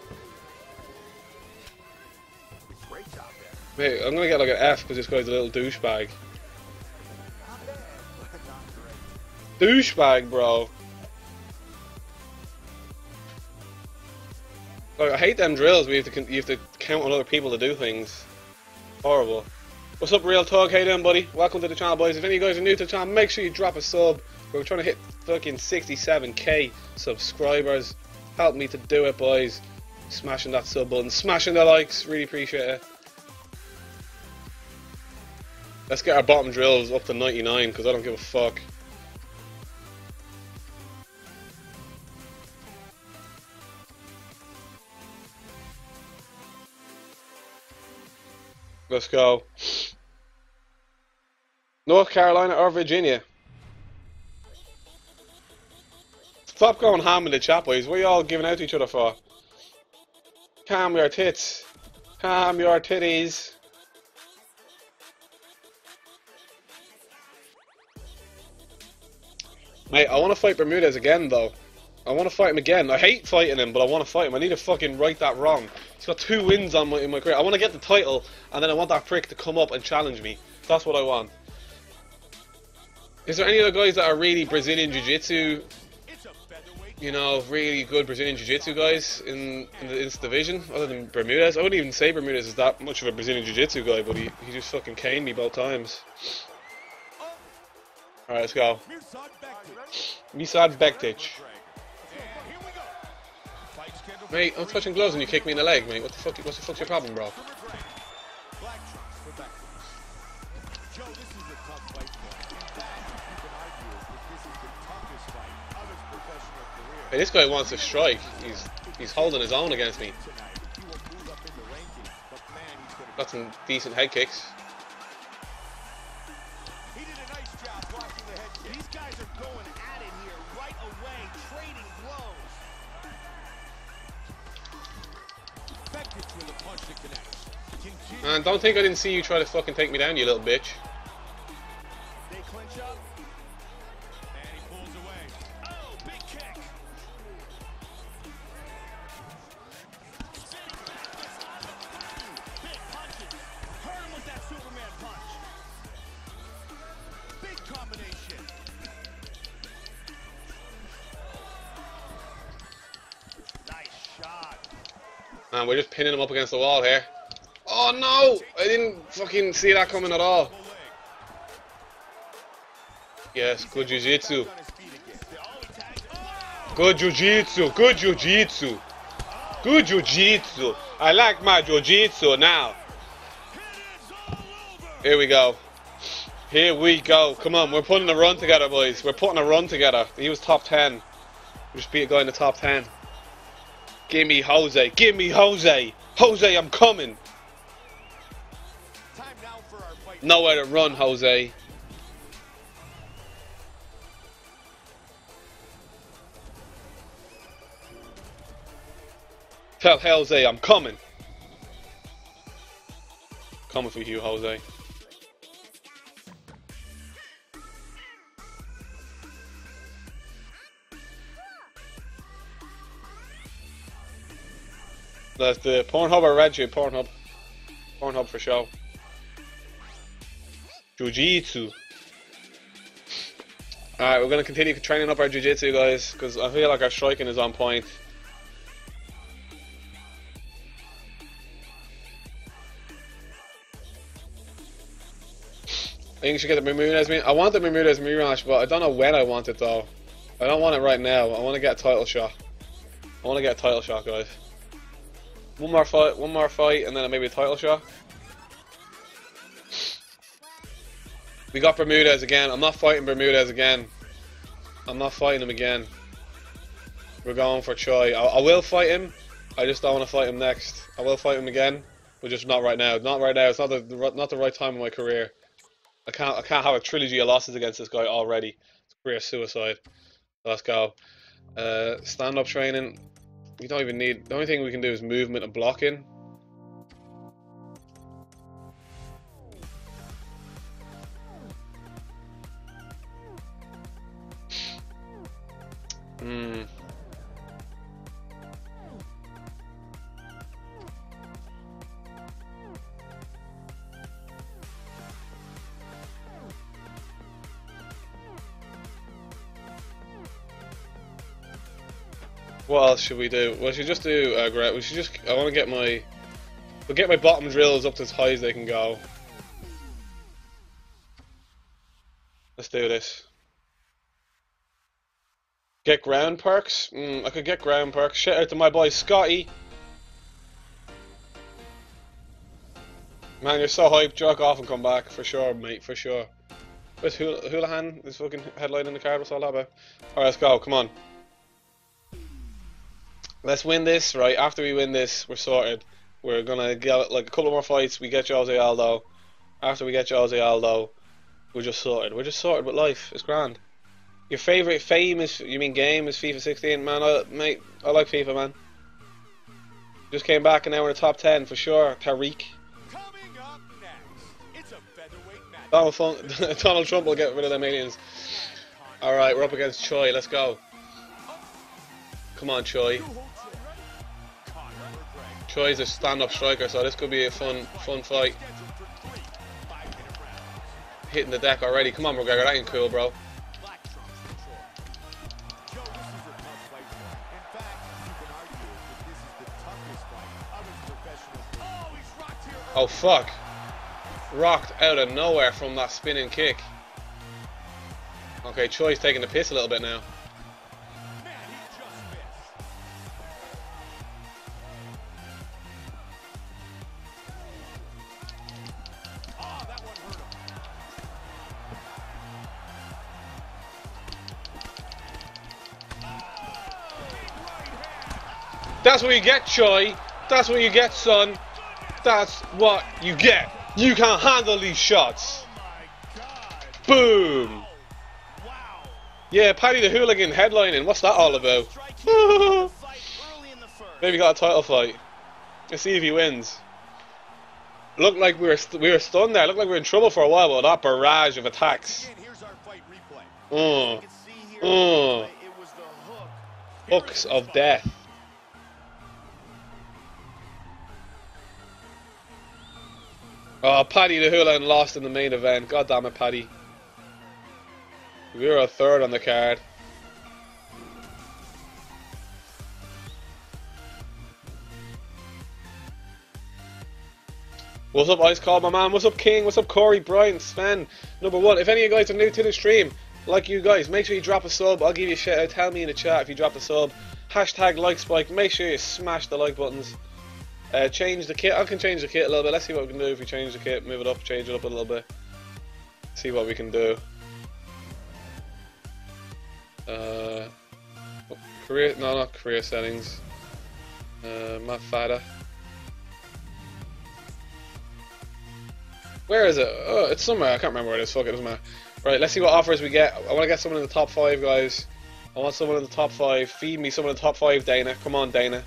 [SPEAKER 2] Great job there.
[SPEAKER 1] Mate, I'm gonna get like an F because this guy's a little douchebag.
[SPEAKER 2] Not bad, but not great.
[SPEAKER 1] Douchebag, bro. Like, I hate them drills where you have to count on other people to do things. Horrible. What's up, Real Talk? How you doing, buddy? Welcome to the channel, boys. If any of you guys are new to the channel, make sure you drop a sub. We're trying to hit fucking 67k subscribers. Help me to do it, boys. Smashing that sub button, smashing the likes. Really appreciate it. Let's get our bottom drills up to 99 because I don't give a fuck. Let's go. North Carolina or Virginia? Stop going ham in the chat, boys. What are you all giving out to each other for? Calm your tits. Calm your titties. Mate, I want to fight Bermudez again, though. I want to fight him again. I hate fighting him, but I want to fight him. I need to fucking right that wrong. He's got 2 wins in my career. I want to get the title, and then I want that prick to come up and challenge me. That's what I want. Is there any other guys that are really Brazilian Jiu-Jitsu, you know, really good Brazilian Jiu-Jitsu guys in this division, other than Bermudez? I wouldn't even say Bermudez is that much of a Brazilian Jiu-Jitsu guy, but he just fucking caned me both times. Alright, let's go. Misad Bektic. Mate, I'm touching gloves and you kick me in the leg, mate. What the fuck? What's the fuck's your problem, bro? Hey, this guy wants to strike. He's holding his own against me. Got some decent head kicks.
[SPEAKER 3] He did a nice job blocking the head kick. These guys are going at it here right away, trading blows. Bektic with a punch that connects.
[SPEAKER 1] Man, don't think I didn't see you try to fucking take me down, you little bitch.
[SPEAKER 3] They clinch up. And he pulls away. Oh, big kick. Big punches. Hurt him with that Superman punch. Big combination. Nice shot.
[SPEAKER 1] Man, we're just pinning him up against the wall here. Oh no! I didn't fucking see that coming at all. Yes, good jiu-jitsu. Good jiu-jitsu. Good jiu-jitsu. Good jiu-jitsu. I like my jiu-jitsu now. Here we go. Here we go. Come on, we're putting a run together, boys. We're putting a run together. He was top 10. We just beat a guy in the top 10. Give me Jose. Give me Jose. Jose, I'm coming.
[SPEAKER 3] Time now for our fight.
[SPEAKER 1] Nowhere to run, Jose. Tell Jose I'm coming. Coming for you, Jose. That's the Pornhub or Redshift? Pornhub. Pornhub for show. Jiu-Jitsu. Alright, we're going to continue training up our Jiu-Jitsu, guys, because I feel like our striking is on point. I think you should get the Bermudez. I want the Bermudez rematch, but I don't know when I want it, though. I don't want it right now. I want to get a title shot. I want to get a title shot, guys. One more fight, and then maybe a title shot. We got Bermudez again. I'm not fighting Bermudez again. I'm not fighting him again. We're going for Choi. I will fight him. I just don't want to fight him next. I will fight him again, but just not right now. Not right now. It's not the right time in my career. I can't have a trilogy of losses against this guy already. It's career suicide. Let's go. Stand-up training. We don't even need. The only thing we can do is movement and blocking. What else should we do? We should just do we should just. I want to get my. We'll get my bottom drills up to as high as they can go. Let's do this. Get ground perks? I could get ground perks. Shout out to my boy Scotty. Man, you're so hyped. Jerk off and come back. For sure, mate. For sure. Where's Houlihan? This fucking headline in the card. What's all that about? Alright, let's go. Come on. Let's win this, right? After we win this, we're sorted. We're gonna get like a couple more fights. We get Jose Aldo. After we get Jose Aldo, we're just sorted. We're just sorted with life. It's grand. Your favourite game is FIFA 16, man. Mate, I like FIFA, man. Just came back and now we're in the top 10 for sure. Tariq.
[SPEAKER 3] Coming up next, it's a featherweight match.
[SPEAKER 1] Donald Trump will get rid of them aliens. Alright, we're up against Choi. Let's go. Come on, Choi. Choi's a stand-up striker, so this could be a fun fight. Hitting the deck already. Come on, McGregor. That ain't cool, bro. Oh fuck! Rocked out of nowhere from that spinning kick. Okay, Choi's taking the piss a little bit now. That's what you get, Choi. That's what you get, son. That's what you get. You can't handle these shots. Boom. Yeah, Paddy the Hooligan headlining. What's that all about? Maybe got a title fight. Let's see if he wins. Looked like we were stunned there. Looked like we were in trouble for a while, but that barrage of attacks. Hooks of death. Oh, Paddy the Hooligan lost in the main event. God damn it, Paddy. We were a third on the card. What's up, Ice Cold, my man? What's up, King? What's up, Corey, Brian, Sven? Number one, if any of you guys are new to the stream, like you guys, make sure you drop a sub. I'll give you a shout out. Tell me in the chat if you drop a sub. Hashtag like spike. Make sure you smash the like buttons. Change the kit. I can change the kit a little bit. Let's see what we can do if we change the kit. Move it up, change it up a little bit. See what we can do. Career, no, not career settings. Matt Fada. Where is it? Oh, it's somewhere. I can't remember where it is. Fuck it, doesn't matter. Right, let's see what offers we get. I want to get someone in the top 5, guys. I want someone in the top 5. Feed me someone in the top 5, Dana. Come on, Dana.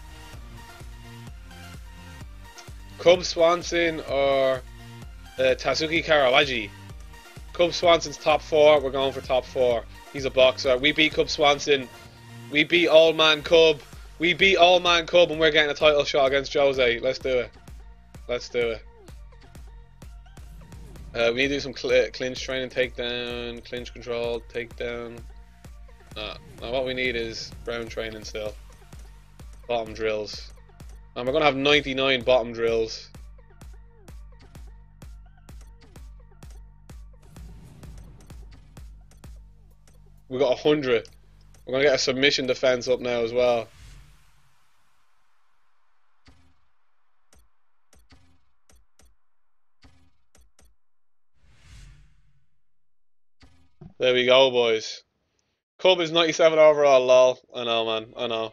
[SPEAKER 1] Cub Swanson or Tatsuki Karawaji. Cub Swanson's top 4. We're going for top 4. He's a boxer. We beat Cub Swanson. We beat Old Man Cub. We beat Old Man Cub, and we're getting a title shot against Jose. Let's do it. Let's do it. We need to do some clinch training, takedown, clinch control, takedown. No, what we need is ground training still. Bottom drills. And we're going to have 99 bottom drills. We got 100. We're going to get a submission defense up now as well. There we go, boys. Cub is 97 overall, lol. I know, man. I know.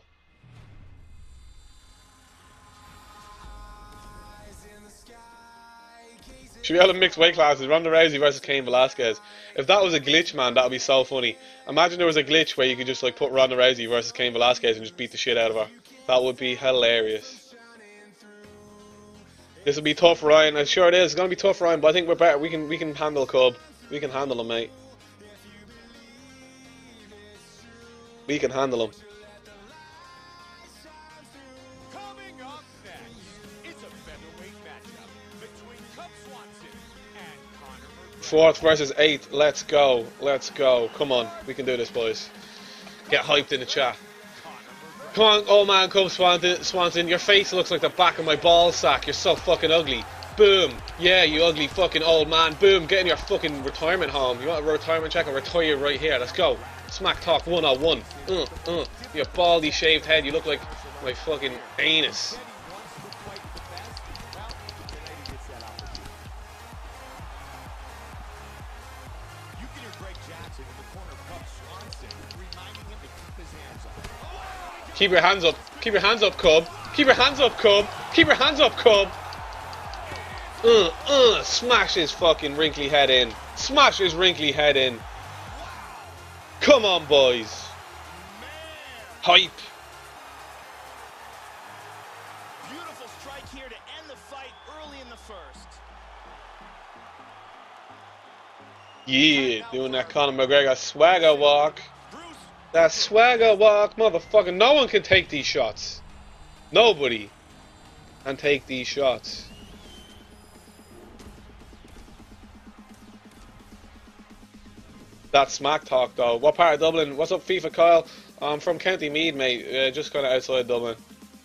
[SPEAKER 1] Should we have a mixed weight classes? Ronda Rousey versus Cain Velasquez. If that was a glitch, man, that would be so funny. Imagine there was a glitch where you could just like put Ronda Rousey versus Cain Velasquez and just beat the shit out of her. That would be hilarious. This will be tough, Ryan. I'm sure it is. It's gonna be tough, Ryan. But I think we're better. We can handle Cub. We can handle him, mate. We can handle him.
[SPEAKER 3] Coming up next, it's a featherweight matchup between Cub Swanson and Conor McGregor.
[SPEAKER 1] 4th versus 8th. Let's go. Let's go. Come on. We can do this, boys. Get hyped in the chat.
[SPEAKER 3] Conor McGregor.
[SPEAKER 1] Come on, old man, come Swanson. Your face looks like the back of my ball sack. You're so fucking ugly. Boom. Yeah, you ugly fucking old man. Boom. Get in your fucking retirement home. You want a retirement check? I'll retire you right here. Let's go. Smack talk 101. Your baldy shaved head. You look like my fucking anus. Keep your hands up. Keep your hands up, cub. Keep your hands up, cub. Keep your hands up, cub. Smash his fucking wrinkly head in. Smash his wrinkly head in. Come on, boys. Hype.
[SPEAKER 3] Beautiful strike here to end the fight early in the first.
[SPEAKER 1] Yeah, doing that Conor McGregor swagger walk. That swagger walk, motherfucker. No one can take these shots. Nobody can take these shots. That smack talk, though. What part of Dublin? What's up, FIFA Kyle? I'm from County Meath, mate. Just kind of outside Dublin.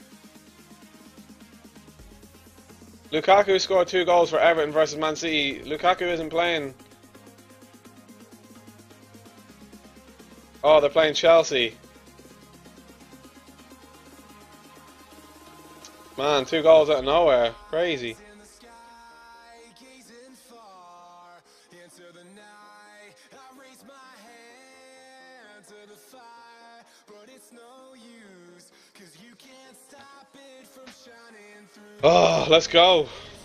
[SPEAKER 1] Lukaku scored 2 goals for Everton versus Man City. Lukaku isn't playing. Oh, they're playing Chelsea. Man, 2 goals out of nowhere. Crazy. Oh, let's go.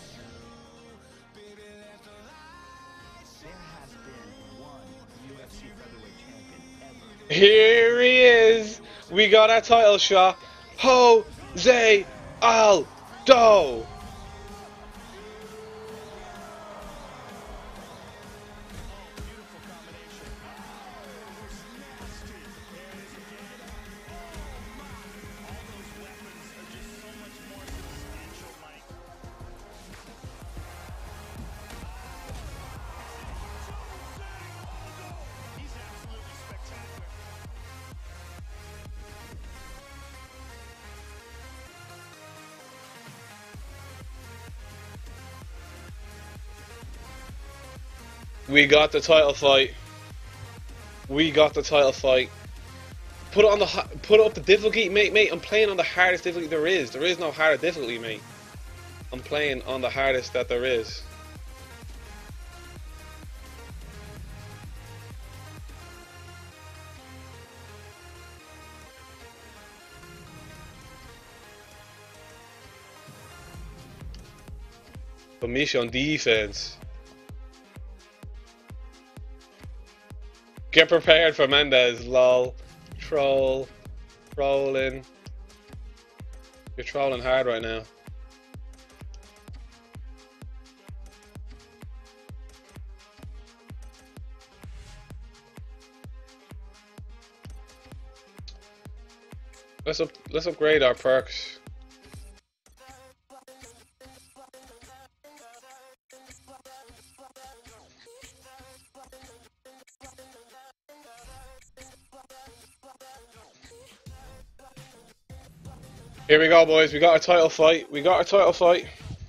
[SPEAKER 1] Here he is. We got our title shot. Jose Aldo. We got the title fight. We got the title fight. Put it on put it up the difficulty, mate. I'm playing on the hardest difficulty there is. There is no harder difficulty, mate. I'm playing on the hardest that there is. But Misha on defense. Get prepared for Mendez, lol. Troll. Trolling. You're trolling hard right now. Let's upgrade our perks. Here we go, boys. We got our title fight. We got our title fight.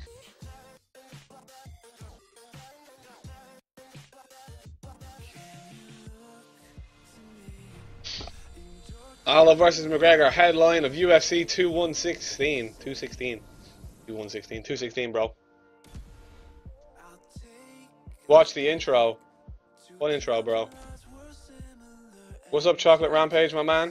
[SPEAKER 1] Aldo versus McGregor, headline of UFC 216. 216, bro. Watch the intro. What intro, bro? What's up, Chocolate Rampage, my man?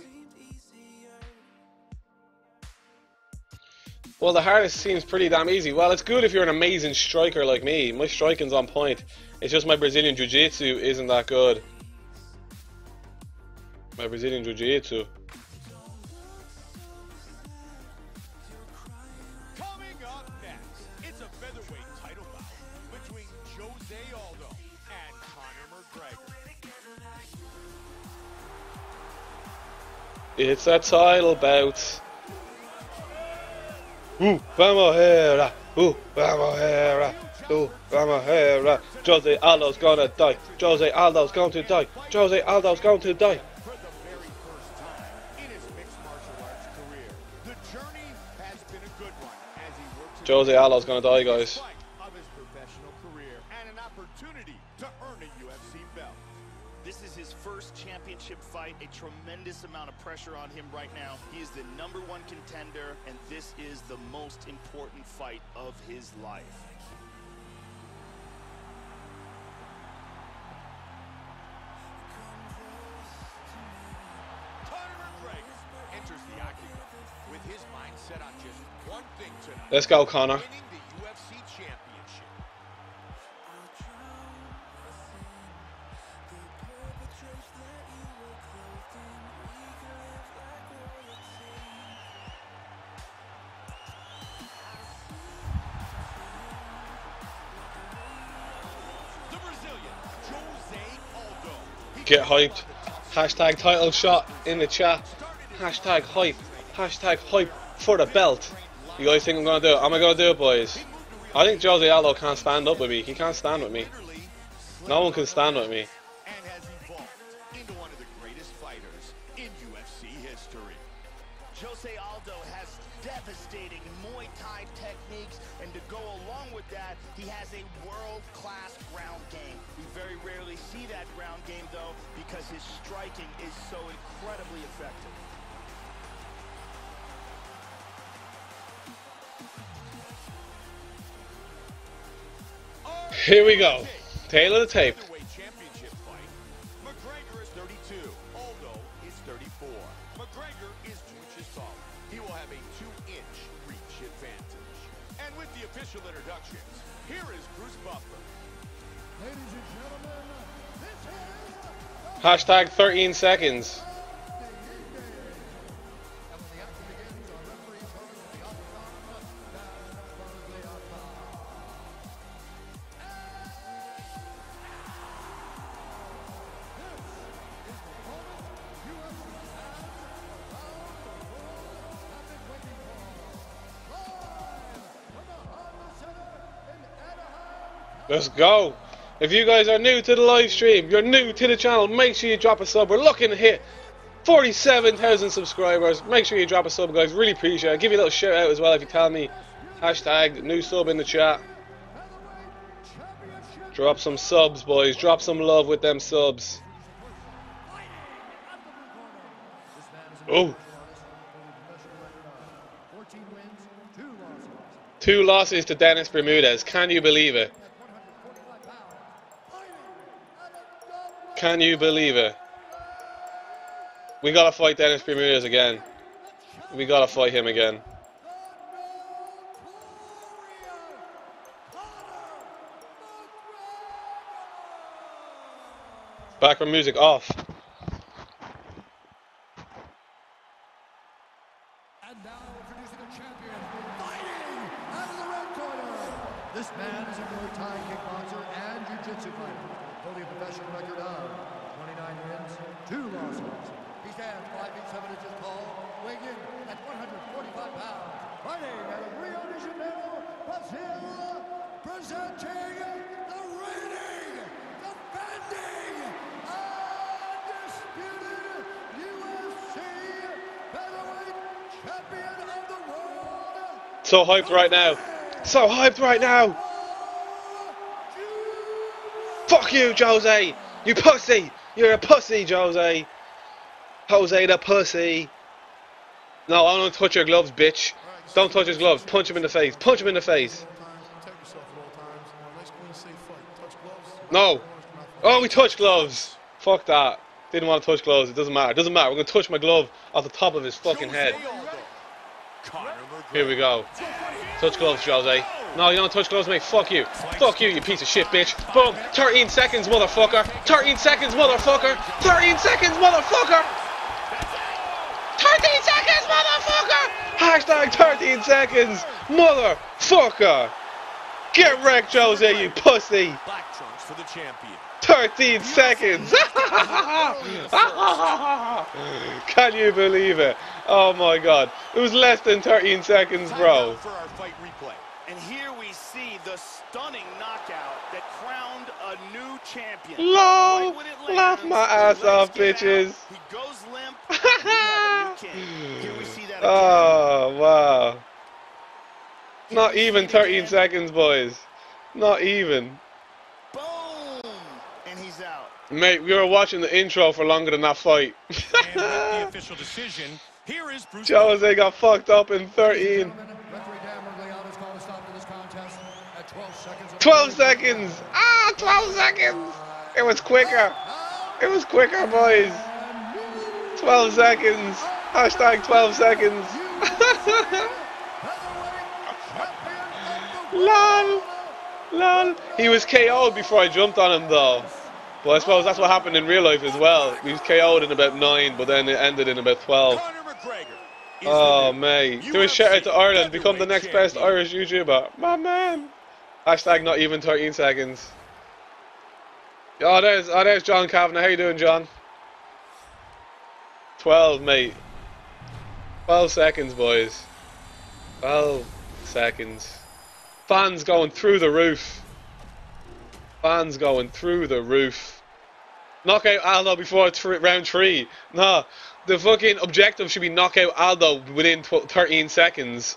[SPEAKER 1] Well, the hardest seems pretty damn easy. Well, it's good if you're an amazing striker like me. My striking's on point. It's just my Brazilian Jiu-Jitsu isn't that good. My Brazilian Jiu-Jitsu.
[SPEAKER 3] Coming up next, it's a featherweight title bout between Jose Aldo and Conor McGregor.
[SPEAKER 1] It's a title bout. Vamos here, vamos here, vamos here. Jose Aldo's gonna die. Jose Aldo's going to die. Jose Aldo's going to die.
[SPEAKER 3] For the very first time in his mixed martial arts career, good one as he works his
[SPEAKER 1] Jose
[SPEAKER 3] way
[SPEAKER 1] Aldo's gonna die,
[SPEAKER 3] to the
[SPEAKER 1] guys.
[SPEAKER 3] fight of his professional career and an opportunity to earn a UFC belt.
[SPEAKER 6] This is his first championship fight, a tremendous amount of pressure on him right now. He is the #1 contender, and this is the most important fight of his life.
[SPEAKER 3] Conor McGregor enters the octagon with his mind set on just one thing tonight.
[SPEAKER 1] Let's go, Conor.
[SPEAKER 3] Winning the UFC championship. The Brazilian, Jose Aldo.
[SPEAKER 1] Get hyped. Hashtag title shot in the chat. Hashtag hype. Hashtag hype for the belt. You guys think I'm gonna do it? Am I gonna do it, boys? I think Jose Aldo can't stand up with me. He can't stand with me. No one can stand with me.
[SPEAKER 3] And has evolved into one of the greatest fighters in UFC history.
[SPEAKER 6] Jose Aldo has devastating Muay Thai techniques, and to go along with that, he has a world-class ground game. We very rarely see that ground game, though, because his striking is so incredibly effective.
[SPEAKER 1] Here we go. Tail of the tape.
[SPEAKER 3] Heavyweight championship fight. McGregor is 32. Aldo is 34. McGregor is 2 inches taller. He will have a 2-inch reach advantage. And with the official introductions, here is Bruce Buffer.
[SPEAKER 5] Ladies and gentlemen, this is
[SPEAKER 1] Hashtag 13 seconds.
[SPEAKER 5] and when the action begins, our referee tells us the octagon, down the octagon.
[SPEAKER 1] Let's go. If you guys are new to the live stream, you're new to the channel, make sure you drop a sub. We're looking to hit 47,000 subscribers. Make sure you drop a sub, guys. Really appreciate it. I'll give you a little shout out as well if you tell me hashtag new sub in the chat. Drop some subs, boys. Drop some love with them subs. Oh.
[SPEAKER 5] 14 wins, 2 losses.
[SPEAKER 1] 2 losses to Dennis Bermudez. Can you believe it?
[SPEAKER 5] 145 pounds.
[SPEAKER 1] Can you believe it? We gotta fight Dennis Bermudez again. We gotta fight him again. Background music off.
[SPEAKER 5] And now introducing a champion, fighting out of the red corner. This man is a Muay Thai kickboxer and jiu-jitsu fighter, holding a professional record of 29 wins, 2 losses. He stands 5 feet 7 inches tall, weighing in at 145 pounds, fighting out of Rio de Janeiro, Brazil, presenting the reigning, defending, undisputed UFC featherweight champion of the world.
[SPEAKER 1] So hyped right now. So hyped right now. Fuck you, Jose. You pussy. You're a pussy, Jose. Jose the pussy. No, I don't touch your gloves, bitch. Don't touch his gloves. Punch him in the face. Punch him in the face. No. Oh, we touch gloves. Fuck that. Didn't want to touch gloves. It doesn't matter. It doesn't matter. We're going to touch my glove off the top of his fucking head.
[SPEAKER 3] Jose Aldo. Conor McGregor.
[SPEAKER 1] Here we go. Touch gloves, Jose. No, you don't touch gloves, mate. Fuck you. Fuck you, you piece of shit, bitch. Boom. 13 seconds, motherfucker. 13 seconds, motherfucker. 13 seconds, motherfucker. 13 seconds, motherfucker. Hashtag 13 seconds, motherfucker. Get wrecked, Jose, you pussy.
[SPEAKER 3] Black trunks for the champion.
[SPEAKER 1] 13 seconds. Can you believe it? Oh my god. It was less than 13 seconds, bro.
[SPEAKER 3] For our fight replay.
[SPEAKER 6] And here we see the stunning knockout that crowned a new champion.
[SPEAKER 1] Lol.
[SPEAKER 6] Right when it lands,
[SPEAKER 1] Laugh my
[SPEAKER 6] the
[SPEAKER 1] ass
[SPEAKER 6] legs
[SPEAKER 1] off,
[SPEAKER 6] get out,
[SPEAKER 1] bitches.
[SPEAKER 6] He goes limp. And we have a new king. Here we see that again.
[SPEAKER 1] Oh, wow. Not even 13 seconds, boys. Not even.
[SPEAKER 6] Boom! And he's out.
[SPEAKER 1] Mate, we were watching the intro for longer than that fight.
[SPEAKER 3] And with the official decision, here is Bruce.
[SPEAKER 1] Jose got fucked up in
[SPEAKER 5] Ladies and
[SPEAKER 1] 13.
[SPEAKER 5] gentlemen, referee Dan Mergliano's called a stop to this contest at 12 seconds.
[SPEAKER 1] 12 seconds! Ah, 12 seconds! It was quicker. It was quicker, boys. 12 seconds. Hashtag 12 seconds. Lol. Lol. He was KO'd before I jumped on him, though. But I suppose that's what happened in real life as well. He was KO'd in about 9, but then it ended in about 12.
[SPEAKER 3] Conor McGregor is
[SPEAKER 1] Oh,
[SPEAKER 3] the new
[SPEAKER 1] mate. Do a
[SPEAKER 3] UFC
[SPEAKER 1] shout out to Ireland. Become the next
[SPEAKER 3] featherweight
[SPEAKER 1] best Irish YouTuber. My man. Hashtag not even 13 seconds. Oh, there's John Kavanagh. How you doing, John? 12, mate. 12 seconds, boys. 12 seconds. Fans going through the roof. Fans going through the roof. Knock out Aldo before round 3. Nah, the fucking objective should be knock out Aldo within 13 seconds.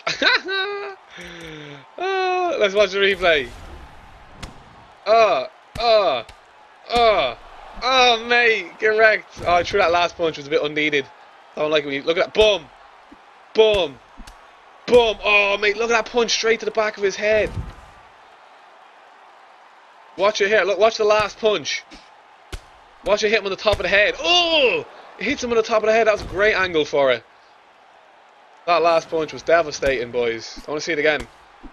[SPEAKER 1] Let's watch the replay. Oh, mate, get wrecked. Oh, I threw that last punch, was a bit unneeded. I don't like it when you look at that. Boom, boom, boom. Oh, mate, look at that punch straight to the back of his head. Watch it here. Look, watch the last punch. Watch it hit him on the top of the head. Oh, it hits him on the top of the head. That was a great angle for it. That last punch was devastating, boys. I want to see it again.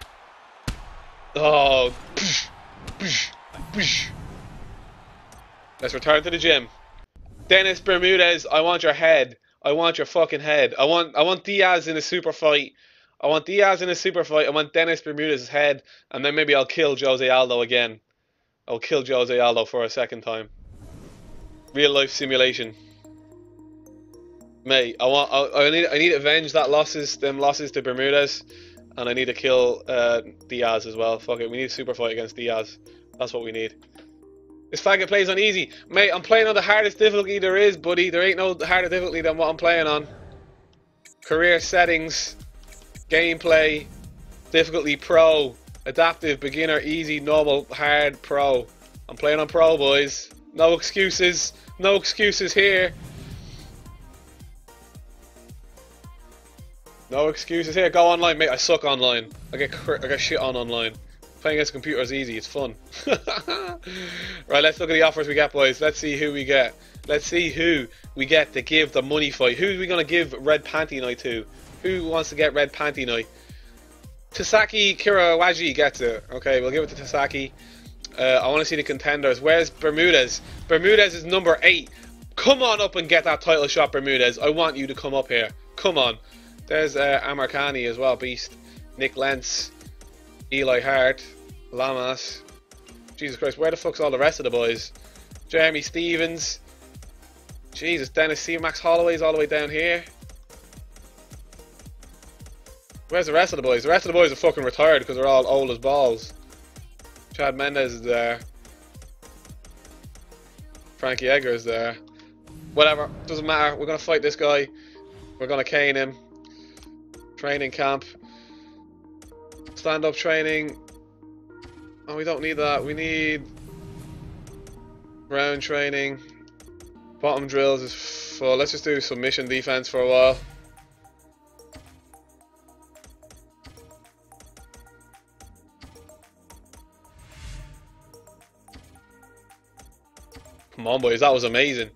[SPEAKER 1] Oh, psh, psh, psh. Let's return to the gym. Dennis Bermudez, I want your head. I want your fucking head. I want Diaz in a super fight. I want Diaz in a super fight. I want Dennis Bermudez's head, and then maybe I'll kill Jose Aldo again. I'll kill Jose Aldo for a second time. Real life simulation. Mate, I need to avenge them losses to Bermudez, and I need to kill Diaz as well. Fuck it, we need a super fight against Diaz. That's what we need. This faggot plays on easy. Mate, I'm playing on the hardest difficulty there is, buddy. There ain't no harder difficulty than what I'm playing on. Career settings, gameplay, difficulty pro, adaptive, beginner, easy, normal, hard, pro. I'm playing on pro, boys. No excuses. No excuses here. No excuses here. Go online, mate. I suck online. I get shit on online. Playing against a computer is easy. It's fun. Right, let's look at the offers we get, boys. Let's see who we get. Let's see who we get to give the money fight. Who are we going to give Red Panty Night to? Who wants to get Red Panty Night? Tasaki Kirawaji gets it. Okay, we'll give it to Tasaki. I want to see the contenders. Where's Bermudez? Bermudez is number 8. Come on up and get that title shot, Bermudez. I want you to come up here. Come on. There's Amarkani as well, beast. Nick Lentz. Eli Hart. Lamas. Jesus Christ, where the fuck's all the rest of the boys? Jeremy Stevens. Jesus, Dennis C. Max Holloway's all the way down here. Where's the rest of the boys? The rest of the boys are fucking retired because they're all old as balls. Chad Mendes is there. Frankie Edgar is there. Whatever, doesn't matter. We're gonna fight this guy. We're gonna cane him. Training camp. Stand-up training. Oh, we don't need that. We need ground training. Bottom drills is full. Let's just do submission defense for a while. Come on, boys, that was amazing.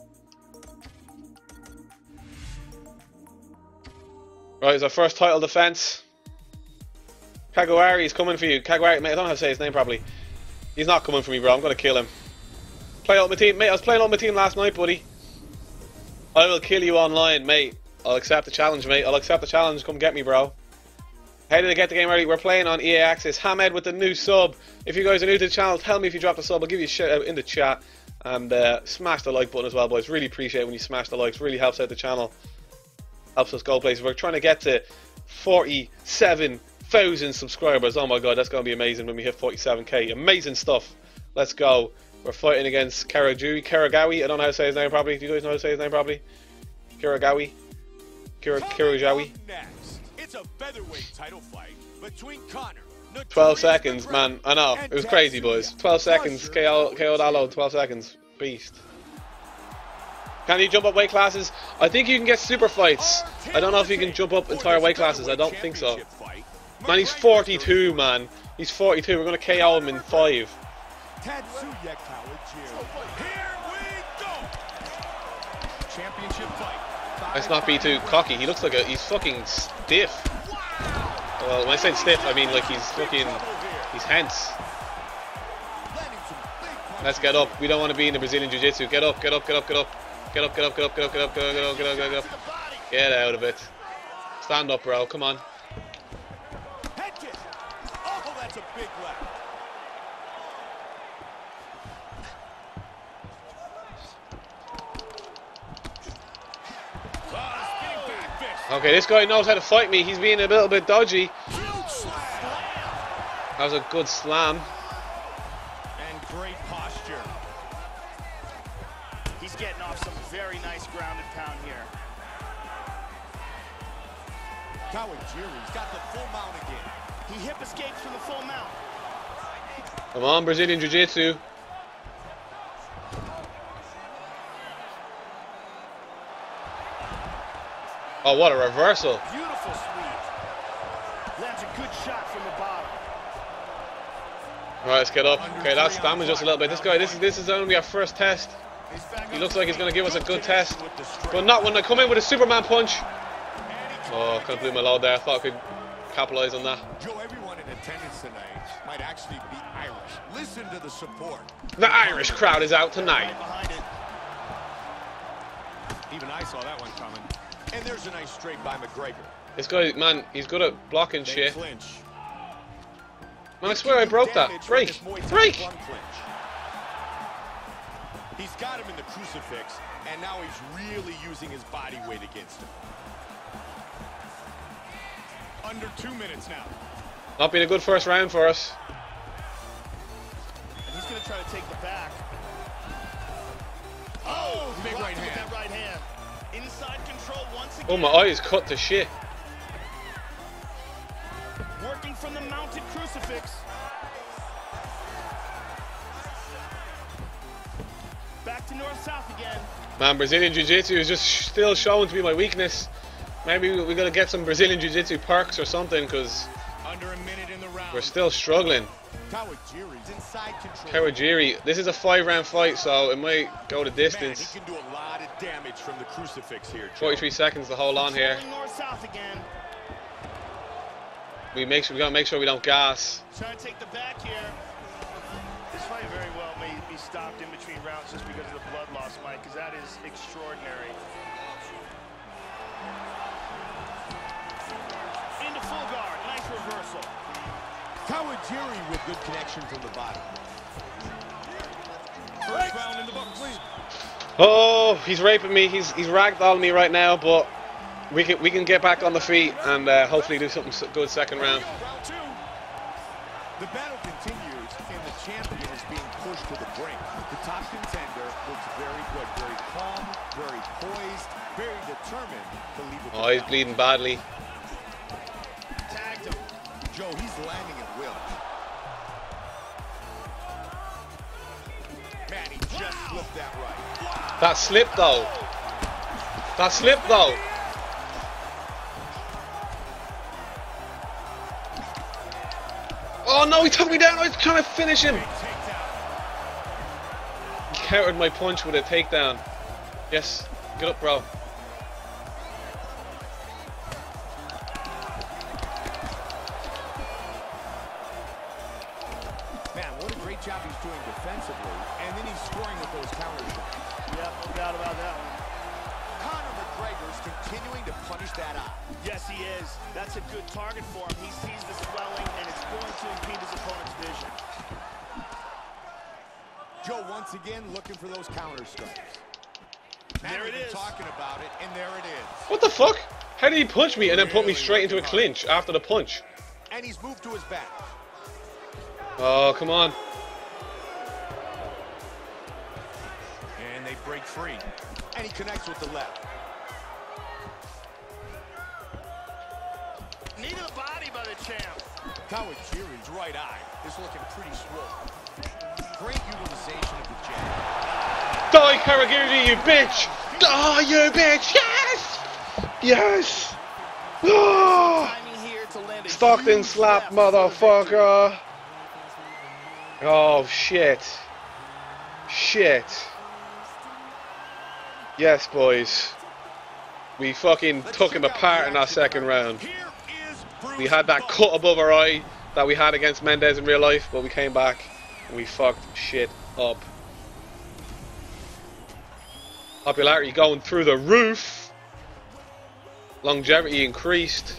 [SPEAKER 1] Right, it's our first title defense. Kagawari is coming for you. Kagawari, mate, I don't know how to say his name properly. He's not coming for me, bro. I'm gonna kill him. Play Ultimate Team, mate. I was playing Ultimate Team last night, buddy. I will kill you online, mate. I'll accept the challenge, mate. I'll accept the challenge. Come get me, bro. How did I get the game early? We're playing on EA Access. Hamed with the new sub. If you guys are new to the channel, tell me if you dropped a sub. I'll give you a shout out in the chat. And smash the like button as well, boys. Really appreciate it when you smash the likes. Really helps out the channel. Helps us go places. We're trying to get to 47,000 subscribers. Oh my god, that's going to be amazing when we hit 47k. Amazing stuff. Let's go. We're fighting against Karagawi. I don't know how to say his name properly. Do you guys know how to say his name properly? Karagawi. Kirajawi.
[SPEAKER 3] It's a featherweight title fight between Conor.
[SPEAKER 1] 12 seconds, man. I know. It was crazy, boys. 12 seconds. KO'd Allo in 12 seconds. Beast. Can you jump up weight classes? I think you can get super fights. I don't know if you can jump up entire weight classes. I don't think so. Man, he's 42, man. He's 42. We're going to KO him in 5.
[SPEAKER 3] Tatsuya Kawajiri. Here we go. Championship fight.
[SPEAKER 1] Let's not be too cocky. He looks like he's fucking stiff. Well, when I say stiff, I mean like he's hense. Let's get up. We don't want to be in the Brazilian Jiu-Jitsu. Get up, get up, get up, get up. Get up, get up, get up, get up, get up, get up, get up, get up, get up. Get out of it. Stand up, bro. Come on.
[SPEAKER 3] Head kick. Oh, that's a big left.
[SPEAKER 1] Okay, this guy knows how to fight me. He's being a little bit dodgy. That was a good slam.
[SPEAKER 3] And great posture.
[SPEAKER 6] He's getting off some very nice ground and pound here.
[SPEAKER 3] Kawajiri's got the full mount again.
[SPEAKER 6] He hip escapes from the full mount.
[SPEAKER 1] Come on, Brazilian Jiu-Jitsu. Oh, what a reversal.
[SPEAKER 6] Beautiful sweep. Lands a good shot from the bottom.
[SPEAKER 1] Alright, let's get up. Okay, that's damaged us a little bit. This guy, this is only our first test. He looks like he's going to give us a good test. But not when I come in with a Superman punch. Oh, kind of blew my load there. I thought I could capitalize on that.
[SPEAKER 3] Joe, everyone in attendance tonight might actually be Irish. Listen to the support.
[SPEAKER 1] The Irish crowd is out tonight.
[SPEAKER 3] Even I saw that one coming. And there's a nice straight by McGregor.
[SPEAKER 1] This guy, man, he's good at blocking
[SPEAKER 3] They
[SPEAKER 1] shit.
[SPEAKER 3] clinch.
[SPEAKER 1] Man, I swear I broke that. Break! Break!
[SPEAKER 3] He's got him in the crucifix, and now he's really using his body weight against him. Under 2 minutes now.
[SPEAKER 1] Not been a good first round for us.
[SPEAKER 6] And he's going to try to take the back.
[SPEAKER 3] Oh, big right
[SPEAKER 6] With
[SPEAKER 3] hand.
[SPEAKER 6] that right hand. Inside control once again.
[SPEAKER 1] Oh, my eye is cut to shit.
[SPEAKER 6] Working from the mounted crucifix. Back to north-south again.
[SPEAKER 1] Man, Brazilian Jiu-Jitsu is just still showing to be my weakness. Maybe we gotta get some Brazilian Jiu-Jitsu perks or something, because
[SPEAKER 3] Under a minute in the round.
[SPEAKER 1] we're still struggling.
[SPEAKER 3] Kawajiri's inside control.
[SPEAKER 1] Kawajiri, this is a 5-round fight, so it might go the
[SPEAKER 3] Man,
[SPEAKER 1] distance.
[SPEAKER 3] he can do a lot of damage from the crucifix here, Joe.
[SPEAKER 1] 43 seconds to hold on here.
[SPEAKER 6] Controlling north-south again.
[SPEAKER 1] We gotta make sure we don't gas.
[SPEAKER 6] Trying to take the back here. This fight very well may be stopped in between rounds just because of the blood loss, Mike, because that is extraordinary. Into full guard. Nice reversal.
[SPEAKER 3] Kawajiri with good connection from the bottom. First round in the books.
[SPEAKER 1] Oh, he's raping me. He's ragdolling me right now, but we can get back on the feet and hopefully do something good second round.
[SPEAKER 3] Round two. The battle continues, and the champion is being pushed to the brink. The top contender looks very good, very calm, very poised, very determined to leave it.
[SPEAKER 1] Oh, he's bleeding badly.
[SPEAKER 6] Tagged him.
[SPEAKER 3] Joe, he's landing at will. Man, he just slipped that right.
[SPEAKER 1] That slip though. That slip though. Oh no, he took me down. I was trying to finish him. He countered my punch with a takedown. Yes, get up, bro.
[SPEAKER 3] Man, what a great job he's doing defensively, and then he's scoring with those counter shots.
[SPEAKER 6] Yep, no doubt about that one.
[SPEAKER 3] Conor McGregor's continuing to punish that eye.
[SPEAKER 6] Yes, he is. That's a good target for him. He sees the swelling, and it's going to impede his opponent's vision.
[SPEAKER 3] Joe, once again, looking for those counter strikes.
[SPEAKER 6] There it is.
[SPEAKER 3] Talking about it, and there it is.
[SPEAKER 1] What the fuck? How did he punch me and then put me straight into a clinch after the punch?
[SPEAKER 3] And he's moved to his back.
[SPEAKER 1] Oh, come on.
[SPEAKER 3] And they break free. And he connects with the left.
[SPEAKER 6] Knee to the body by the champ.
[SPEAKER 3] Kawajiri's right eye is looking pretty swollen. Great utilization of the jab.
[SPEAKER 1] Die, Karagiri, you bitch! Die, you bitch! Yes! Yes! Oh! Stockton slap, motherfucker! Oh, shit. Shit. Yes, boys. We fucking took him apart in that second round. We had that cut above our eye that we had against Mendez in real life, but we came back and we fucked shit up. Popularity going through the roof. Longevity increased.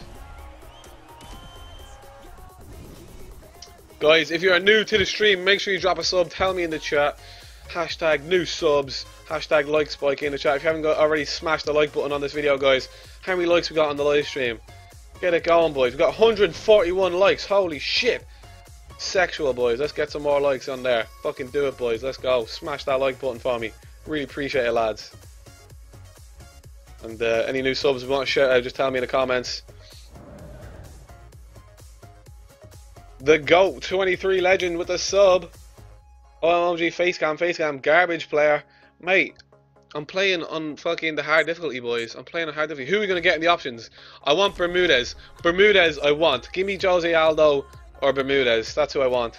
[SPEAKER 1] Guys, if you're new to the stream, make sure you drop a sub. Tell me in the chat. Hashtag new subs. Hashtag like spike in the chat. If you haven't already smashed the like button on this video, guys. How many likes we got on the live stream? Get it going, boys. We got 141 likes. Holy shit. Sexual, boys. Let's get some more likes on there. Fucking do it, boys. Let's go. Smash that like button for me. Really appreciate it, lads. And any new subs we want to shout out, just tell me in the comments. The GOAT 23 legend with a sub. OMG facecam, garbage player. Mate, I'm playing on fucking the hard difficulty, boys. I'm playing on hard difficulty. Who are we going to get in the options? I want Bermudez. Bermudez I want. Give me Jose Aldo or Bermudez. That's who I want.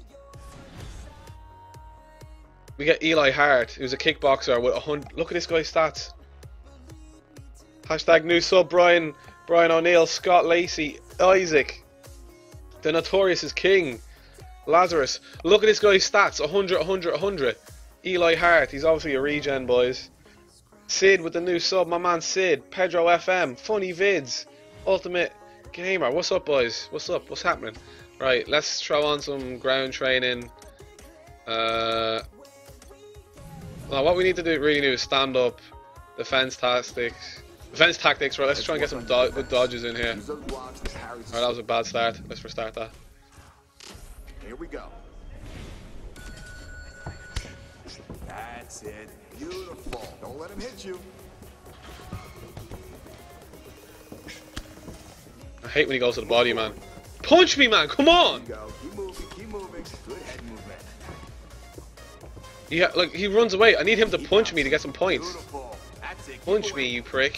[SPEAKER 1] We get Eli Hart, who's a kickboxer with 100. Look at this guy's stats. Hashtag new sub Brian O'Neill, Scott Lacey, Isaac. The Notorious is king. Lazarus. Look at this guy's stats. 100, 100, 100. Eli Hart. He's obviously a regen, boys. Sid with the new sub. My man Sid. Pedro FM. Funny Vids. Ultimate Gamer. What's up, boys? What's up? What's happening? Right, let's throw on some ground training. Well, what we need to do really is stand up. Defense tactics. Defense tactics, right? Let's try and get some good dodges in here. Alright, that was a bad start. Let's restart that.
[SPEAKER 2] Here we go. That's it. Beautiful. Don't let him hit you.
[SPEAKER 1] I hate when he goes to the body, man. Punch me, man! Come on!
[SPEAKER 2] Go. Keep moving. Keep moving. Good head movement.
[SPEAKER 1] Yeah, look, he runs away. I need him to punch me to get some points.
[SPEAKER 2] Beautiful. That's it.
[SPEAKER 1] Punch me, you prick.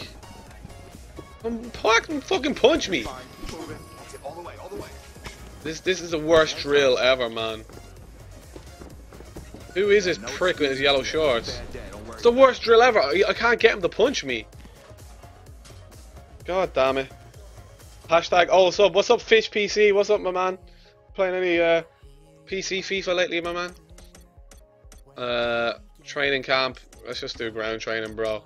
[SPEAKER 1] Fucking punch me.
[SPEAKER 2] Keep moving. That's it. All the way. All the way.
[SPEAKER 1] This is the worst drill ever, man. Who is this prick with his yellow shorts? It's the worst drill ever. I can't get him to punch me. God damn it. Hashtag oh what's up Fish PC? What's up, my man? Playing any PC FIFA lately, my man? Training camp. Let's just do ground training, bro.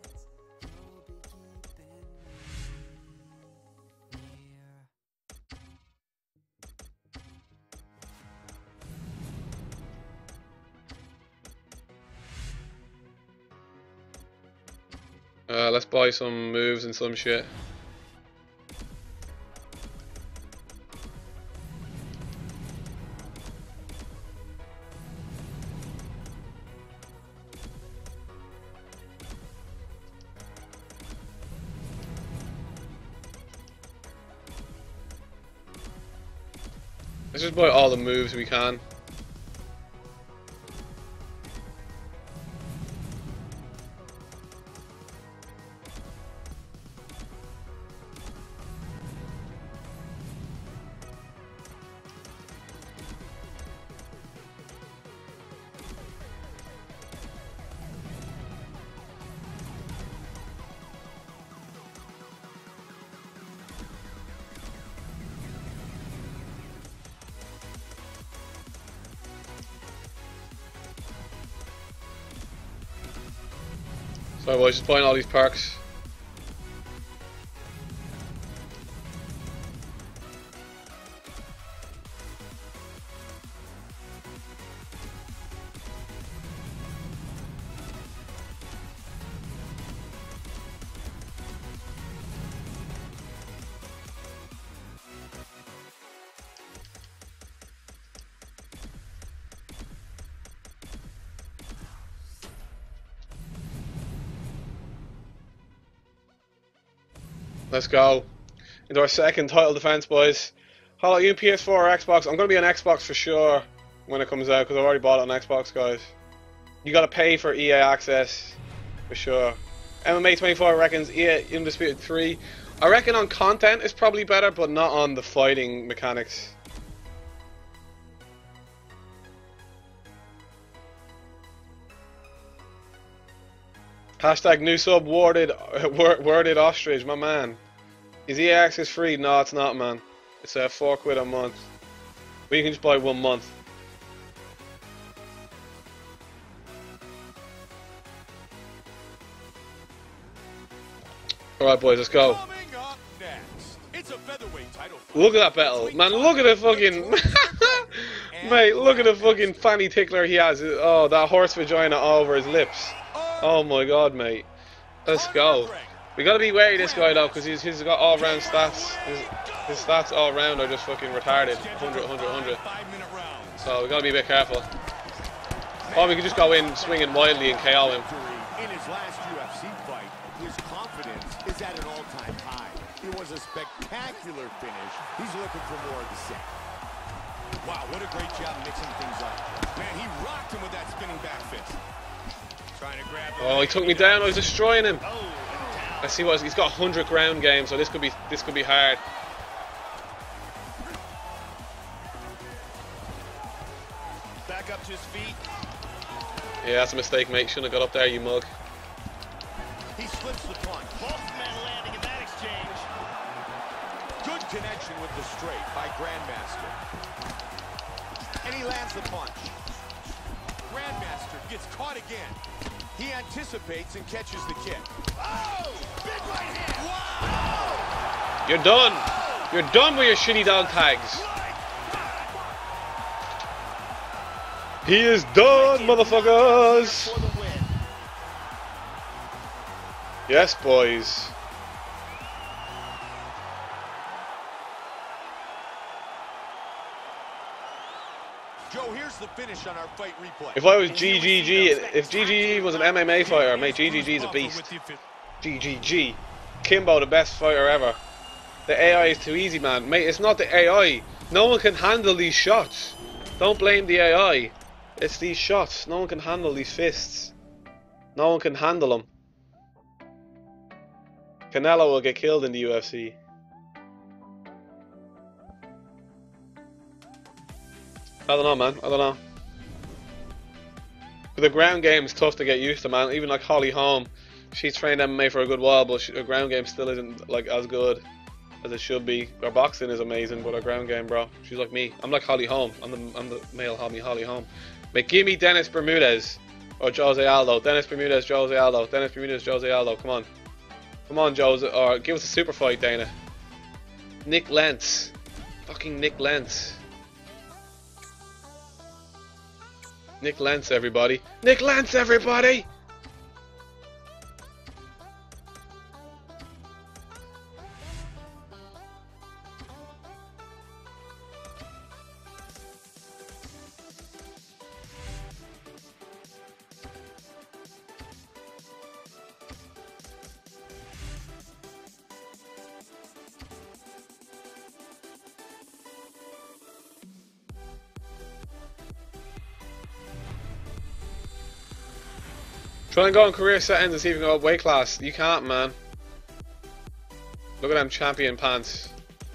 [SPEAKER 1] Let's buy some moves and some shit. Let's just buy all the moves we can. Sorry boys, just buying all these perks. Let's go. into our second title defense, boys. Hello, you PS4 or Xbox? I'm going to be on Xbox for sure when it comes out because I've already bought it on Xbox, guys. You got to pay for EA access for sure. MMA 24 reckons EA Undisputed 3. I reckon on content it's probably better, but not on the fighting mechanics. Hashtag new sub worded ostrich, my man. Is EA access free? No, it's not, man. It's £4 a month. But you can just buy 1 month. Alright, boys, let's go.
[SPEAKER 3] Coming up next, it's a featherweight title fight.
[SPEAKER 1] Look at that battle. Man, look at the fucking... Mate, look at the fucking fanny tickler he has. Oh, that horse vagina all over his lips. Oh my god, mate. Let's go. We gotta be wary of this guy though, because he's got all round stats. His stats all round are just fucking retarded. 100, 100, 100. So we gotta be a bit careful. Or we could just go in swinging wildly and KO him.
[SPEAKER 2] In his last UFC fight, his confidence is at an all-time high. It was a spectacular finish. He's looking for more of the same.
[SPEAKER 3] Wow, what a great job mixing things up. Man, he rocked him with that spinning back fist. Trying to grab
[SPEAKER 1] Oh, he took me down. I was destroying him. I see what he's got 100 ground game, so this could be hard.
[SPEAKER 6] Back up to his feet.
[SPEAKER 1] Yeah, that's a mistake, mate. Shouldn't have got up there, you mug.
[SPEAKER 6] He slips the punch. Both men landing in that exchange.
[SPEAKER 2] Good connection with the straight by Grandmaster. And he lands the punch. Grandmaster gets caught again. He anticipates and catches the kick.
[SPEAKER 6] Oh! Big right hand! Wow!
[SPEAKER 1] You're done. You're done with your shitty dog tags. He is done, motherfuckers.
[SPEAKER 6] For the win.
[SPEAKER 1] Yes, boys.
[SPEAKER 2] Joe, here's the finish on our fight replay.
[SPEAKER 1] If I was GGG, if GGG was an MMA fighter, mate, GGG's a beast. GGG. Kimbo, the best fighter ever. The AI is too easy, man. Mate, it's not the AI. No one can handle these shots. Don't blame the AI. It's these shots. No one can handle these fists. No one can handle them. Canelo will get killed in the UFC. I don't know, man. I don't know. But the ground game is tough to get used to, man. Even like Holly Holm, she's trained MMA for a good while, but her ground game still isn't like as good as it should be. Her boxing is amazing, but her ground game, bro, she's like me. I'm like Holly Holm. I'm the male Holly Holm. But give me Dennis Bermudez or Jose Aldo. Dennis Bermudez, Jose Aldo. Dennis Bermudez, Jose Aldo. Come on, come on, Jose. Or give us a super fight, Dana. Nick Lentz, fucking Nick Lentz. Nick Lentz, everybody. Nick Lentz, everybody! Try and go on career settings and see if you can go up weight class. You can't, man. Look at them champion pants.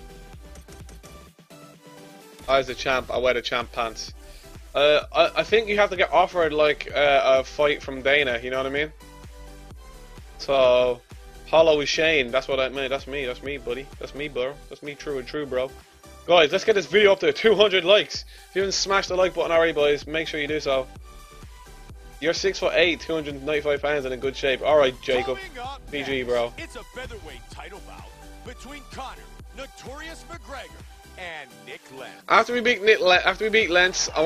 [SPEAKER 1] I was the champ. I wear the champ pants. I think you have to get offered like a fight from Dana. You know what I mean? So, Hollow is Shane. That's what I mean. That's me. That's me, buddy. That's me, bro. That's me, true and true, bro. Guys, let's get this video up to 200 likes. If you haven't smashed the like button already, boys, make sure you do so. You're 6'8", 295 pounds and in good shape. All right, Jacob. PG, bro.
[SPEAKER 3] It's a featherweight title bout between Conor, Notorious McGregor, and Nick Lentz.
[SPEAKER 1] After we beat Lentz, I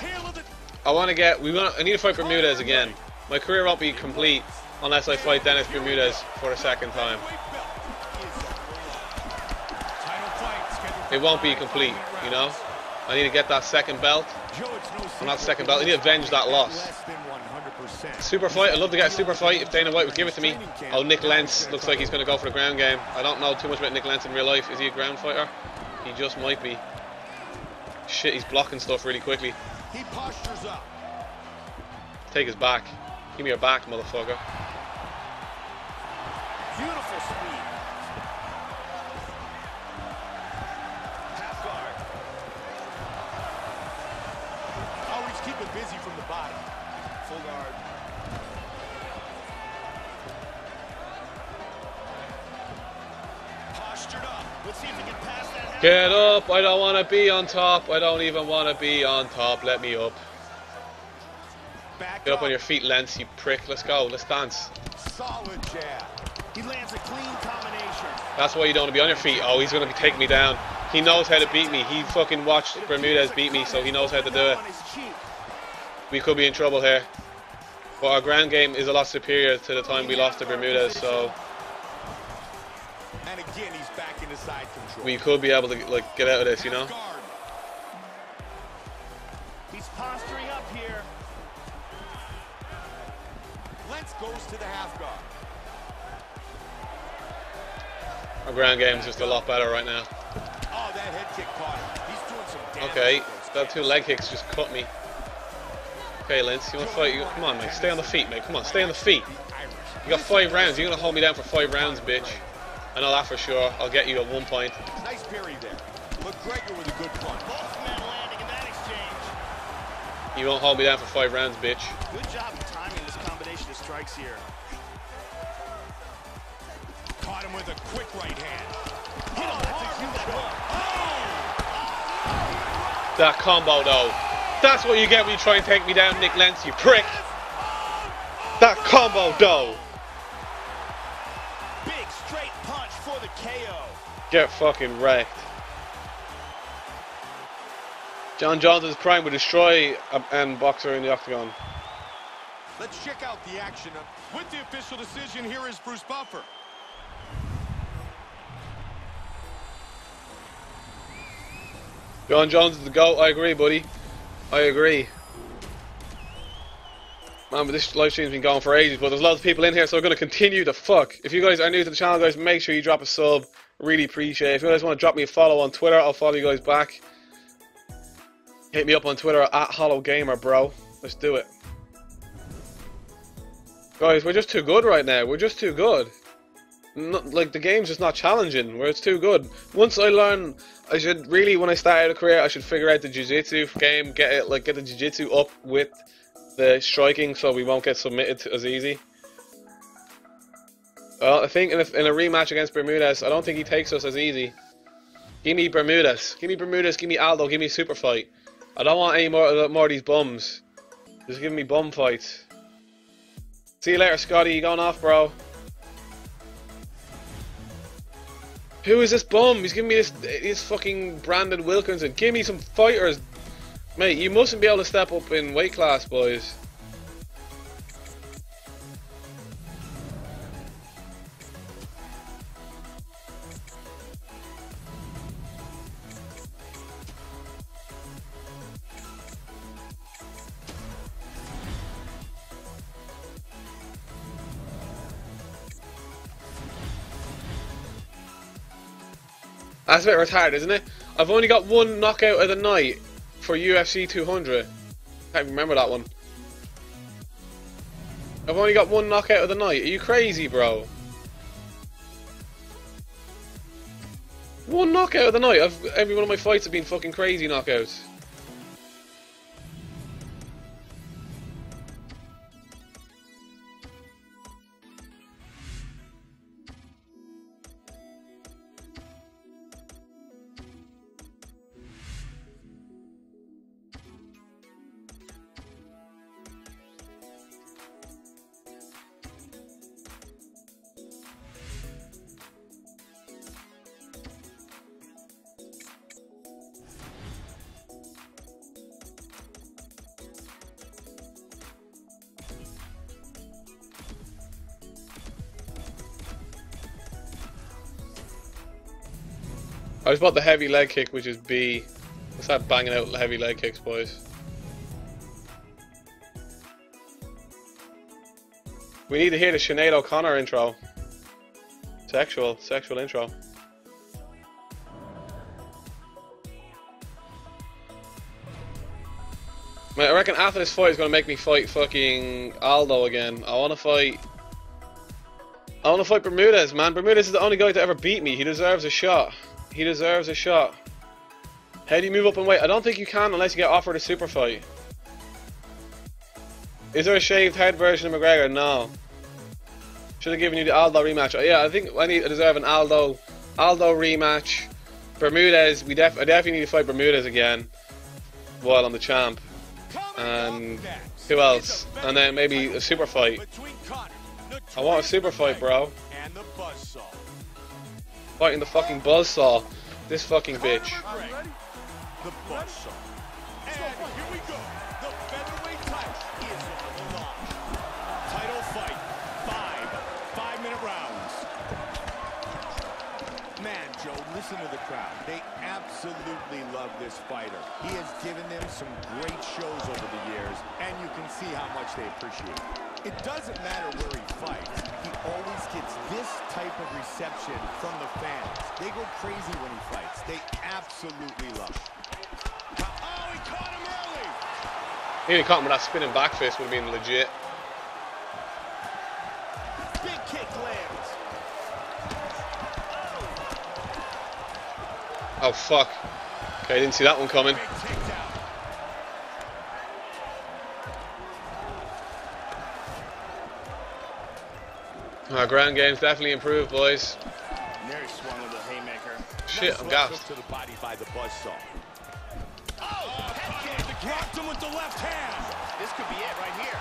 [SPEAKER 1] need to fight Bermudez again. My career won't be complete unless I fight Dennis Bermudez for the second time. It won't be complete, you know. I need to get that second belt. Not second belt. I need to avenge that loss.
[SPEAKER 3] 100%.
[SPEAKER 1] Super fight. I'd love to get a super fight if Dana White would give it to me. Oh, Nick Lentz looks like he's going to go for the ground game. I don't know too much about Nick Lentz in real life. Is he a ground fighter? He just might be. Shit, he's blocking stuff really quickly.
[SPEAKER 3] He postures up.
[SPEAKER 1] Take his back. Give me your back, motherfucker.
[SPEAKER 6] Beautiful speed. Half guard.
[SPEAKER 3] Always keep it busy from the bottom.
[SPEAKER 6] Full guard. Postured up. Let's see if he can pass that half
[SPEAKER 1] Get
[SPEAKER 6] guard.
[SPEAKER 1] up. I don't want to be on top. I don't even want to be on top. Let me up.
[SPEAKER 3] Back
[SPEAKER 1] Get up on your feet, Lentz, you prick. Let's go. Let's dance.
[SPEAKER 3] Solid jab.
[SPEAKER 6] He lands a clean combination.
[SPEAKER 1] That's why you don't want to be on your feet. Oh, he's going to be taking me down. He knows how to beat me. He fucking watched Bermudez beat me, so he knows how to do it.
[SPEAKER 6] On his cheek.
[SPEAKER 1] We could be in trouble here. But our ground game is a lot superior to the time we lost to Bermudez, so
[SPEAKER 3] And again, he's back into side control.
[SPEAKER 1] we could be able to like get out of this, you know?
[SPEAKER 3] Half guard.
[SPEAKER 6] He's posturing up here.
[SPEAKER 3] Lentz goes to the half guard.
[SPEAKER 1] Our ground game is just a lot better right now.
[SPEAKER 3] Oh, that head kick caught him. He's doing some damage.
[SPEAKER 1] Okay,
[SPEAKER 3] with those
[SPEAKER 1] that
[SPEAKER 3] kicks.
[SPEAKER 1] two leg kicks just cut me. Okay, Lentz, you want to fight? Come on, mate. Stay on the feet, mate. Come on, stay on the feet. You got 5 rounds. You're going to hold me down for 5 rounds, bitch. I know that for sure. I'll get you at one point.
[SPEAKER 3] Nice parry there. McGregor with a good punch.
[SPEAKER 6] Both men landing in that exchange.
[SPEAKER 1] You won't hold me down for 5 rounds, bitch.
[SPEAKER 6] Good job of timing this combination of strikes here.
[SPEAKER 3] Caught him with a quick right hand.
[SPEAKER 6] Hit him hard with that hook.
[SPEAKER 1] That combo, though. That's what you get when you try and take me down, Nick Lentz, you prick. That combo, though.
[SPEAKER 6] Big straight punch for the KO.
[SPEAKER 1] Get fucking wrecked. John Johnson's prime would destroy a boxer in the octagon.
[SPEAKER 3] Let's check out the action. With the official decision, here is Bruce Buffer.
[SPEAKER 1] John Jones is the GOAT. I agree, buddy. I agree. Man, but this live stream's been going for ages, but there's lots of people in here, so we're going to continue the fuck. If you guys are new to the channel, guys, make sure you drop a sub. Really appreciate it. If you guys want to drop me a follow on Twitter, I'll follow you guys back. Hit me up on Twitter at HollowGamer, bro. Let's do it. Guys, we're just too good right now. We're just too good. Not, like, the game's just not challenging. Where it's too good. Once I learn, I should really, when I start out a career, I should figure out the jiu-jitsu game, get the jiu-jitsu up with the striking, so we won't get submitted as easy. Well, I think in a rematch against Bermudez, I don't think he takes us as easy. Give me Bermudez. Give me Bermudez. Give me Aldo. Give me a super fight. I don't want any more of these bums. Just give me bum fights. See you later, Scotty. You going off, bro? Who is this bum? He's giving me this fucking Brandon Wilkinson. Give me some fighters. Mate, you mustn't be able to step up in weight class, boys. That's a bit retarded, isn't it? I've only got one knockout of the night for UFC 200. Can't remember that one. I've only got one knockout of the night. Are you crazy, bro? One knockout of the night. Every one of my fights have been fucking crazy knockouts. I just bought the heavy leg kick, which is B. Let's start banging out heavy leg kicks, boys. We need to hear the Sinead O'Connor intro. Sexual intro. Mate, I reckon after this fight is gonna make me fight fucking Aldo again. I wanna fight Bermudez, man. Bermudez is the only guy to ever beat me. He deserves a shot. He deserves a shot. How do you move up in weight? I don't think you can unless you get offered a super fight. Is there a shaved head version of McGregor? No. Should have given you the Aldo rematch. Yeah, I think I deserve an Aldo rematch. Bermudez, I definitely need to fight Bermudez again while I'm the champ. And who else? And then maybe a super fight. I want a super fight, bro. Fighting the fucking buzzsaw. This fucking bitch.
[SPEAKER 3] The buzzsaw. And here we go. The featherweight title is on the line. Title fight. 5-minute rounds. Man, Joe, listen to the crowd. They absolutely love this fighter. He has given them some great shows over the years, and you can see how much they appreciate it. It doesn't matter where he fights. He always gets this type of reception from the fans. They go crazy when he fights. They absolutely love it. Oh, he caught him early.
[SPEAKER 1] He didn't caught him with that spinning back fist, would have been legit.
[SPEAKER 6] Big kick lands.
[SPEAKER 1] Oh fuck. Okay, I didn't see that one coming.
[SPEAKER 3] Big takedown.
[SPEAKER 1] Our ground game's definitely improved, boys.
[SPEAKER 6] Nearly swung with a haymaker.
[SPEAKER 1] Shit,
[SPEAKER 3] Nice
[SPEAKER 1] I'm
[SPEAKER 3] left
[SPEAKER 1] gassed.
[SPEAKER 3] hook to the body by the buzzsaw.
[SPEAKER 6] Oh, head kick.
[SPEAKER 3] Dropped him with the left hand.
[SPEAKER 6] This could be it right here.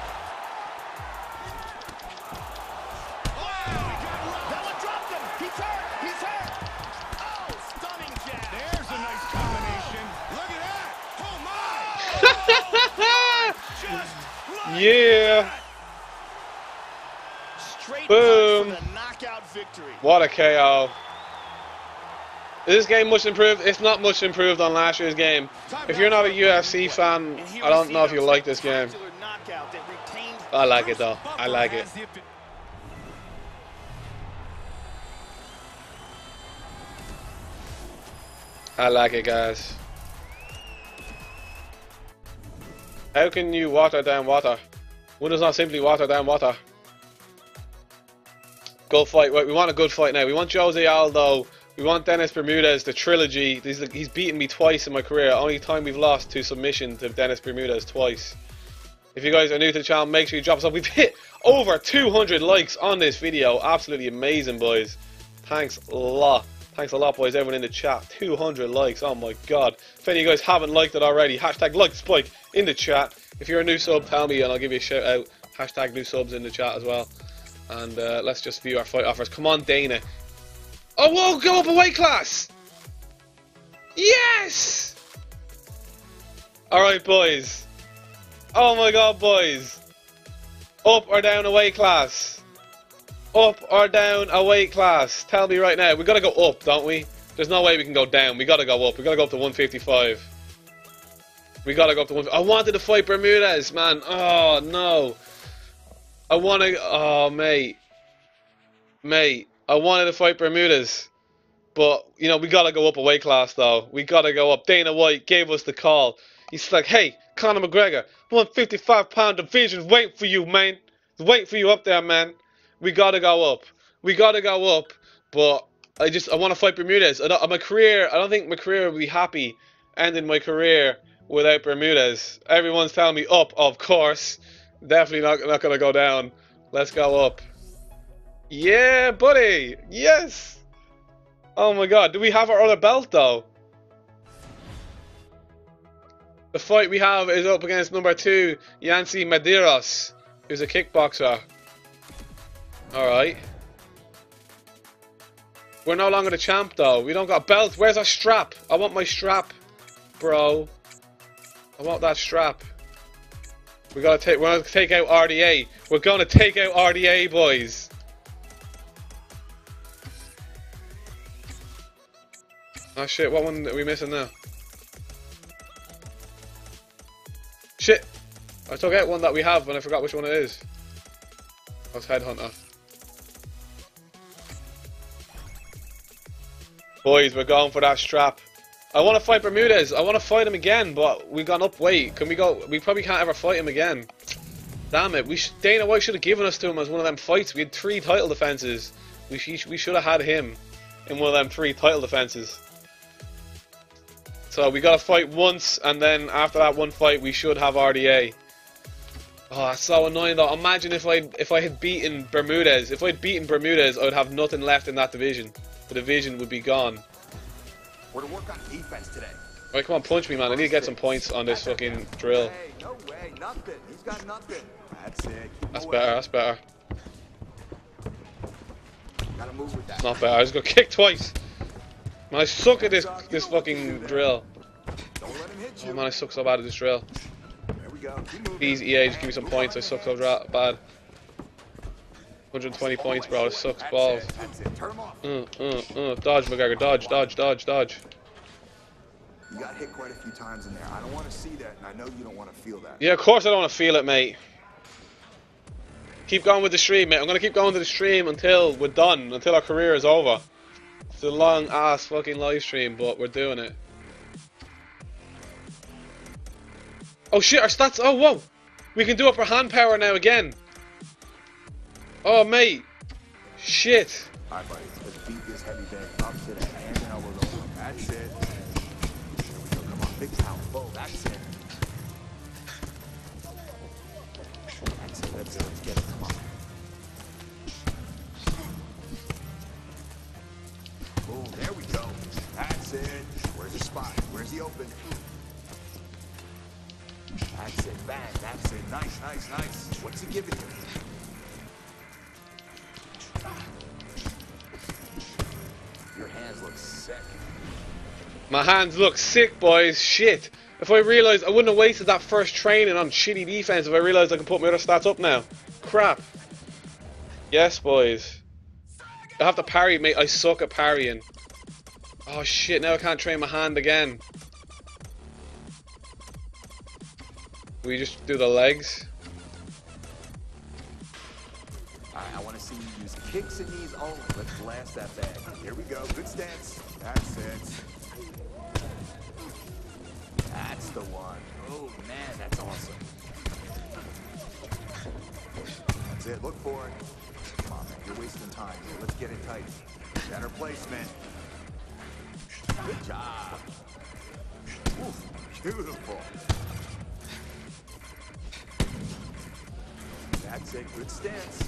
[SPEAKER 6] That one dropped him. He's hurt. He's hurt. Oh, stunning jab.
[SPEAKER 3] There's a nice combination. Look at that. Oh, my. Just like
[SPEAKER 1] Yeah.
[SPEAKER 6] Straight
[SPEAKER 1] Boom.
[SPEAKER 6] punch for the knockout victory.
[SPEAKER 1] What a KO. Is this game much improved? It's not much improved on last year's game. If you're not a UFC fan,
[SPEAKER 6] And here
[SPEAKER 1] I
[SPEAKER 6] we
[SPEAKER 1] don't
[SPEAKER 6] see
[SPEAKER 1] know if
[SPEAKER 6] a
[SPEAKER 1] you like this game.
[SPEAKER 6] spectacular knockout that retained
[SPEAKER 1] I like it though. I like it. I like it, guys. How can you water down water? One does not simply water down water. Good fight. Wait, we want a good fight now. We want Jose Aldo. We want Dennis Bermudez, the trilogy. He's beaten me twice in my career. Only time we've lost to submission to Dennis Bermudez twice. If you guys are new to the channel, make sure you drop us off. We've hit over 200 likes on this video. Absolutely amazing, boys. Thanks a lot. Thanks a lot, boys. Everyone in the chat. 200 likes. Oh my god. If any of you guys haven't liked it already, hashtag like spike in the chat. If you're a new sub, tell me and I'll give you a shout out. Hashtag new subs in the chat as well. And let's just view our fight offers. Come on, Dana. Oh, whoa, go up a weight class! Yes! Alright, boys. Oh my god, boys. Up or down a weight class? Up or down a weight class? Tell me right now. We gotta go up, don't we? There's no way we can go down. We gotta go up. We gotta go up to 155. We gotta go up to 155. I wanted to fight Bermudez, man. Oh, no. I wanna... Oh, mate. Mate. I wanted to fight Bermudez. But, you know, we gotta go up a weight class, though. We gotta go up. Dana White gave us the call. He's like, hey, Conor McGregor, 155-pound division's waiting for you, man. It's waiting for you up there, man. We gotta go up. We gotta go up. But I want to fight Bermudez. I don't think my career will be happy ending my career without Bermudez. Everyone's telling me up, of course. Definitely not gonna go down. Let's go up. Yeah, buddy. Yes. Oh my god. Do we have our other belt though? The fight we have is up against number 2, Yancy Medeiros, who's a kickboxer. Alright. We're no longer the champ though. We don't got a belt. Where's our strap? I want my strap, bro. I want that strap. We're gonna take out RDA. We're gonna take out RDA, boys. Oh shit, what one are we missing now? Shit! I took out one that we have and I forgot which one it is. was headhunter. Boys, we're going for that strap. I want to fight Bermudez. I want to fight him again, but we've gone up weight. Can we go? We probably can't ever fight him again. Damn it. Dana White should have given us to him as one of them fights. We had 3 title defenses. We should have had him in one of them 3 title defenses. So we got to fight once, and then after that one fight, we should have RDA. Oh, that's so annoying though. Imagine if I had beaten Bermudez. If I'd beaten Bermudez, I would have nothing left in that division. The division would be gone.
[SPEAKER 2] We're to work on defense today.
[SPEAKER 1] Alright, come on, punch me, man. I need to get some points on this fucking drill.
[SPEAKER 2] No way, nothing. He's got nothing. That's it.
[SPEAKER 1] That's better, that's better.
[SPEAKER 2] Gotta move with that.
[SPEAKER 1] It's not better. I just got kicked twice. Man, I suck at this fucking drill.
[SPEAKER 2] Don't let him hit you.
[SPEAKER 1] Oh man, I suck so bad at this drill.
[SPEAKER 2] There we go. Keep moving.
[SPEAKER 1] Please, EA, just give me some points. I suck so bad. 120 points, bro. It sucks balls.
[SPEAKER 2] That's it. Turn him off.
[SPEAKER 1] Dodge, McGregor. Dodge, dodge, dodge, dodge.
[SPEAKER 2] You got hit quite a few times in there. I don't want to see that, and I know you don't want to feel that.
[SPEAKER 1] Yeah, of course I don't want to feel it, mate. Keep going with the stream, mate. I'm going to keep going to the stream until we're done. Until our career is over. It's a long ass fucking live stream, but we're doing it. Oh shit, our stats. Oh, whoa. We can do upper hand power now again. Oh, mate. Shit.
[SPEAKER 2] Alright, buddy. Let's beat this heavy bag up to the hand and elbows over. That's it. There we go. Come on. Big power. Whoa, that's it. That's it. That's it. Let's get it. Come on. Boom. There we go. That's it. Where's the spot? Where's the open? That's it. Bang. That's it. Nice, nice, nice. What's he giving you? Your hands look sick.
[SPEAKER 1] My hands look sick, boys. Shit. If I realised, I wouldn't have wasted that first training on shitty defense if I realised I can put my other stats up now. Crap. Yes, boys. I have to parry, mate. I suck at parrying. Oh, shit. Now I can't train my hand again. We just do the legs.
[SPEAKER 2] Alright, I want to see you use kicks and knees only. Let's blast that bag. Here we go. Good stance. That's it. That's the one. Oh, man, that's awesome. That's it. Look for it. Come on, man. You're wasting time here. Let's get it tight. Better placement. Good job. Oof, beautiful. That's it. Good stance.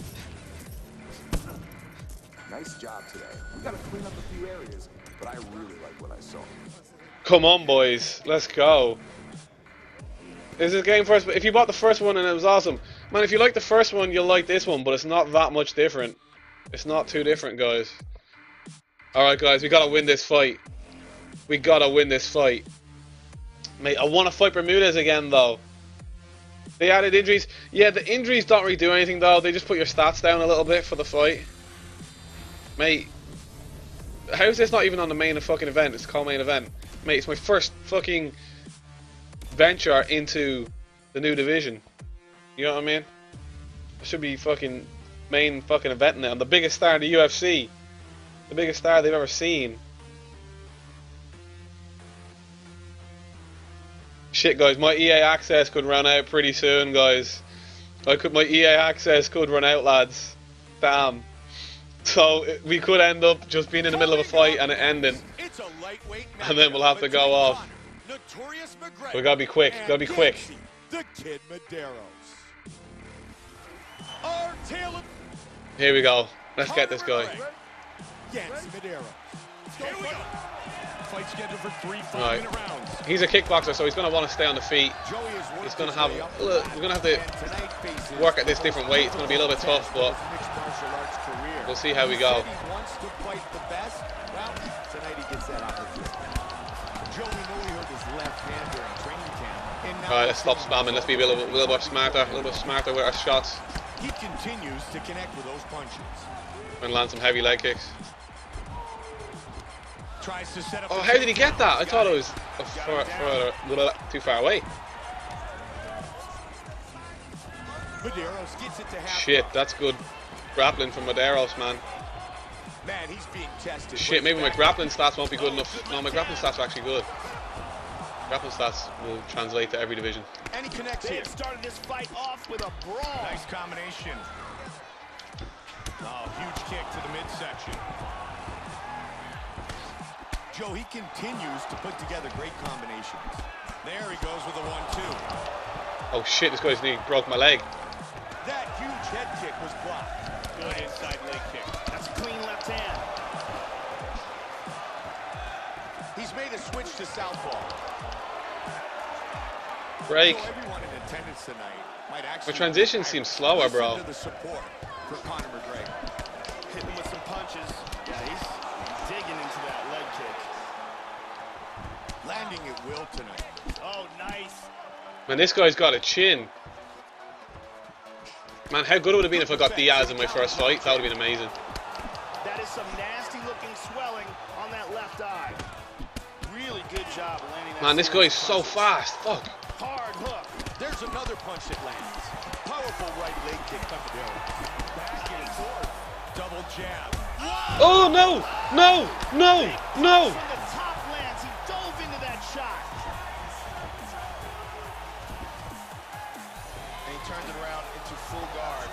[SPEAKER 2] Nice job today. We got to clean up a few areas, but I really like what I saw.
[SPEAKER 1] Come on, boys. Let's go. Is this game first? If you bought the first one and it was awesome, man, if you like the first one, you'll like this one, but it's not that much different. It's not too different, guys. Alright, guys, we gotta win this fight. We gotta win this fight. Mate, I want to fight Bermudez again, though. They added injuries. Yeah, the injuries don't really do anything, though. They just put your stats down a little bit for the fight. Mate, how is this not even on the main fucking event? It's called main event. Mate, it's my first fucking venture into the new division. You know what I mean? I should be fucking main fucking event now. I'm the biggest star in the UFC. The biggest star they've ever seen. Shit, guys, my EA access could run out pretty soon, guys. My EA access could run out, lads. Damn. So we could end up just being in the middle of a fight and it ending, and then we'll have to go off. We gotta be quick. Gotta be quick.
[SPEAKER 3] The Kid Medeiros.
[SPEAKER 1] Here we go. Let's get this guy.
[SPEAKER 3] Fight scheduled for 3
[SPEAKER 1] Right.
[SPEAKER 3] 5-minute rounds.
[SPEAKER 1] He's a kickboxer, so he's gonna want to stay on the feet. He's gonna have. We're gonna have to work at this different weight. It's gonna be a little bit tough, but we'll see how we go. Alright, let's stop spamming. Let's be a little bit smarter. A little bit smarter with our shots.
[SPEAKER 3] He continues to connect with those punches.
[SPEAKER 1] And land some heavy leg kicks.
[SPEAKER 3] Tries to set up.
[SPEAKER 1] Oh, how did he get that? I thought it was too far away.
[SPEAKER 3] Medeiros gets it to happen.
[SPEAKER 1] Shit, that's good. grappling from Medeiros, man.
[SPEAKER 3] Man, he's being tested.
[SPEAKER 1] Shit, maybe my grappling stats won't be good enough. No, my grappling stats are actually good. Grappling stats will translate to every division.
[SPEAKER 3] And he connects here.
[SPEAKER 6] They've started this fight off with a brawl.
[SPEAKER 3] Nice combination. Oh, huge kick to the midsection. Joe, he continues to put together great combinations. There he goes with a 1-2.
[SPEAKER 1] Oh shit, this guy's knee broke my leg.
[SPEAKER 3] That huge head kick was blocked. Good inside leg kick.
[SPEAKER 6] That's a clean left hand.
[SPEAKER 3] He's made a switch to southpaw.
[SPEAKER 1] Break.
[SPEAKER 3] So everyone in attendance tonight might actually.
[SPEAKER 1] My transition seems slower, bro.
[SPEAKER 3] Listen to the support for Conor McGregor.
[SPEAKER 6] Hit him with some punches. Yeah, he's digging into that leg kick.
[SPEAKER 3] Landing at will tonight.
[SPEAKER 6] Oh, nice.
[SPEAKER 1] Man, this guy's got a chin. Man, how good it would have been if I got Diaz in my first fight. That would have been amazing.
[SPEAKER 6] That is some nasty looking swelling on that left eye. Really good job landing that.
[SPEAKER 1] Man, this guy's so
[SPEAKER 6] punches.
[SPEAKER 1] fast. Fuck.
[SPEAKER 6] Hard hook.
[SPEAKER 3] There's another punch that lands. Powerful right leg kick from the middle. Back and forth. Double jab.
[SPEAKER 1] Oh no! No! No! No!
[SPEAKER 6] From the top lands, he dove into that shot. And he turned it around into full guard.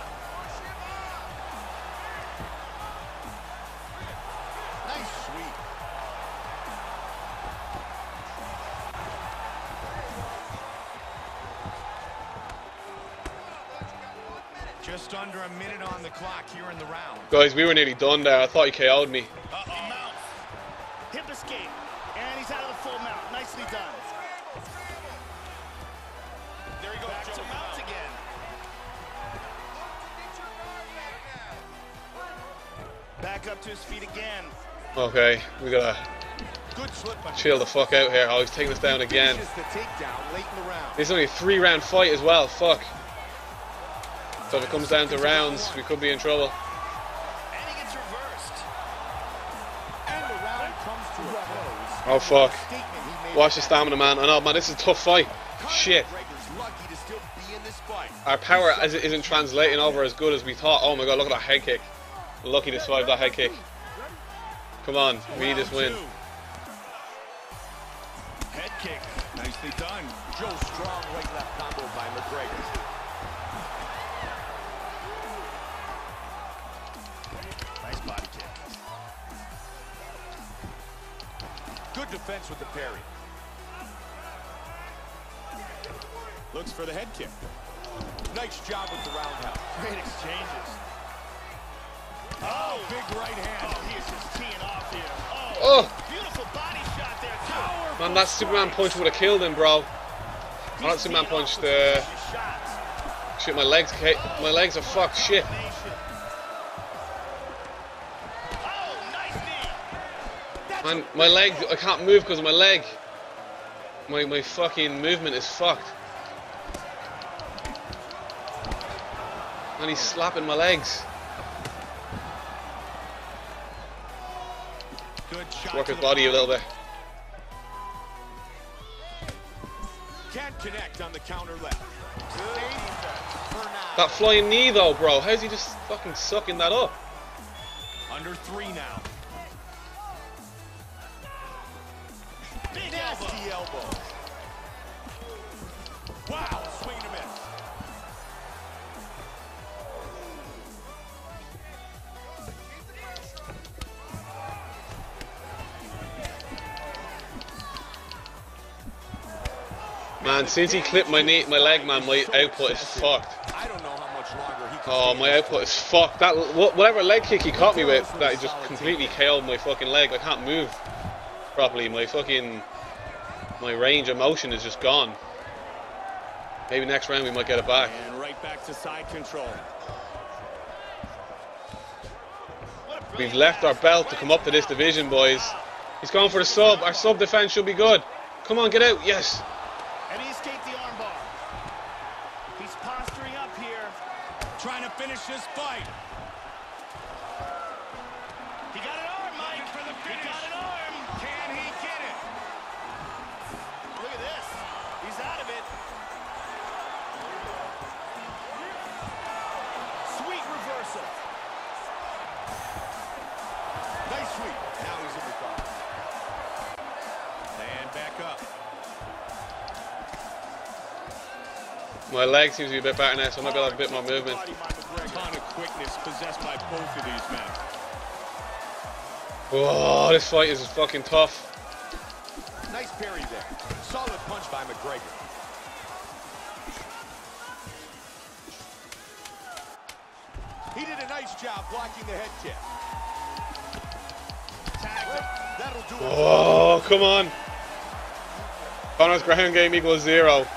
[SPEAKER 3] Nice sweep. Just under a minute on the clock here in the round.
[SPEAKER 1] Guys, we were nearly done there. I thought he KO'd me.
[SPEAKER 6] Uh-oh. Mount. Hip escape. And he's out of the full mount. Nicely done. There he goes. Back to mount again. Back up to his feet again.
[SPEAKER 1] Okay, we gotta
[SPEAKER 3] Good slip by
[SPEAKER 1] chill the fuck out here. Oh, he's taking us down again.
[SPEAKER 3] Finishes the takedown late in the round.
[SPEAKER 1] This is only a 3-round fight as well. Fuck. So if it comes down to rounds, we could be in trouble.
[SPEAKER 6] And he gets reversed.
[SPEAKER 3] And the round comes to a close.
[SPEAKER 1] Oh fuck.
[SPEAKER 3] Statement he made
[SPEAKER 1] Watch the stamina, man. I know, man, this is a tough fight. Shit.
[SPEAKER 3] McGregor's lucky to still be in this fight.
[SPEAKER 1] Our power isn't translating over as good as we thought. Oh my god, look at that head kick. Lucky to survive that head kick. Come on, we need this win.
[SPEAKER 3] Head kick. Nicely done. Joe, strong right left combo by McGregor.
[SPEAKER 6] Nice body kick.
[SPEAKER 3] Good defense with the parry. Looks for the head kick. Nice job with the roundhouse.
[SPEAKER 6] Great exchanges.
[SPEAKER 3] Oh, big right hand.
[SPEAKER 6] Oh, he is just teeing off here.
[SPEAKER 1] Oh,
[SPEAKER 6] Beautiful body shot there, too.
[SPEAKER 1] man, that Superman punch would have killed him, bro. Oh, that Superman punch, the... Shit, my legs are fucked, shit.
[SPEAKER 6] Oh, nice knee.
[SPEAKER 1] Man, my leg, I can't move because of my leg. My fucking movement is fucked. And he's slapping my legs.
[SPEAKER 3] Good shot.
[SPEAKER 1] Work his body a little bit.
[SPEAKER 3] Can't connect on the counter left. Good defense for now.
[SPEAKER 1] That flying knee though, bro. How's he just fucking sucking that up?
[SPEAKER 3] Under 3 now.
[SPEAKER 6] Big
[SPEAKER 3] Nasty elbow. Wow, swing and a miss.
[SPEAKER 1] Man, since he clipped my leg, man, my output is fucked.
[SPEAKER 3] I don't know how much longer he can
[SPEAKER 1] Oh,
[SPEAKER 3] stay
[SPEAKER 1] my
[SPEAKER 3] in this
[SPEAKER 1] output is fucked. That whatever leg kick he caught me with, that just completely KO'd my fucking leg. I can't move properly. My range of motion is just gone. Maybe next round we might get it back.
[SPEAKER 3] And right back to side control.
[SPEAKER 1] We've left our belt to come up to this division, boys. He's going for the sub. Our sub defense should be good. Come on, get out. Yes.
[SPEAKER 6] And he escaped the armbar. He's posturing up here.
[SPEAKER 3] Trying to finish this fight.
[SPEAKER 6] He got an arm, Mike.
[SPEAKER 3] For the
[SPEAKER 6] He
[SPEAKER 3] finish.
[SPEAKER 6] got an arm.
[SPEAKER 3] Can he get it?
[SPEAKER 6] Look at this. He's out of it. Sweet reversal.
[SPEAKER 1] My leg seems to be a bit better now, so I might be able to have a bit more movement.
[SPEAKER 3] A ton of quickness possessed by both of these men.
[SPEAKER 1] Oh, this fight is fucking tough.
[SPEAKER 3] Nice parry there. Solid punch by McGregor. He did a nice job blocking the head kick. That'll do it.
[SPEAKER 1] Oh, come on. Conor's ground game equals 0.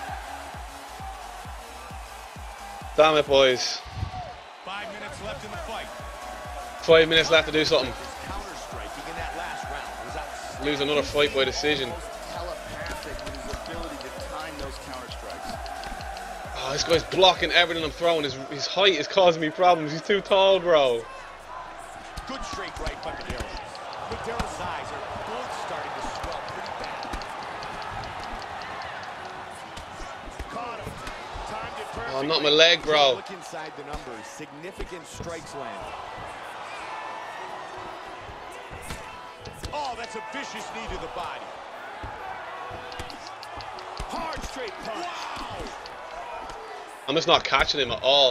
[SPEAKER 1] Damn it, boys.
[SPEAKER 3] 5 minutes left in the fight.
[SPEAKER 1] 5 minutes left to do something.
[SPEAKER 2] Counter-striking in that last round was outstanding.
[SPEAKER 1] Lose another fight by decision.
[SPEAKER 2] Telepathic with his ability to time those counter-strikes.
[SPEAKER 1] Oh, this guy's blocking everything I'm throwing. His height is causing me problems. He's too tall, bro.
[SPEAKER 3] Good straight right by Madero. Madero's eyes are both starting to swell pretty bad. Caught him. Timed it perfectly.
[SPEAKER 1] Oh, not my leg, bro.
[SPEAKER 3] Look inside the numbers. Significant strikes land. Oh, that's a vicious knee to the body. Hard straight punch. Wow.
[SPEAKER 1] I'm just not catching him at all.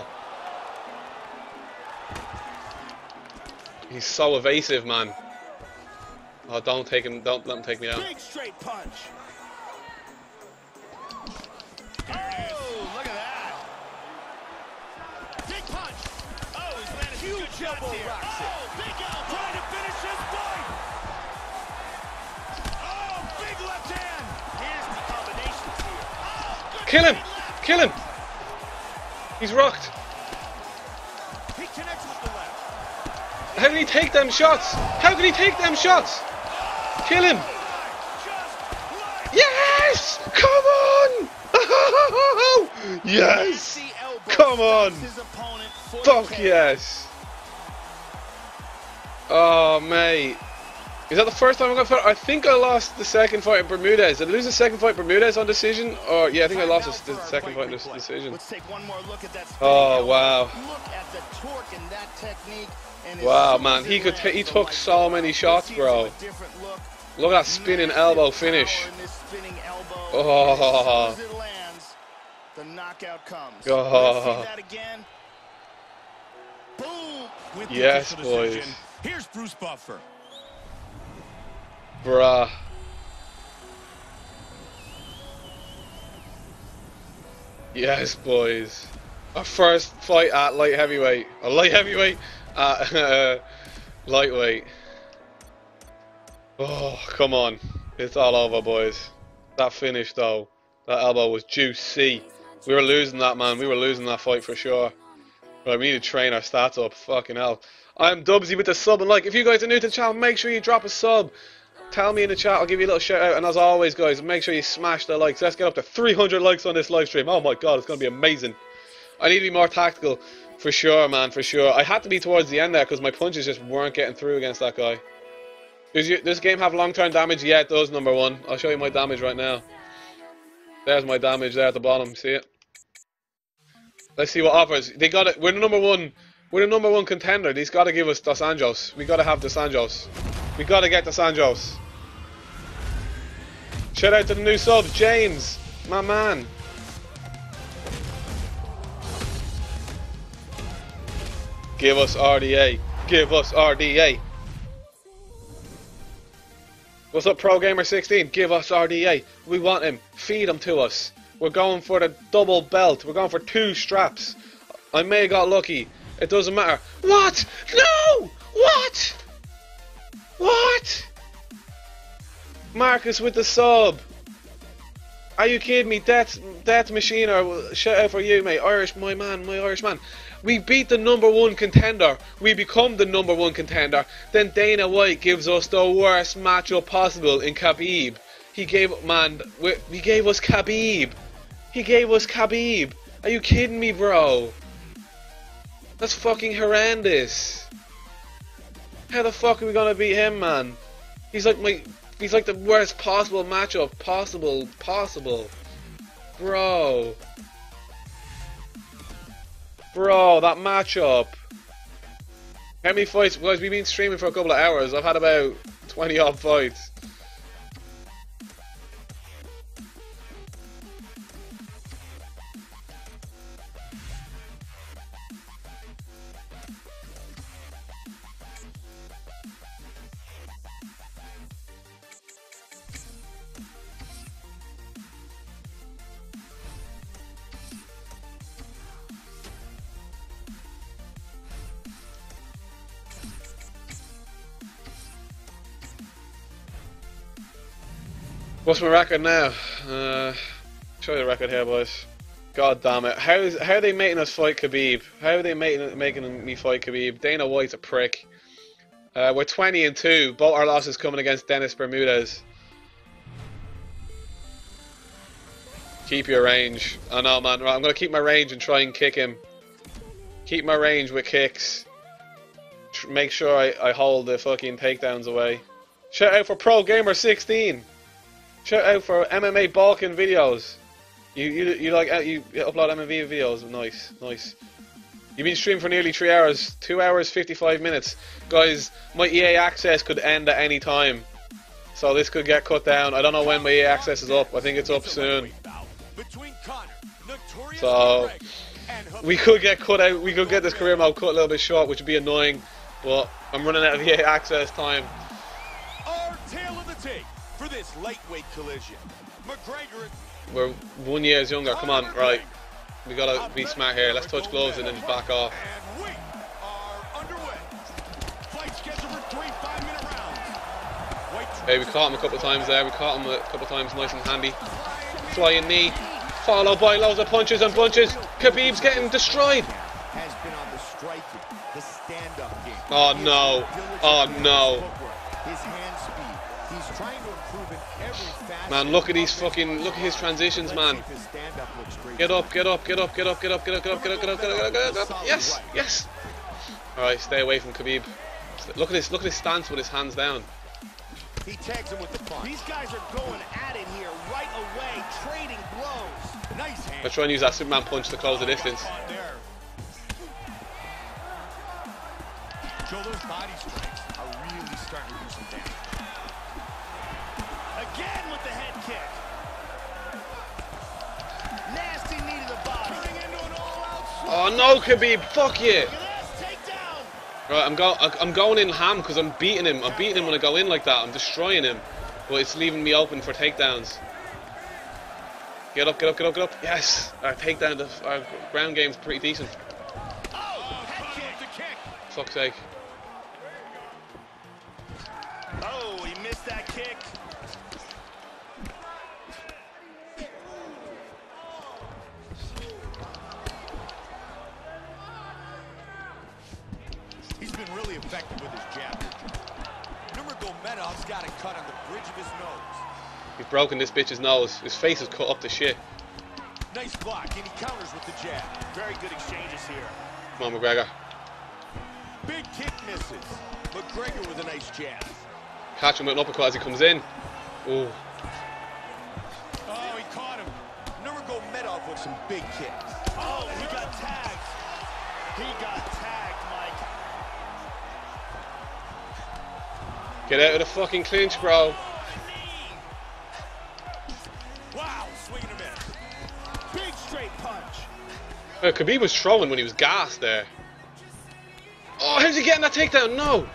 [SPEAKER 1] He's so evasive, man. Oh, don't let him take me out.
[SPEAKER 6] Big straight punch.
[SPEAKER 3] Oh, look at that.
[SPEAKER 6] Big punch. Oh, he's landed
[SPEAKER 3] Huge
[SPEAKER 6] good shots
[SPEAKER 3] elbow
[SPEAKER 6] here.
[SPEAKER 3] rocks it.
[SPEAKER 6] Oh, big elbow.
[SPEAKER 3] Trying to finish this fight. Oh, big left hand.
[SPEAKER 6] Here's the combinations here. Oh, good
[SPEAKER 1] Kill him!
[SPEAKER 6] straight left.
[SPEAKER 1] Kill him! He's rocked.
[SPEAKER 3] He connects with the left.
[SPEAKER 1] How can he take them shots? How can he take them shots? Kill him!
[SPEAKER 3] Just like
[SPEAKER 1] Yes! Come on! Yes!
[SPEAKER 6] Nasty elbow
[SPEAKER 1] Come on!
[SPEAKER 6] stops his opponent for the
[SPEAKER 1] Fuck
[SPEAKER 6] KO.
[SPEAKER 1] yes! Oh, mate. Is that the first time I got fight? I think I lost the second fight in Bermudez. Did I lose the second fight in Bermudez on decision? Or yeah, I think I lost the second fight in this decision.
[SPEAKER 6] Let's take one more look at that spinning
[SPEAKER 1] Oh,
[SPEAKER 6] elbow.
[SPEAKER 1] wow.
[SPEAKER 6] Look at the torque in that technique. And as
[SPEAKER 1] Wow,
[SPEAKER 6] soon
[SPEAKER 1] man,
[SPEAKER 6] as
[SPEAKER 1] he
[SPEAKER 6] it
[SPEAKER 1] could
[SPEAKER 6] lands,
[SPEAKER 1] he
[SPEAKER 6] the
[SPEAKER 1] took
[SPEAKER 6] lights
[SPEAKER 1] so
[SPEAKER 6] go
[SPEAKER 1] many
[SPEAKER 6] out.
[SPEAKER 1] shots,
[SPEAKER 6] This
[SPEAKER 1] bro.
[SPEAKER 6] gives him a different look.
[SPEAKER 1] Look at that spinning
[SPEAKER 6] Massive
[SPEAKER 1] elbow
[SPEAKER 6] power
[SPEAKER 1] finish.
[SPEAKER 6] in this spinning elbow.
[SPEAKER 1] Oh.
[SPEAKER 6] And as soon as it lands, the knockout comes.
[SPEAKER 1] Oh.
[SPEAKER 6] Let's see that again. Boom!
[SPEAKER 3] with the
[SPEAKER 1] Yes,
[SPEAKER 3] official
[SPEAKER 1] boys.
[SPEAKER 3] decision. Here's Bruce Buffer.
[SPEAKER 1] Bruh. Yes, boys. Our first fight at light heavyweight. A light heavyweight at lightweight. Oh, come on. It's all over, boys. That finish, though. That elbow was juicy. We were losing that, man. We were losing that fight for sure. Right, we need to train our stats up. Fucking hell. I'm Dubsy with the sub and like. If you guys are new to the channel, make sure you drop a sub. Tell me in the chat, I'll give you a little shout out. And as always, guys, make sure you smash the likes. Let's get up to 300 likes on this live stream. Oh my god, it's going to be amazing. I need to be more tactical. For sure, man, for sure. I had to be towards the end there because my punches just weren't getting through against that guy. Does this game have long-term damage? Yeah, it does, number one. I'll show you my damage right now. There's my damage there at the bottom. See it? Let's see what offers. They got it. We're the number one. We're the number one contender. He's got to give us Dos Anjos. We got to have Dos Anjos. We got to get Dos Anjos. Shout out to the new subs, James, my man. Give us RDA. Give us RDA. What's up, Pro Gamer 16? Give us RDA. We want him. Feed him to us. We're going for the double belt. We're going for 2 straps. I may have got lucky. It doesn't matter. What? No! What? What? Marcus with the sub. Are you kidding me? Death Machine, or shout out for you, mate. Irish, my man, my Irish man. We beat the number one contender. We become the number one contender. Then Dana White gives us the worst matchup possible in Khabib. He gave us Khabib. He gave us Khabib. Are you kidding me, bro? That's fucking horrendous. How the fuck are we gonna beat him, man? He's like the worst possible matchup possible. Bro, that matchup. How many fights? Guys, we've been streaming for a couple of hours. I've had about 20 odd fights. What's my record now? Show you the record here, boys. God damn it. How are they making us fight Khabib? How are they making me fight Khabib? Dana White's a prick. We're 20-2. Both our losses coming against Dennis Bermudez. Keep your range. I know, man. Right, I'm going to keep my range and try and kick him. Keep my range with kicks. Make sure I hold the fucking takedowns away. Shout out for Pro Gamer 16. Shout out for MMA Balkan videos. You upload MMA videos. Nice, nice. You've been streaming for nearly 3 hours. 2 hours 55 minutes. Guys, my EA access could end at any time. So this could get cut down. I don't know when my EA access is up. I think it's up soon. So we could get cut out. We could get this career mode cut a little bit short, which would be annoying. But I'm running out of EA access time.
[SPEAKER 3] Our tail of the tape for this lightweight collision. McGregor.
[SPEAKER 1] We're 1 year younger. Come on, right. We gotta be smart here. Let's touch gloves and then just back off.
[SPEAKER 3] And we are underway. Fight scheduled for 3 5-minute rounds.
[SPEAKER 1] Hey, we caught him a couple of times there. We caught him a couple of times, nice and handy. Flying knee, followed by loads of punches and bunches. Khabib's getting destroyed.
[SPEAKER 2] Has been on the striking, the stand-up game.
[SPEAKER 1] Oh no! Oh no!
[SPEAKER 2] His hand speed. He's trying to improve in every facet.
[SPEAKER 1] Man, look at these fucking, look at his transitions, man.
[SPEAKER 2] His stand-up looks great.
[SPEAKER 1] Get up, get up, get up, get up, get up, get up, get up, get up, get up, get up, get up, get up. Yes, yes. All right, stay away from Khabib. Look at his stance with his hands down.
[SPEAKER 2] He tags him with the punch.
[SPEAKER 6] These guys are going at it here right away, trading blows.
[SPEAKER 3] Nice hand.
[SPEAKER 1] Let's try and use that Superman punch to close the distance.
[SPEAKER 3] Joe, those body strikes are really starting to do some damage.
[SPEAKER 6] Again with the head kick. Nasty knee to the body.
[SPEAKER 3] Turning into an all-out
[SPEAKER 1] Oh no, Khabib! Fuck you!
[SPEAKER 6] Look at this takedown.
[SPEAKER 1] Right, I'm going in ham because I'm beating him. I'm beating him when I go in like that. I'm destroying him, but it's leaving me open for takedowns. Get up, get up, get up, get up! Yes, our takedown, our ground game's pretty decent.
[SPEAKER 6] Oh, head kick.
[SPEAKER 1] Fuck's sake!
[SPEAKER 6] Oh, he missed that kick.
[SPEAKER 3] He's been really effective with his jab. Nurmagomedov's got it cut on the bridge of his nose.
[SPEAKER 1] He's broken this bitch's nose. His face is cut up to shit.
[SPEAKER 3] Nice block, and he counters with the jab.
[SPEAKER 6] Very good exchanges here.
[SPEAKER 1] Come on, McGregor.
[SPEAKER 3] Big kick misses. McGregor with a nice jab.
[SPEAKER 1] Catch him with an uppercut as he comes in. Ooh.
[SPEAKER 3] Oh, he caught him. Nurmagomedov with some big kicks.
[SPEAKER 6] Oh, he got tagged. He got tagged, Mike.
[SPEAKER 1] Get out of the fucking clinch, bro.
[SPEAKER 3] Wow, swing and a miss.
[SPEAKER 6] Big straight punch.
[SPEAKER 1] Khabib was throwing when he was gassed there. Oh, how's he getting that takedown? No.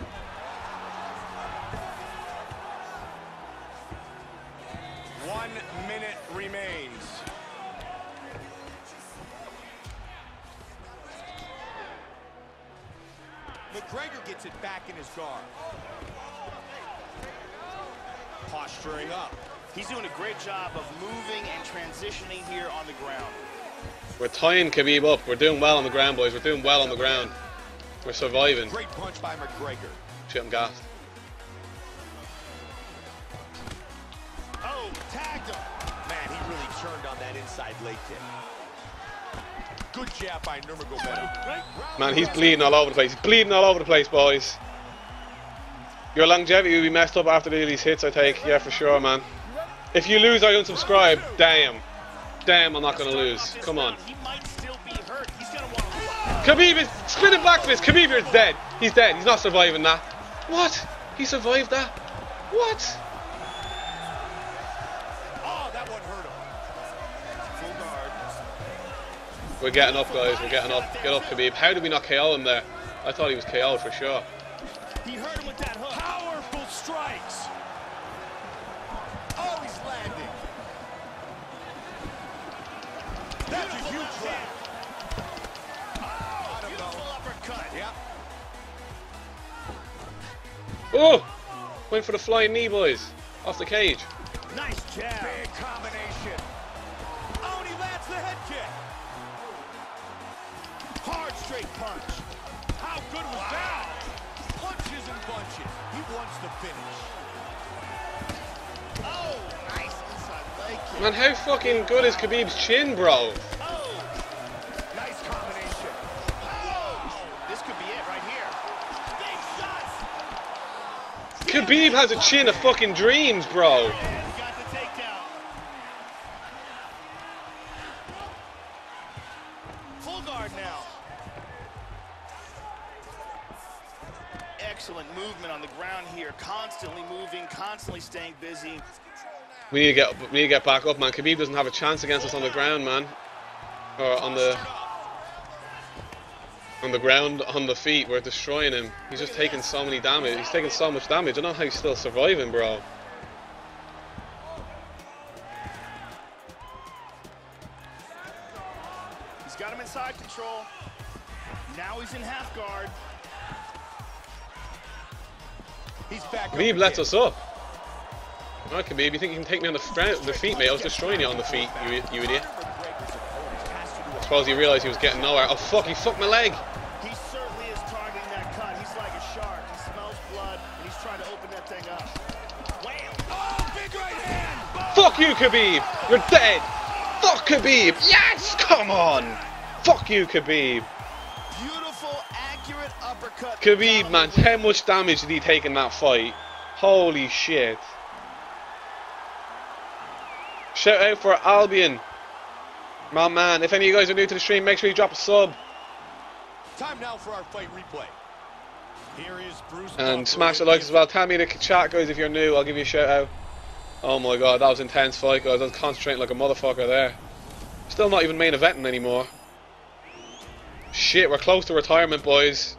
[SPEAKER 3] 1 minute remains. McGregor gets it back in his guard. Posturing up.
[SPEAKER 6] He's doing a great job of moving and transitioning here on the ground.
[SPEAKER 1] We're tying Khabib up. We're doing well on the ground, boys. We're doing well on the ground. We're surviving.
[SPEAKER 3] Great punch by McGregor.
[SPEAKER 1] Shit, I'm gassed.
[SPEAKER 6] Oh, tagged him.
[SPEAKER 3] Man, he really turned on that inside leg kick. Good jab by Nurmagomedov.
[SPEAKER 1] Man, he's bleeding all over the place. He's bleeding all over the place, boys. Your longevity will be messed up after these hits I take. Yeah, for sure, man. If you lose, I unsubscribe. Damn. Damn, I'm not going to lose. Come on.
[SPEAKER 6] He might still be hurt. He's going to want
[SPEAKER 1] Khabib is spinning black fist. Khabib is dead. He's dead. He's not surviving that. What? He survived that? What?
[SPEAKER 3] Oh, that one hurt him. Full guard.
[SPEAKER 1] We're getting up, guys. We're getting up. Get up, Khabib. How did we not KO him there? I thought he was KO'd for sure.
[SPEAKER 6] He hurt him with that hook.
[SPEAKER 3] Powerful strikes. Oh, he's landing. That's a huge trap.
[SPEAKER 6] Oh, beautiful uppercut.
[SPEAKER 3] Yep.
[SPEAKER 1] Oh! Went for the flying knee, boys. Off the cage.
[SPEAKER 6] Nice jab. straight punch.
[SPEAKER 3] How good was that? Punches and bunches. He wants the finish.
[SPEAKER 6] Oh, nice inside leg kick.
[SPEAKER 1] Man, how fucking good is Khabib's chin, bro?
[SPEAKER 6] Oh, nice combination. Oh, this could be it right here. Big shots.
[SPEAKER 1] Khabib has a chin of fucking dreams, bro.
[SPEAKER 6] And got the takedown. Full guard now. Excellent movement on the ground here. Constantly moving, constantly staying busy.
[SPEAKER 1] We need to get back up, man. Khabib doesn't have a chance against us on the ground, man. Or on the ground, on the feet. We're destroying him. He's just taking so many damage. He's taking so much damage. I don't know how he's still surviving, bro.
[SPEAKER 6] He's got him in side control. Now he's in half guard.
[SPEAKER 3] He's back.
[SPEAKER 1] Khabib lets us up. Alright, Khabib, you think you can take me on the feet, mate? I was destroying you on the feet, you idiot. I suppose he realised he was getting nowhere. Oh, fuck, he fucked my leg.
[SPEAKER 6] He certainly is targeting that cut. He's like a shark. He smells blood, and he's trying to open that thing up. Wham!
[SPEAKER 3] Oh, big right hand.
[SPEAKER 1] Fuck you, Khabib. You're dead. Fuck Khabib. Yes, come on. Fuck you, Khabib.
[SPEAKER 6] Beautiful, accurate uppercut.
[SPEAKER 1] Khabib, man, how much damage did he take in that fight? Holy shit. Shout out for Albion. My man, if any of you guys are new to the stream, make sure you drop a sub.
[SPEAKER 3] Time now for our fight replay. Here is Bruce.
[SPEAKER 1] And smash the like as well. Tell me in the chat, guys, if you're new. I'll give you a shout out. Oh my god, that was an intense fight, guys. I was concentrating like a motherfucker there. Still not even main eventing anymore. Shit, we're close to retirement, boys.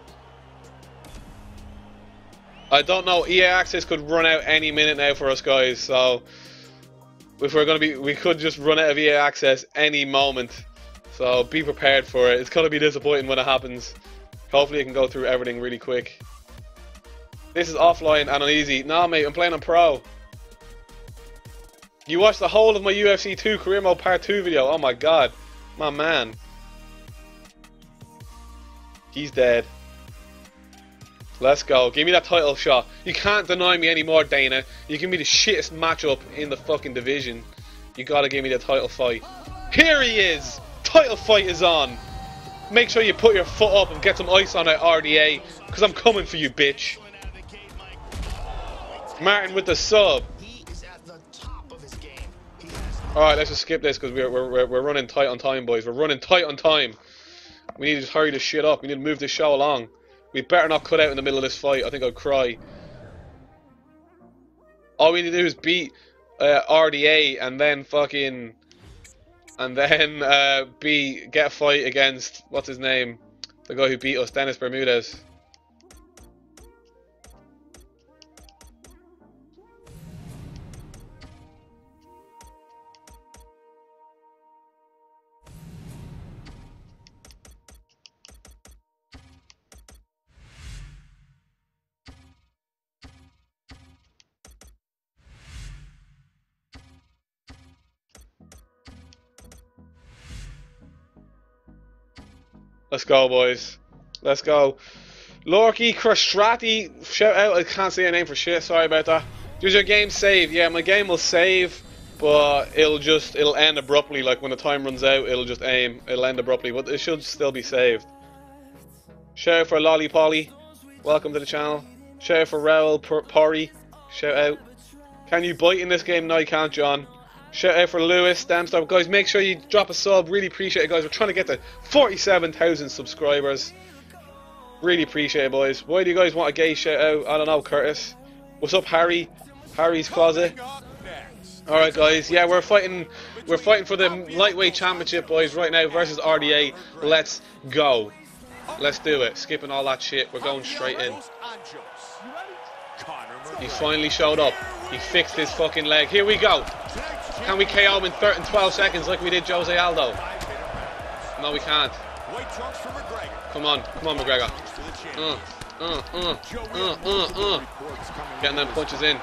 [SPEAKER 1] I don't know. EA Access could run out any minute now for us, guys. So if we're gonna be, we could just run out of EA Access any moment. So be prepared for it. It's gonna be disappointing when it happens. Hopefully, I can go through everything really quick. This is offline and uneasy. Nah, mate, I'm playing on Pro. You watched the whole of my UFC 2 Career Mode Part 2 video. Oh my god. My man. He's dead. Let's go. Give me that title shot. You can't deny me anymore, Dana. You give me the shittest matchup in the fucking division. You gotta give me the title fight. Here he is! Title fight is on! Make sure you put your foot up and get some ice on it, RDA. Because I'm coming for you, bitch. Martin with the sub. Alright, let's just skip this because we're running tight on time, boys. We're running tight on time. We need to just hurry this shit up. We need to move this show along. We better not cut out in the middle of this fight. I think I'll cry. All we need to do is beat RDA and then fucking... And then get a fight against... What's his name? The guy who beat us, Dennis Bermudez. Let's go, boys. Let's go. Lorky Krastrati, shout out. I can't say your name for shit. Sorry about that. Does your game save? Yeah, my game will save, but it'll end abruptly. Like when the time runs out, it'll end abruptly, but it should still be saved. Shout out for Lolly Polly. Welcome to the channel. Shout out for Raoul Pori. Shout out. Can you bite in this game? No, you can't, John. Shout out for Lewis, Damstar. Guys, make sure you drop a sub. Really appreciate it, guys. We're trying to get to 47,000 subscribers. Really appreciate it, boys. Why do you guys want a gay shout out? I don't know, Curtis. What's up, Harry? Harry's Closet. Alright, guys. Yeah, we're fighting for the lightweight championship, boys, right now versus RDA. Let's go. Let's do it. Skipping all that shit. We're going straight in. He finally showed up. He fixed his fucking leg. Here we go. Can we KO him in 12 seconds like we did Jose Aldo? No, we can't. Come on, McGregor. Getting them punches in.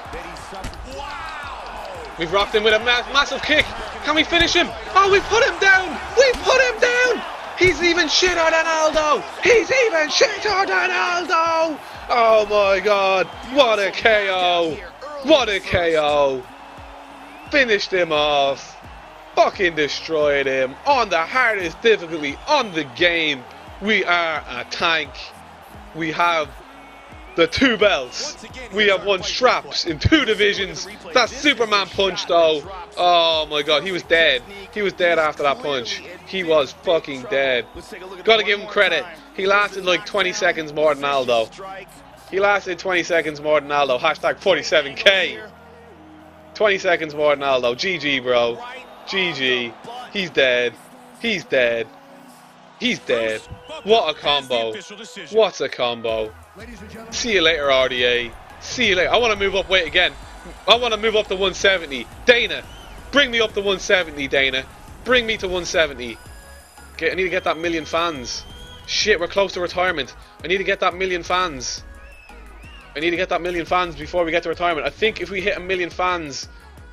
[SPEAKER 1] We've rocked him with a massive kick. Can we finish him? Oh, we put him down. We put him down. He's even shitter than Aldo! He's even shitter than Aldo! Oh my god, what a KO! What a KO! Finished him off. Fucking destroyed him on the hardest difficulty on the game. We are a tank. We have the 2 belts. We have won straps in 2 divisions. That Superman punch though. Oh my god, he was dead. He was dead after that punch. He was fucking dead. Gotta give him credit. He lasted like 20 seconds more than Aldo. He lasted 20 seconds more than Aldo. Hashtag 47k. 20 seconds more than Aldo. GG, bro. GG. He's dead. He's dead. He's dead. What a combo. What a combo. See you later, RDA. See you later. I want to move up weight again. I want to move up to 170. Dana, bring me up to 170, Dana. Bring me to 170. I need to get that 1,000,000 fans. Shit, we're close to retirement. I need to get that 1,000,000 fans. I need to get that 1,000,000 fans before we get to retirement. I think if we hit 1,000,000 fans,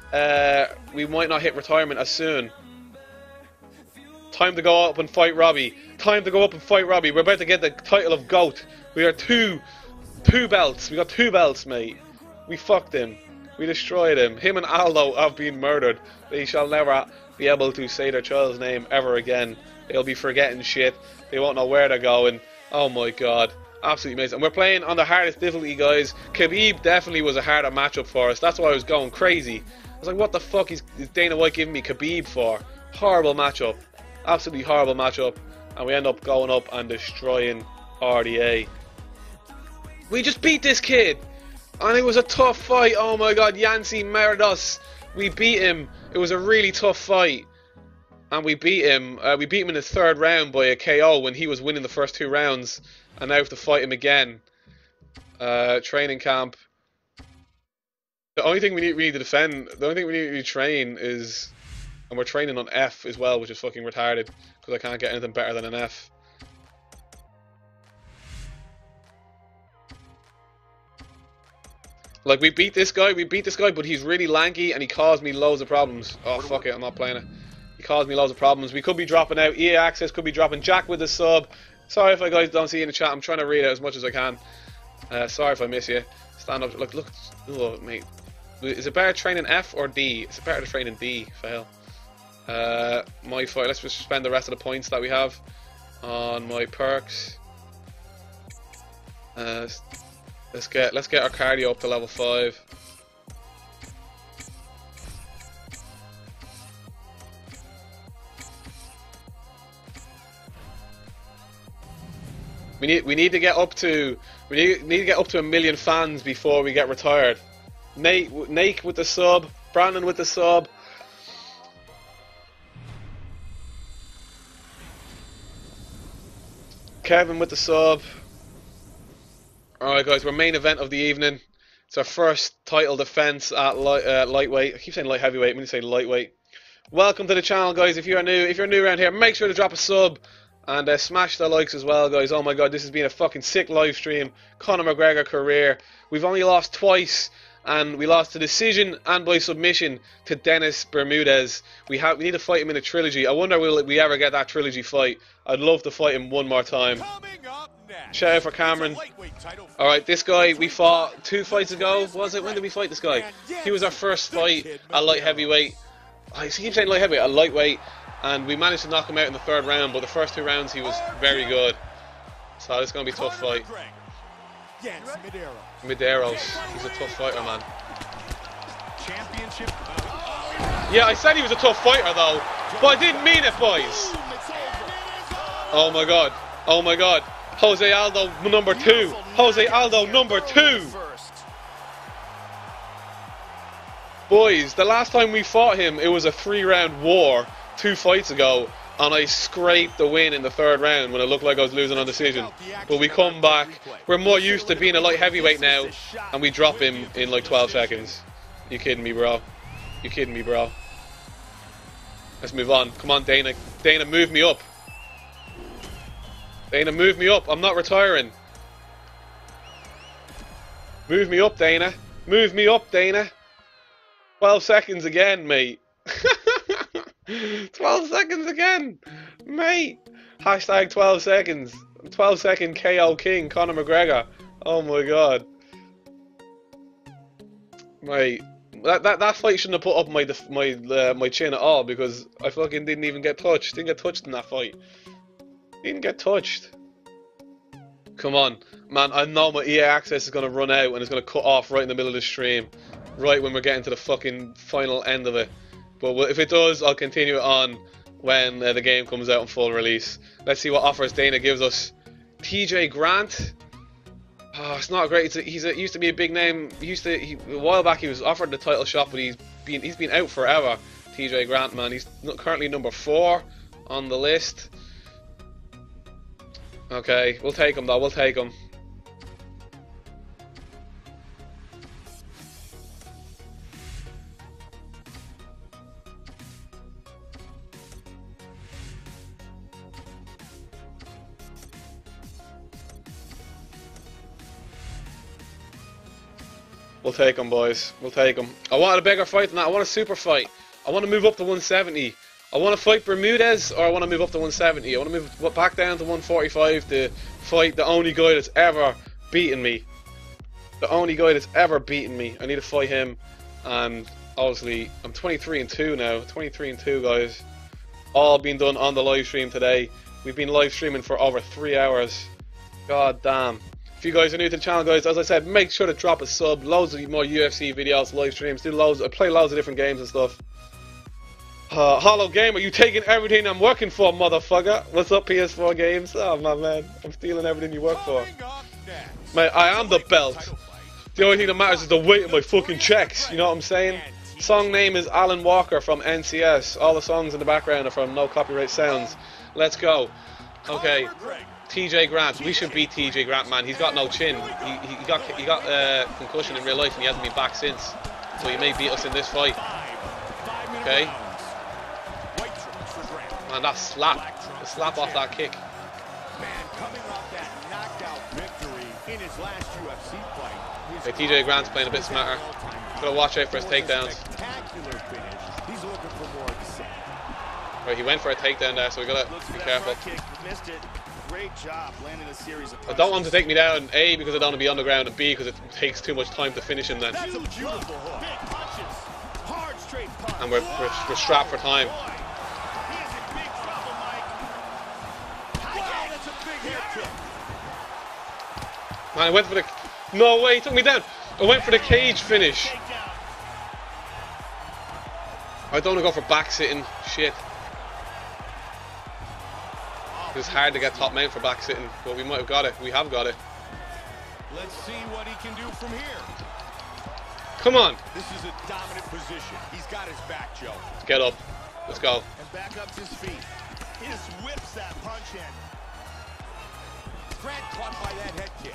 [SPEAKER 1] we might not hit retirement as soon. Time to go up and fight Robbie. Time to go up and fight Robbie. We're about to get the title of GOAT. We are two belts. We got 2 belts, mate. We fucked him. We destroyed him. Him and Aldo have been murdered. They shall never be able to say their child's name ever again. They'll be forgetting shit. They won't know where they're going. Oh my god. Absolutely amazing. And we're playing on the hardest difficulty, guys. Khabib definitely was a harder matchup for us. That's why I was going crazy. I was like, what the fuck is Dana White giving me Khabib for? Horrible matchup. Absolutely horrible matchup. And we end up going up and destroying RDA. We just beat this kid. And it was a tough fight. Oh my god, Yancy murdered us. We beat him. It was a really tough fight. And we beat him. We beat him in the 3rd round by a KO when he was winning the first 2 rounds. And now we have to fight him again. Training camp. The only thing we need to defend, the only thing we need to train is, and we're training on F as well, which is fucking retarded, because I can't get anything better than an F. Like, we beat this guy, but he's really lanky and he caused me loads of problems. Oh, fuck it, I'm not playing it. He caused me loads of problems. We could be dropping out. EA Access could be dropping. Jack with the sub. Sorry if I guys don't see you in the chat. I'm trying to read it as much as I can. Sorry if I miss you. Stand up. Look. Oh, mate. Is it better training F or D? Is it better to train in D? Fail. My fight. Let's just spend the rest of the points that we have on my perks. Let's get our cardio up to level 5. We need to get up to 1,000,000 fans before we get retired. Nate with the sub, Brandon with the sub. Kevin with the sub. Alright guys, we're main event of the evening. It's our first title defense at lightweight. I keep saying light heavyweight, I'm going to say lightweight. Welcome to the channel, guys. If you're new around here, make sure to drop a sub. And smash the likes as well, guys. Oh my god, this has been a fucking sick live stream. Conor McGregor career. We've only lost twice, and we lost the decision and by submission to Dennis Bermudez. We need to fight him in a trilogy. I wonder will we ever get that trilogy fight. I'd love to fight him one more time. Shout out for Cameron. Alright, this guy we fought 2 fights ago. Was it? When did we fight this guy? He was our first fight at light heavyweight. I keep saying light heavyweight, at lightweight. And we managed to knock him out in the 3rd round, but the first 2 rounds he was very good. So it's going to be a tough fight. Medeiros, he's a tough fighter, man. Yeah, I said he was a tough fighter though, but I didn't mean it, boys. Oh my god, oh my god. Jose Aldo number 2. Jose Aldo number 2. Boys, the last time we fought him, it was a 3-round war. 2 fights ago, and I scraped the win in the 3rd round when it looked like I was losing on decision. But we come back, we're more used to being a light heavyweight now, and we drop him in like 12 seconds. You kidding me, bro? You kidding me, bro? Let's move on. Come on, Dana. Dana, move me up. Dana, move me up. I'm not retiring. Move me up, Dana. Move me up, Dana. 12 seconds again, mate. 12 seconds again, mate. Hashtag 12 seconds. 12-second KO King, Conor McGregor. Oh my god. That fight shouldn't have put up my chin at all, because I fucking didn't even get touched. Didn't get touched in that fight. Didn't get touched. Come on, man. I know my EA access is gonna run out and it's gonna cut off right in the middle of the stream, right when we're getting to the fucking final end of it. But if it does, I'll continue it on when the game comes out in full release. Let's see what offers Dana gives us. TJ Grant. Oh, it's not great. It used to be a big name. A while back he was offered the title shot, but he's been out forever. TJ Grant, man. He's currently number 4 on the list. Okay, we'll take him though. We'll take him. We'll take him, boys. We'll take him. I wanted a bigger fight than that. I want a super fight. I want to move up to 170. I want to fight Bermudez, or I want to move up to 170. I want to move back down to 145 to fight the only guy that's ever beaten me. The only guy that's ever beaten me. I need to fight him. And obviously, I'm 23-2 now. 23-2, guys. All being done on the live stream today. We've been live streaming for over 3 hours. God damn. If you guys are new to the channel, guys, as I said, make sure to drop a sub. Loads of more UFC videos, live streams, I play loads of different games and stuff. Hollow Gamer, you taking everything I'm working for, motherfucker. What's up, PS4 games? Oh, my man, I'm stealing everything you work for. Mate, I am the belt. The only thing that matters is the weight of my fucking checks, you know what I'm saying? Song name is Alan Walker from NCS. All the songs in the background are from No Copyright Sounds. Let's go. Okay. TJ Grant, we should beat TJ Grant, man. He's got no chin. He got concussion in real life and he hasn't been back since. So he may beat us in this fight. Okay. Man, that slap. The slap off that kick.
[SPEAKER 3] Man, coming off that knockout victory in his last UFC fight.
[SPEAKER 1] Okay, TJ Grant's playing a bit smarter. Gotta watch out for his takedowns.
[SPEAKER 3] Spectacular finish. He's looking for more of the same.
[SPEAKER 1] Right, he went for a takedown there, so we gotta be careful.
[SPEAKER 6] Missed it. Great job landing a series of punches.
[SPEAKER 1] I don't want him to take me down, A, because I don't want to be on the ground, and B, because it takes too much time to finish him then.
[SPEAKER 6] That's a beautiful hook. Big punches. Hard straight punch.
[SPEAKER 1] And we're strapped for time.
[SPEAKER 6] He is in big trouble, Mike. Wow, that's a big hit kick.
[SPEAKER 1] Man, I went for the... No way, he took me down. I went for the cage finish. I don't want to go for back sitting. Shit. It's hard to get top mount for back sitting, but we might have got it. We have got it.
[SPEAKER 3] Let's see what he can do from here.
[SPEAKER 1] Come on.
[SPEAKER 3] This is a dominant position. He's got his back, Joe.
[SPEAKER 1] Let's get up. Let's go.
[SPEAKER 6] And back up to his feet. He just whips that punch in.
[SPEAKER 3] Grant caught by that head kick.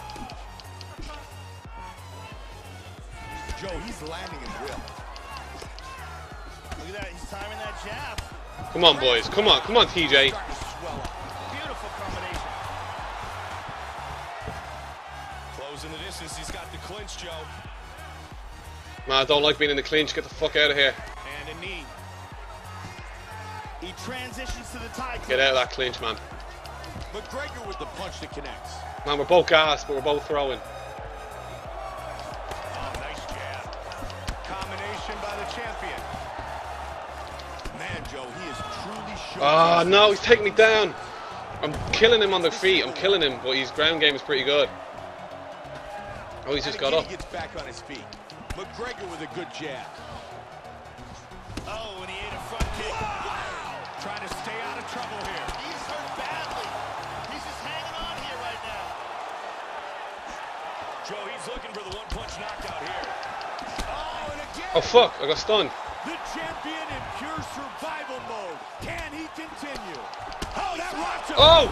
[SPEAKER 3] Joe, he's landing at will.
[SPEAKER 6] Look at that. He's timing that jab.
[SPEAKER 1] Come on, boys. Come on. Come on, TJ.
[SPEAKER 6] Beautiful combination.
[SPEAKER 3] Closing the distance. He's got the clinch, Joe.
[SPEAKER 1] Man, I don't like being in the clinch. Get the fuck out of here.
[SPEAKER 3] And a knee.
[SPEAKER 6] He transitions to the tie.
[SPEAKER 1] Get out of that clinch, man.
[SPEAKER 3] McGregor with the punch that connects.
[SPEAKER 1] Man, we're both gassed, but we're both throwing.
[SPEAKER 3] Oh, nice jab. Combination by the champion. Man, Joe, he is truly showing.
[SPEAKER 1] Ah, no, he's taking me down. I'm killing him on the feet. I'm killing him, but his ground game is pretty good. Oh, he's just got up.
[SPEAKER 3] He gets back on his feet. McGregor with a good jab.
[SPEAKER 6] Oh, and he ate a front kick.
[SPEAKER 3] Wow! Trying to stay out of trouble here.
[SPEAKER 6] He's hurt badly. He's just hanging on here right now.
[SPEAKER 3] Joe, he's looking for the one-punch knockout here. Oh, and again.
[SPEAKER 1] Oh, fuck. I got stunned.
[SPEAKER 3] The champion in pure survival mode. Can he continue? Oh, that rocks him.
[SPEAKER 1] Oh!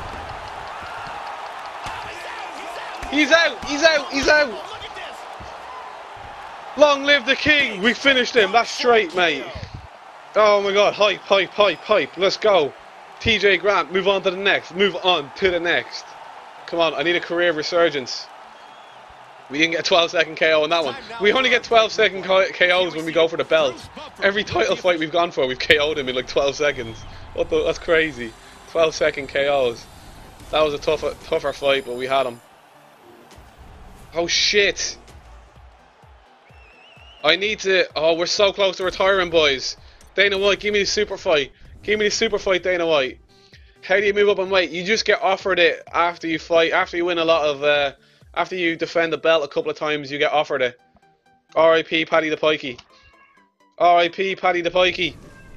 [SPEAKER 3] He's out.
[SPEAKER 1] He's out. He's out.
[SPEAKER 6] Look at this.
[SPEAKER 1] Long live the king. We finished him. That's straight, mate. Oh, my God. Hype, hype, hype, hype. Let's go. TJ Grant, move on to the next. Move on to the next. Come on. I need a career resurgence. We didn't get a 12-second KO on that one. We only get 12-second KOs when we go for the belt. Every title fight we've gone for, we've KO'd him in like 12 seconds. What the? That's crazy. 12-second KOs. That was a tougher fight, but we had him. Oh shit! I need to. Oh, we're so close to retiring, boys. Dana White, give me the super fight. Give me the super fight, Dana White. How do you move up in weight? You just get offered it after you fight. After you win a lot of. After you defend the belt a couple of times, you get offered it. R.I.P. Paddy the Pikey. R.I.P. Paddy the Pikey.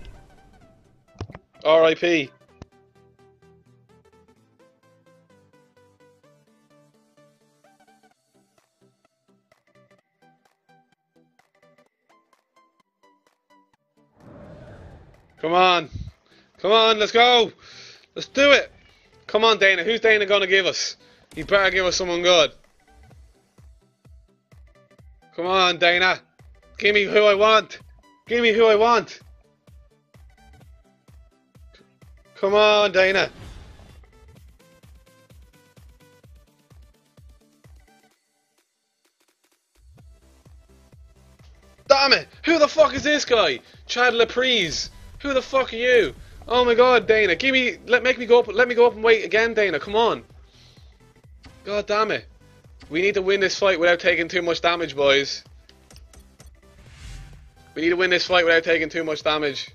[SPEAKER 1] R.I.P. Come on. Come on, let's go. Let's do it. Come on, Dana. Who's Dana going to give us? He better give us someone good. Come on, Dana. Give me who I want. Give me who I want. Come on, Dana. Damn it! Who the fuck is this guy? Chad Laprise. Who the fuck are you? Oh my god, Dana. Give me let me go up and wait again, Dana. Come on. God damn it. We need to win this fight without taking too much damage, boys. We need to win this fight without taking too much damage.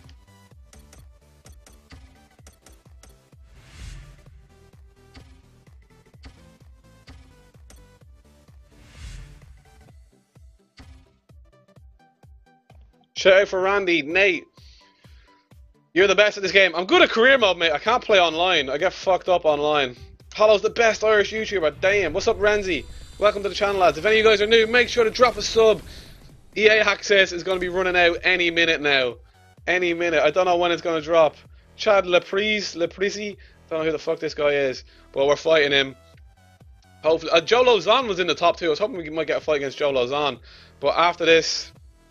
[SPEAKER 1] Shout out for Randy, Nate. You're the best at this game. I'm good at career mode, mate. I can't play online. I get fucked up online. Hollow's the best Irish YouTuber. Damn. What's up, Renzi? Welcome to the channel, lads. If any of you guys are new, make sure to drop a sub. EA access is going to be running out any minute now. Any minute. I don't know when it's going to drop. Chad Laprise. Don't know who the fuck this guy is. But we're fighting him. Hopefully. Joe Lozon was in the top 2. I was hoping we might get a fight against Joe Lozon. But after this...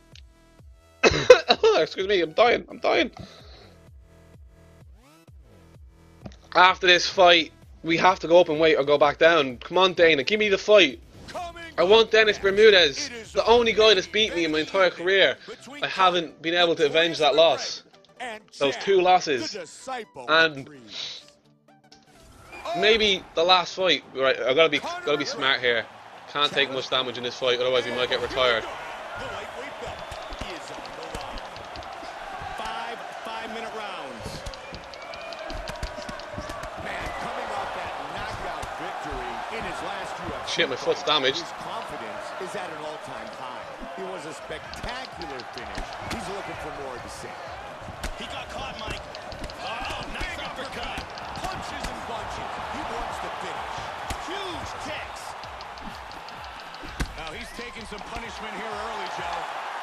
[SPEAKER 1] Excuse me, I'm dying. After this fight, we have to go up and wait or go back down. Come on, Dana, give me the fight. I want Dennis Bermudez, the only guy that's beat me in my entire career. I haven't been able to avenge that loss. Those 2 losses. And maybe the last fight. Right, I've got to be smart here. Can't take much damage in this fight, otherwise we might get retired.
[SPEAKER 3] Five-minute rounds. Man, coming off that knockout victory in his last UFC.
[SPEAKER 1] Shit, my foot's damaged.
[SPEAKER 3] His confidence is at an all-time high. It was a spectacular finish. He's looking for more of the same.
[SPEAKER 6] He got caught, Mike. Oh, nice uppercut.
[SPEAKER 3] Punches and bunches. He wants the finish.
[SPEAKER 6] Huge kicks.
[SPEAKER 3] Now he's taking some punishment here early, Joe.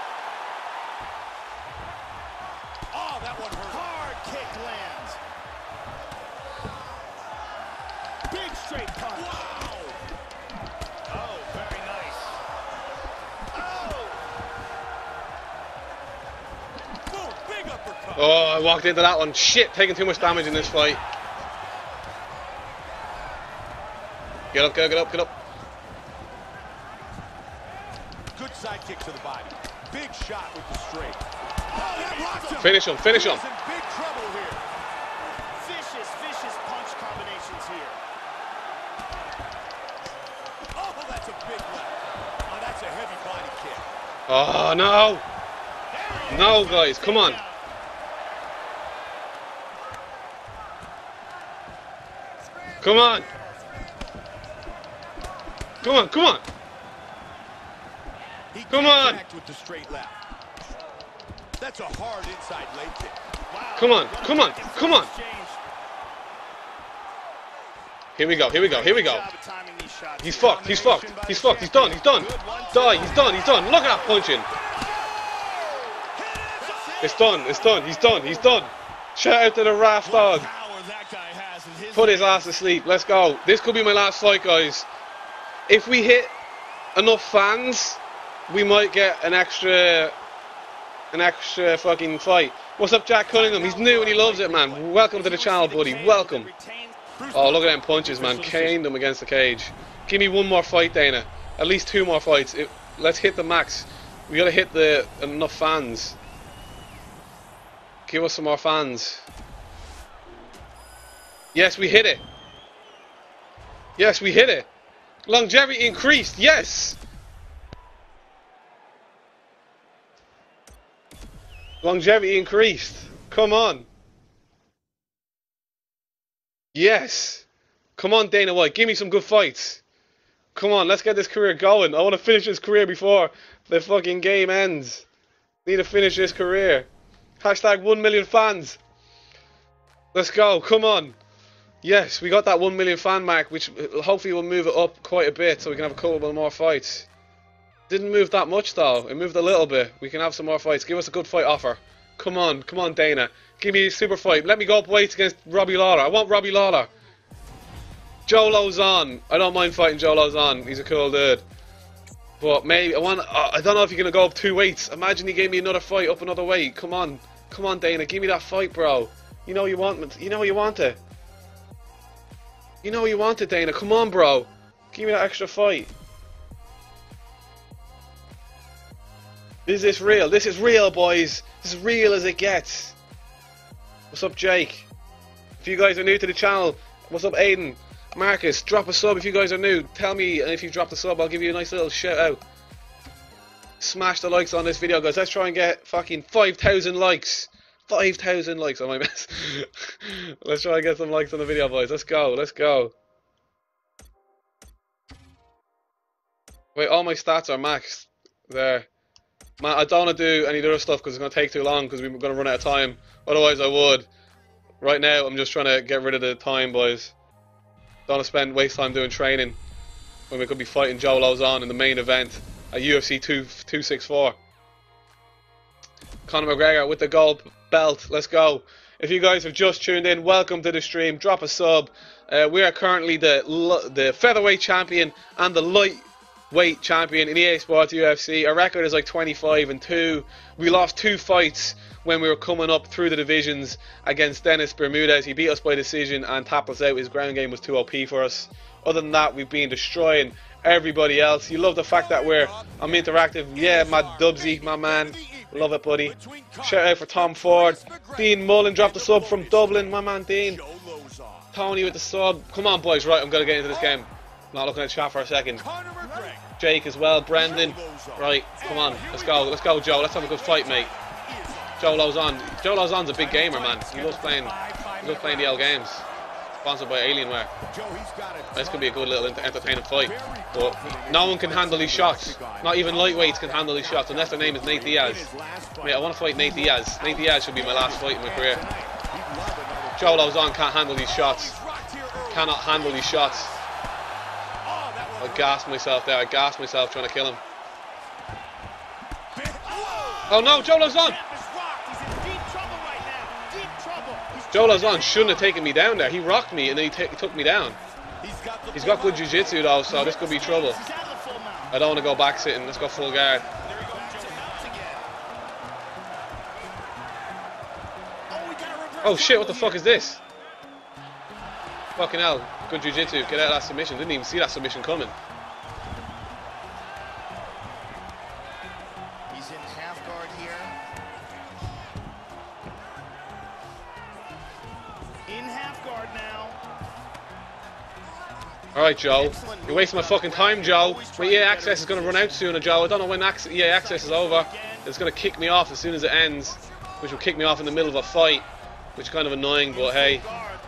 [SPEAKER 3] Oh, that one hurt.
[SPEAKER 6] Hard kick lands. Big straight punch.
[SPEAKER 3] Wow.
[SPEAKER 6] Oh, very nice. Oh.
[SPEAKER 3] Boom, big uppercut.
[SPEAKER 1] Oh, I walked into that one. Shit, taking too much damage in this fight. Get up, get up.
[SPEAKER 3] Good side kick to the body. Big shot with the straight. Oh, that rocked him.
[SPEAKER 1] Finish him.
[SPEAKER 3] He's in big trouble here.
[SPEAKER 6] Vicious punch combinations here.
[SPEAKER 3] Oh, that's a big left. Oh, that's a heavy body kick.
[SPEAKER 1] Oh, no. No, guys, come on. Come on.
[SPEAKER 3] He
[SPEAKER 1] Come on.
[SPEAKER 3] connect with the straight left. That's a hard inside leg kick.
[SPEAKER 6] Wow.
[SPEAKER 1] Come on. Here we go.
[SPEAKER 6] Job of timing these shots.
[SPEAKER 1] He's fucked. He's done. Die. He's done. Look at that punching. It's done. He's done. Shout out to the Raft Dog.
[SPEAKER 6] Power that guy has in his
[SPEAKER 1] Put his ass to sleep. Let's go. This could be my last fight, guys. If we hit enough fans, we might get an extra fucking fight. What's up, Jack Cunningham? He's new and he loves it, man. Welcome to the channel, buddy. Welcome. Oh, look at them punches, man. Caned them against the cage. Give me one more fight, Dana. At least 2 more fights. Let's hit the max. We gotta hit enough fans. Give us some more fans. Yes, we hit it. Yes, we hit it. Longevity increased. Yes. Longevity increased. Come on. Yes. Come on, Dana White. Give me some good fights. Come on, let's get this career going. I want to finish this career before the fucking game ends. Need to finish this career. Hashtag 1 million fans. Let's go. Come on. Yes, we got that 1 million fan mark, which hopefully will move it up quite a bit so we can have a couple more fights. Didn't move that much though. It moved a little bit. We can have some more fights. Give us a good fight offer. Come on, Dana. Give me a super fight. Let me go up weights against Robbie Lawler. I want Robbie Lawler. Joe Lozon. I don't mind fighting Joe Lozon. He's a cool dude. But maybe I don't know if you're gonna go up 2 weights. Imagine he gave me another fight up another weight. Come on, Dana. Give me that fight, bro. You know you want it. You know you want it. You know you want it, Dana. Come on, bro. Give me that extra fight. Is this real? This is real, boys. This is real as it gets. What's up, Jake? If you guys are new to the channel, what's up, Aiden? Marcus, drop a sub if you guys are new. Tell me if you've dropped a sub. I'll give you a nice little shout out. Smash the likes on this video, guys. Let's try and get fucking 5,000 likes. 5,000 likes on my mess. Let's try and get some likes on the video, boys. Let's go. Let's go. Wait, all my stats are maxed. There. Man, I don't want to do any other stuff because it's going to take too long because we're going to run out of time. Otherwise, I would. Right now, I'm just trying to get rid of the time, boys. Don't want to waste time doing training when we could be fighting Joe Lozon in the main event at UFC 264. Conor McGregor with the gold belt. Let's go. If you guys have just tuned in, welcome to the stream. Drop a sub. We are currently the featherweight champion and the lightweight champion in EA Sports UFC. Our record is like 25-2. We lost 2 fights when we were coming up through the divisions against Dennis Bermudez. He beat us by decision and tapped us out. His ground game was too OP for us. Other than that, we've been destroying everybody else. You love the fact that I'm interactive. Yeah, my Dubsy, my man. Love it, buddy. Shout out for Tom Ford. Dean Mullen dropped the sub from Dublin. My man, Dean. Tony with the sub. Come on, boys. Right, I'm going to get into this game. Not looking at chat for a second. Jake as well. Brendan. Right, come on. Let's go. Let's go, Joe. Let's have a good fight, mate. Joe Lozon. Joe Lozon's a big gamer, man. He loves playing the L games. Sponsored by Alienware. This could be a good little entertaining fight. But no one can handle these shots. Not even lightweights can handle these shots unless their name is Nate Diaz. Mate, I want to fight Nate Diaz. Nate Diaz should be my last fight in my career. Joe Lozon can't handle these shots. Cannot handle these shots. I gassed myself there. I gassed myself trying to kill him. Oh no, Joe Lozon! Joe Lozon shouldn't have taken me down there. He rocked me and then he took me down. He's got good jiu-jitsu though, so this could be trouble. I don't want to go back sitting. Let's go full guard. Oh shit, what the fuck is this? Fucking hell. Good jiu-jitsu. Get out of that submission. Didn't even see that submission coming.
[SPEAKER 6] He's in half guard here. In half guard now.
[SPEAKER 1] Alright, Joe. You're wasting my fucking time, Joe. My EA Access is going to run out sooner, Joe. I don't know when EA Access is over. It's going to kick me off as soon as it ends, which will kick me off in the middle of a fight, which is kind of annoying, but hey.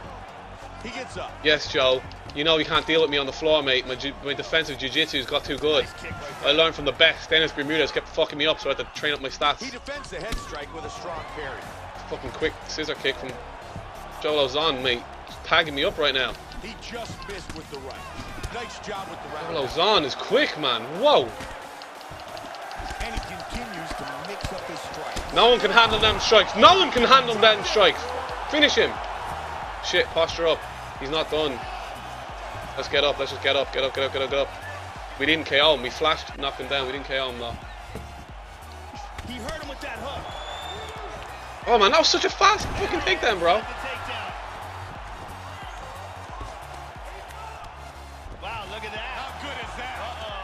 [SPEAKER 1] Yes, Joe. You know you can't deal with me on the floor, mate. My defensive jiu-jitsu's got too good. I learned from the best. Dennis Bermudez kept fucking me up, so I had to train up my stats.
[SPEAKER 3] He defends the head strike with a strong parry.
[SPEAKER 1] Fucking quick scissor kick from Joe Lozon, mate. He's tagging me up right now.
[SPEAKER 3] He just missed with the right. Nice job with the right.
[SPEAKER 1] Joe Lozon is quick, man. Whoa.
[SPEAKER 3] And he continues to mix up his strike.
[SPEAKER 1] No one can handle them strikes. No one can handle them strikes. Finish him. Shit, posture up. He's not done. Let's get up. Let's just get up. Get up, get up, get up, get up. We didn't KO him. We flashed, knocked him down. We didn't KO him, though.
[SPEAKER 6] He hurt him with that hook.
[SPEAKER 1] Oh, man, that was such a fast fucking takedown, bro.
[SPEAKER 6] Wow, look at that.
[SPEAKER 3] How good is that?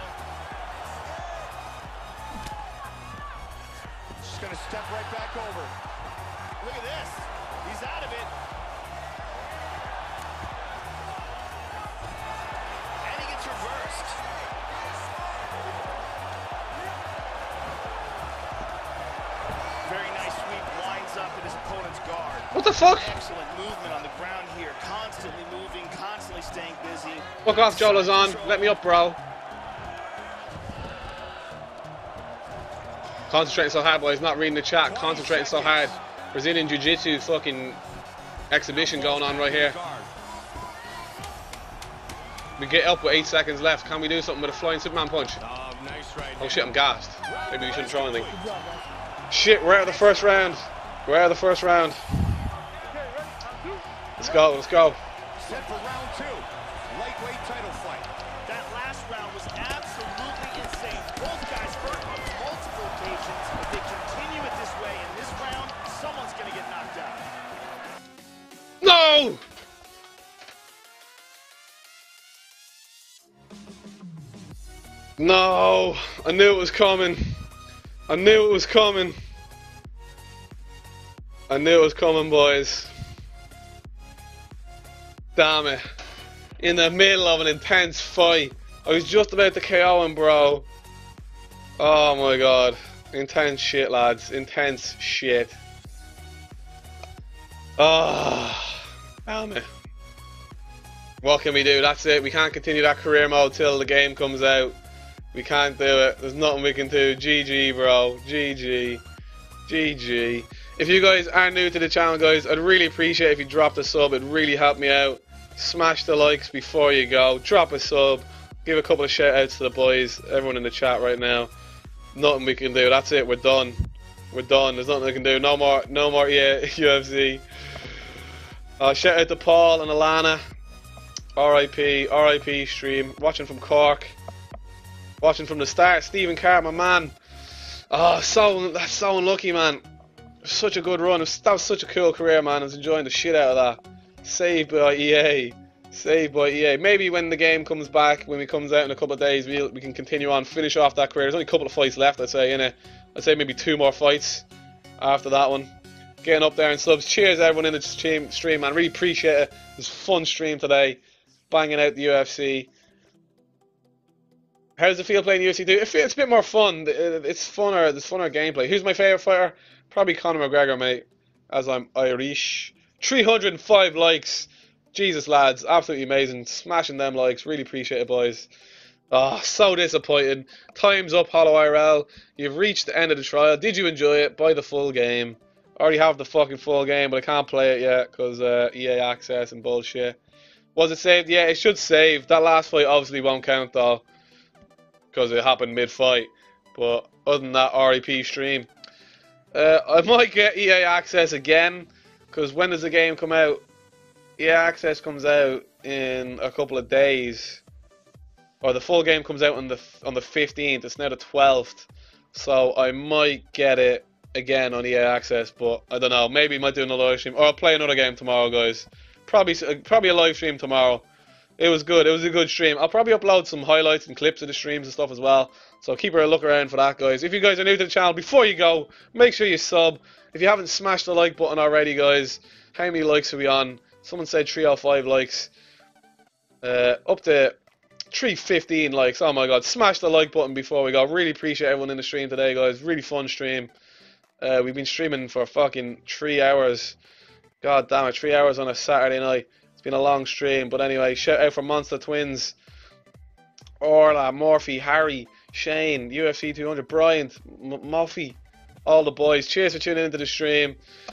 [SPEAKER 6] Just going to step right back over. Look at this. He's out of it.
[SPEAKER 1] the fuck?
[SPEAKER 6] Excellent movement on the ground here. Constantly moving, constantly staying busy.
[SPEAKER 1] Fuck off, Joe Lazon. Let me up, bro. Concentrating so hard, boys. Not reading the chat. Concentrating so hard. Brazilian Jiu-Jitsu fucking exhibition going on right here. We get up with 8 seconds left. Can we do something with a flying Superman punch? Oh shit, I'm gassed. Maybe we shouldn't try anything. Shit, we're out of the first round. We're out of the first round. Let's go, let's go.
[SPEAKER 3] Set for round 2. Lightweight title fight.
[SPEAKER 6] That last round was absolutely insane. Both guys hurt on multiple occasions. If they continue it this way in this round, someone's going to get knocked out.
[SPEAKER 1] No! No! I knew it was coming. I knew it was coming. I knew it was coming, boys. Damn it. In the middle of an intense fight. I was just about to KO him, bro. Oh my god. Intense shit, lads. Intense shit. Oh, damn it. What can we do? That's it. We can't continue that career mode till the game comes out. We can't do it. There's nothing we can do. GG, bro. GG. GG. If you guys are new to the channel, guys, I'd really appreciate if you dropped a sub. It'd really help me out. Smash the likes before you go. Drop a sub. Give a couple of shout outs to the boys. Everyone in the chat right now. Nothing we can do. That's it. We're done. We're done. There's nothing we can do. No more UFC. Shout out to Paul and Alana. RIP stream. Watching from Cork. Watching from the start. Stephen Carr, my man. Oh, that's so unlucky, man. Such a good run. That was such a cool career, man. I was enjoying the shit out of that. Saved by EA. Saved by EA. Maybe when the game comes back, when it comes out in a couple of days, we can continue on, finish off that career. There's only a couple of fights left, I'd say, innit? I'd say maybe 2 more fights after that one. Getting up there in subs. Cheers everyone in the stream, man. Really appreciate it. It was a fun stream today. Banging out the UFC. How does it feel playing UFC 2? It's a bit more fun. It's funner. There's funner gameplay. Who's my favourite fighter? Probably Conor McGregor, mate. As I'm Irish. 305 likes. Jesus, lads. Absolutely amazing. Smashing them likes. Really appreciate it, boys. Oh, so disappointing. Time's up, Hollow IRL. You've reached the end of the trial. Did you enjoy it? Buy the full game. I already have the fucking full game, but I can't play it yet because EA access and bullshit. Was it saved? Yeah, it should save. That last fight obviously won't count, though, because it happened mid-fight. But other than that, RIP stream. I might get EA access again, because when does the game come out? EA access comes out in a couple of days, or the full game comes out on the 15th. It's now the 12th, so I might get it again on EA access. But I don't know. Maybe I might do another live stream, or I'll play another game tomorrow, guys. Probably a live stream tomorrow. It was good. It was a good stream. I'll probably upload some highlights and clips of the streams and stuff as well. So keep a look around for that, guys. If you guys are new to the channel, before you go, make sure you sub. If you haven't smashed the like button already, guys, how many likes are we on? Someone said 305 likes. Up to 315 likes. Oh my god. Smash the like button before we go. Really appreciate everyone in the stream today, guys. Really fun stream. We've been streaming for fucking 3 hours. God damn it. 3 hours on a Saturday night. It's been a long stream, but anyway, shout out for Monster Twins, Orla, Morphy, Harry, Shane, UFC 200, Bryant, Muffy, all the boys. Cheers for tuning into the stream.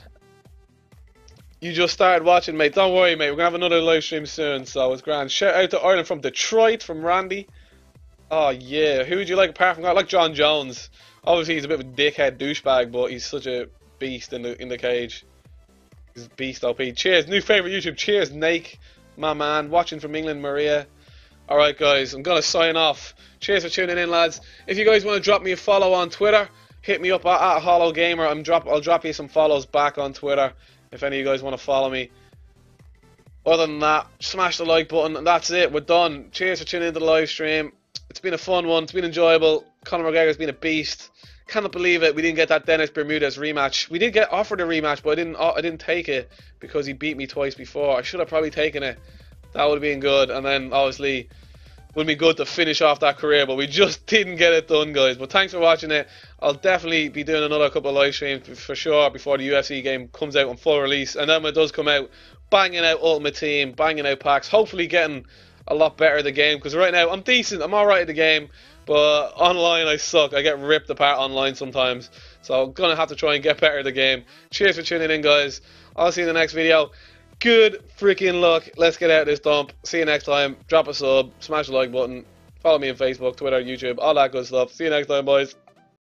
[SPEAKER 1] You just started watching, mate. Don't worry, mate. We're going to have another live stream soon, so it's grand. Shout out to Ireland from Detroit, from Randy. Oh, yeah. Who would you like apart from that? I like John Jones. Obviously, he's a bit of a dickhead douchebag, but he's such a beast in the cage. He's beast OP. Cheers. New favourite YouTube. Cheers, Nake, my man. Watching from England, Maria. Alright, guys. I'm going to sign off. Cheers for tuning in, lads. If you guys want to drop me a follow on Twitter, hit me up at HollowGamer. I'll drop you some follows back on Twitter if any of you guys want to follow me. Other than that, smash the like button. And that's it. We're done. Cheers for tuning into the live stream. It's been a fun one. It's been enjoyable. Conor McGregor's been a beast. Cannot believe it. We didn't get that Dennis Bermudez rematch. We did get offered a rematch, but I didn't take it because he beat me twice before. I should have probably taken it. That would have been good. And then obviously would be good to finish off that career, but we just didn't get it done, guys. But thanks for watching it. I'll definitely be doing another couple of live streams for sure before the UFC game comes out on full release, and then when it does come out, banging out Ultimate Team, banging out packs, hopefully getting a lot better at the game, because right now I'm decent, I'm alright at the game, but online I suck. I get ripped apart online sometimes, so I'm gonna have to try and get better at the game. Cheers for tuning in, guys. I'll see you in the next video. Good freaking luck. Let's get out of this dump. See you next time. Drop a sub, smash the like button, follow me on Facebook, Twitter, YouTube, all that good stuff. See you next time, boys.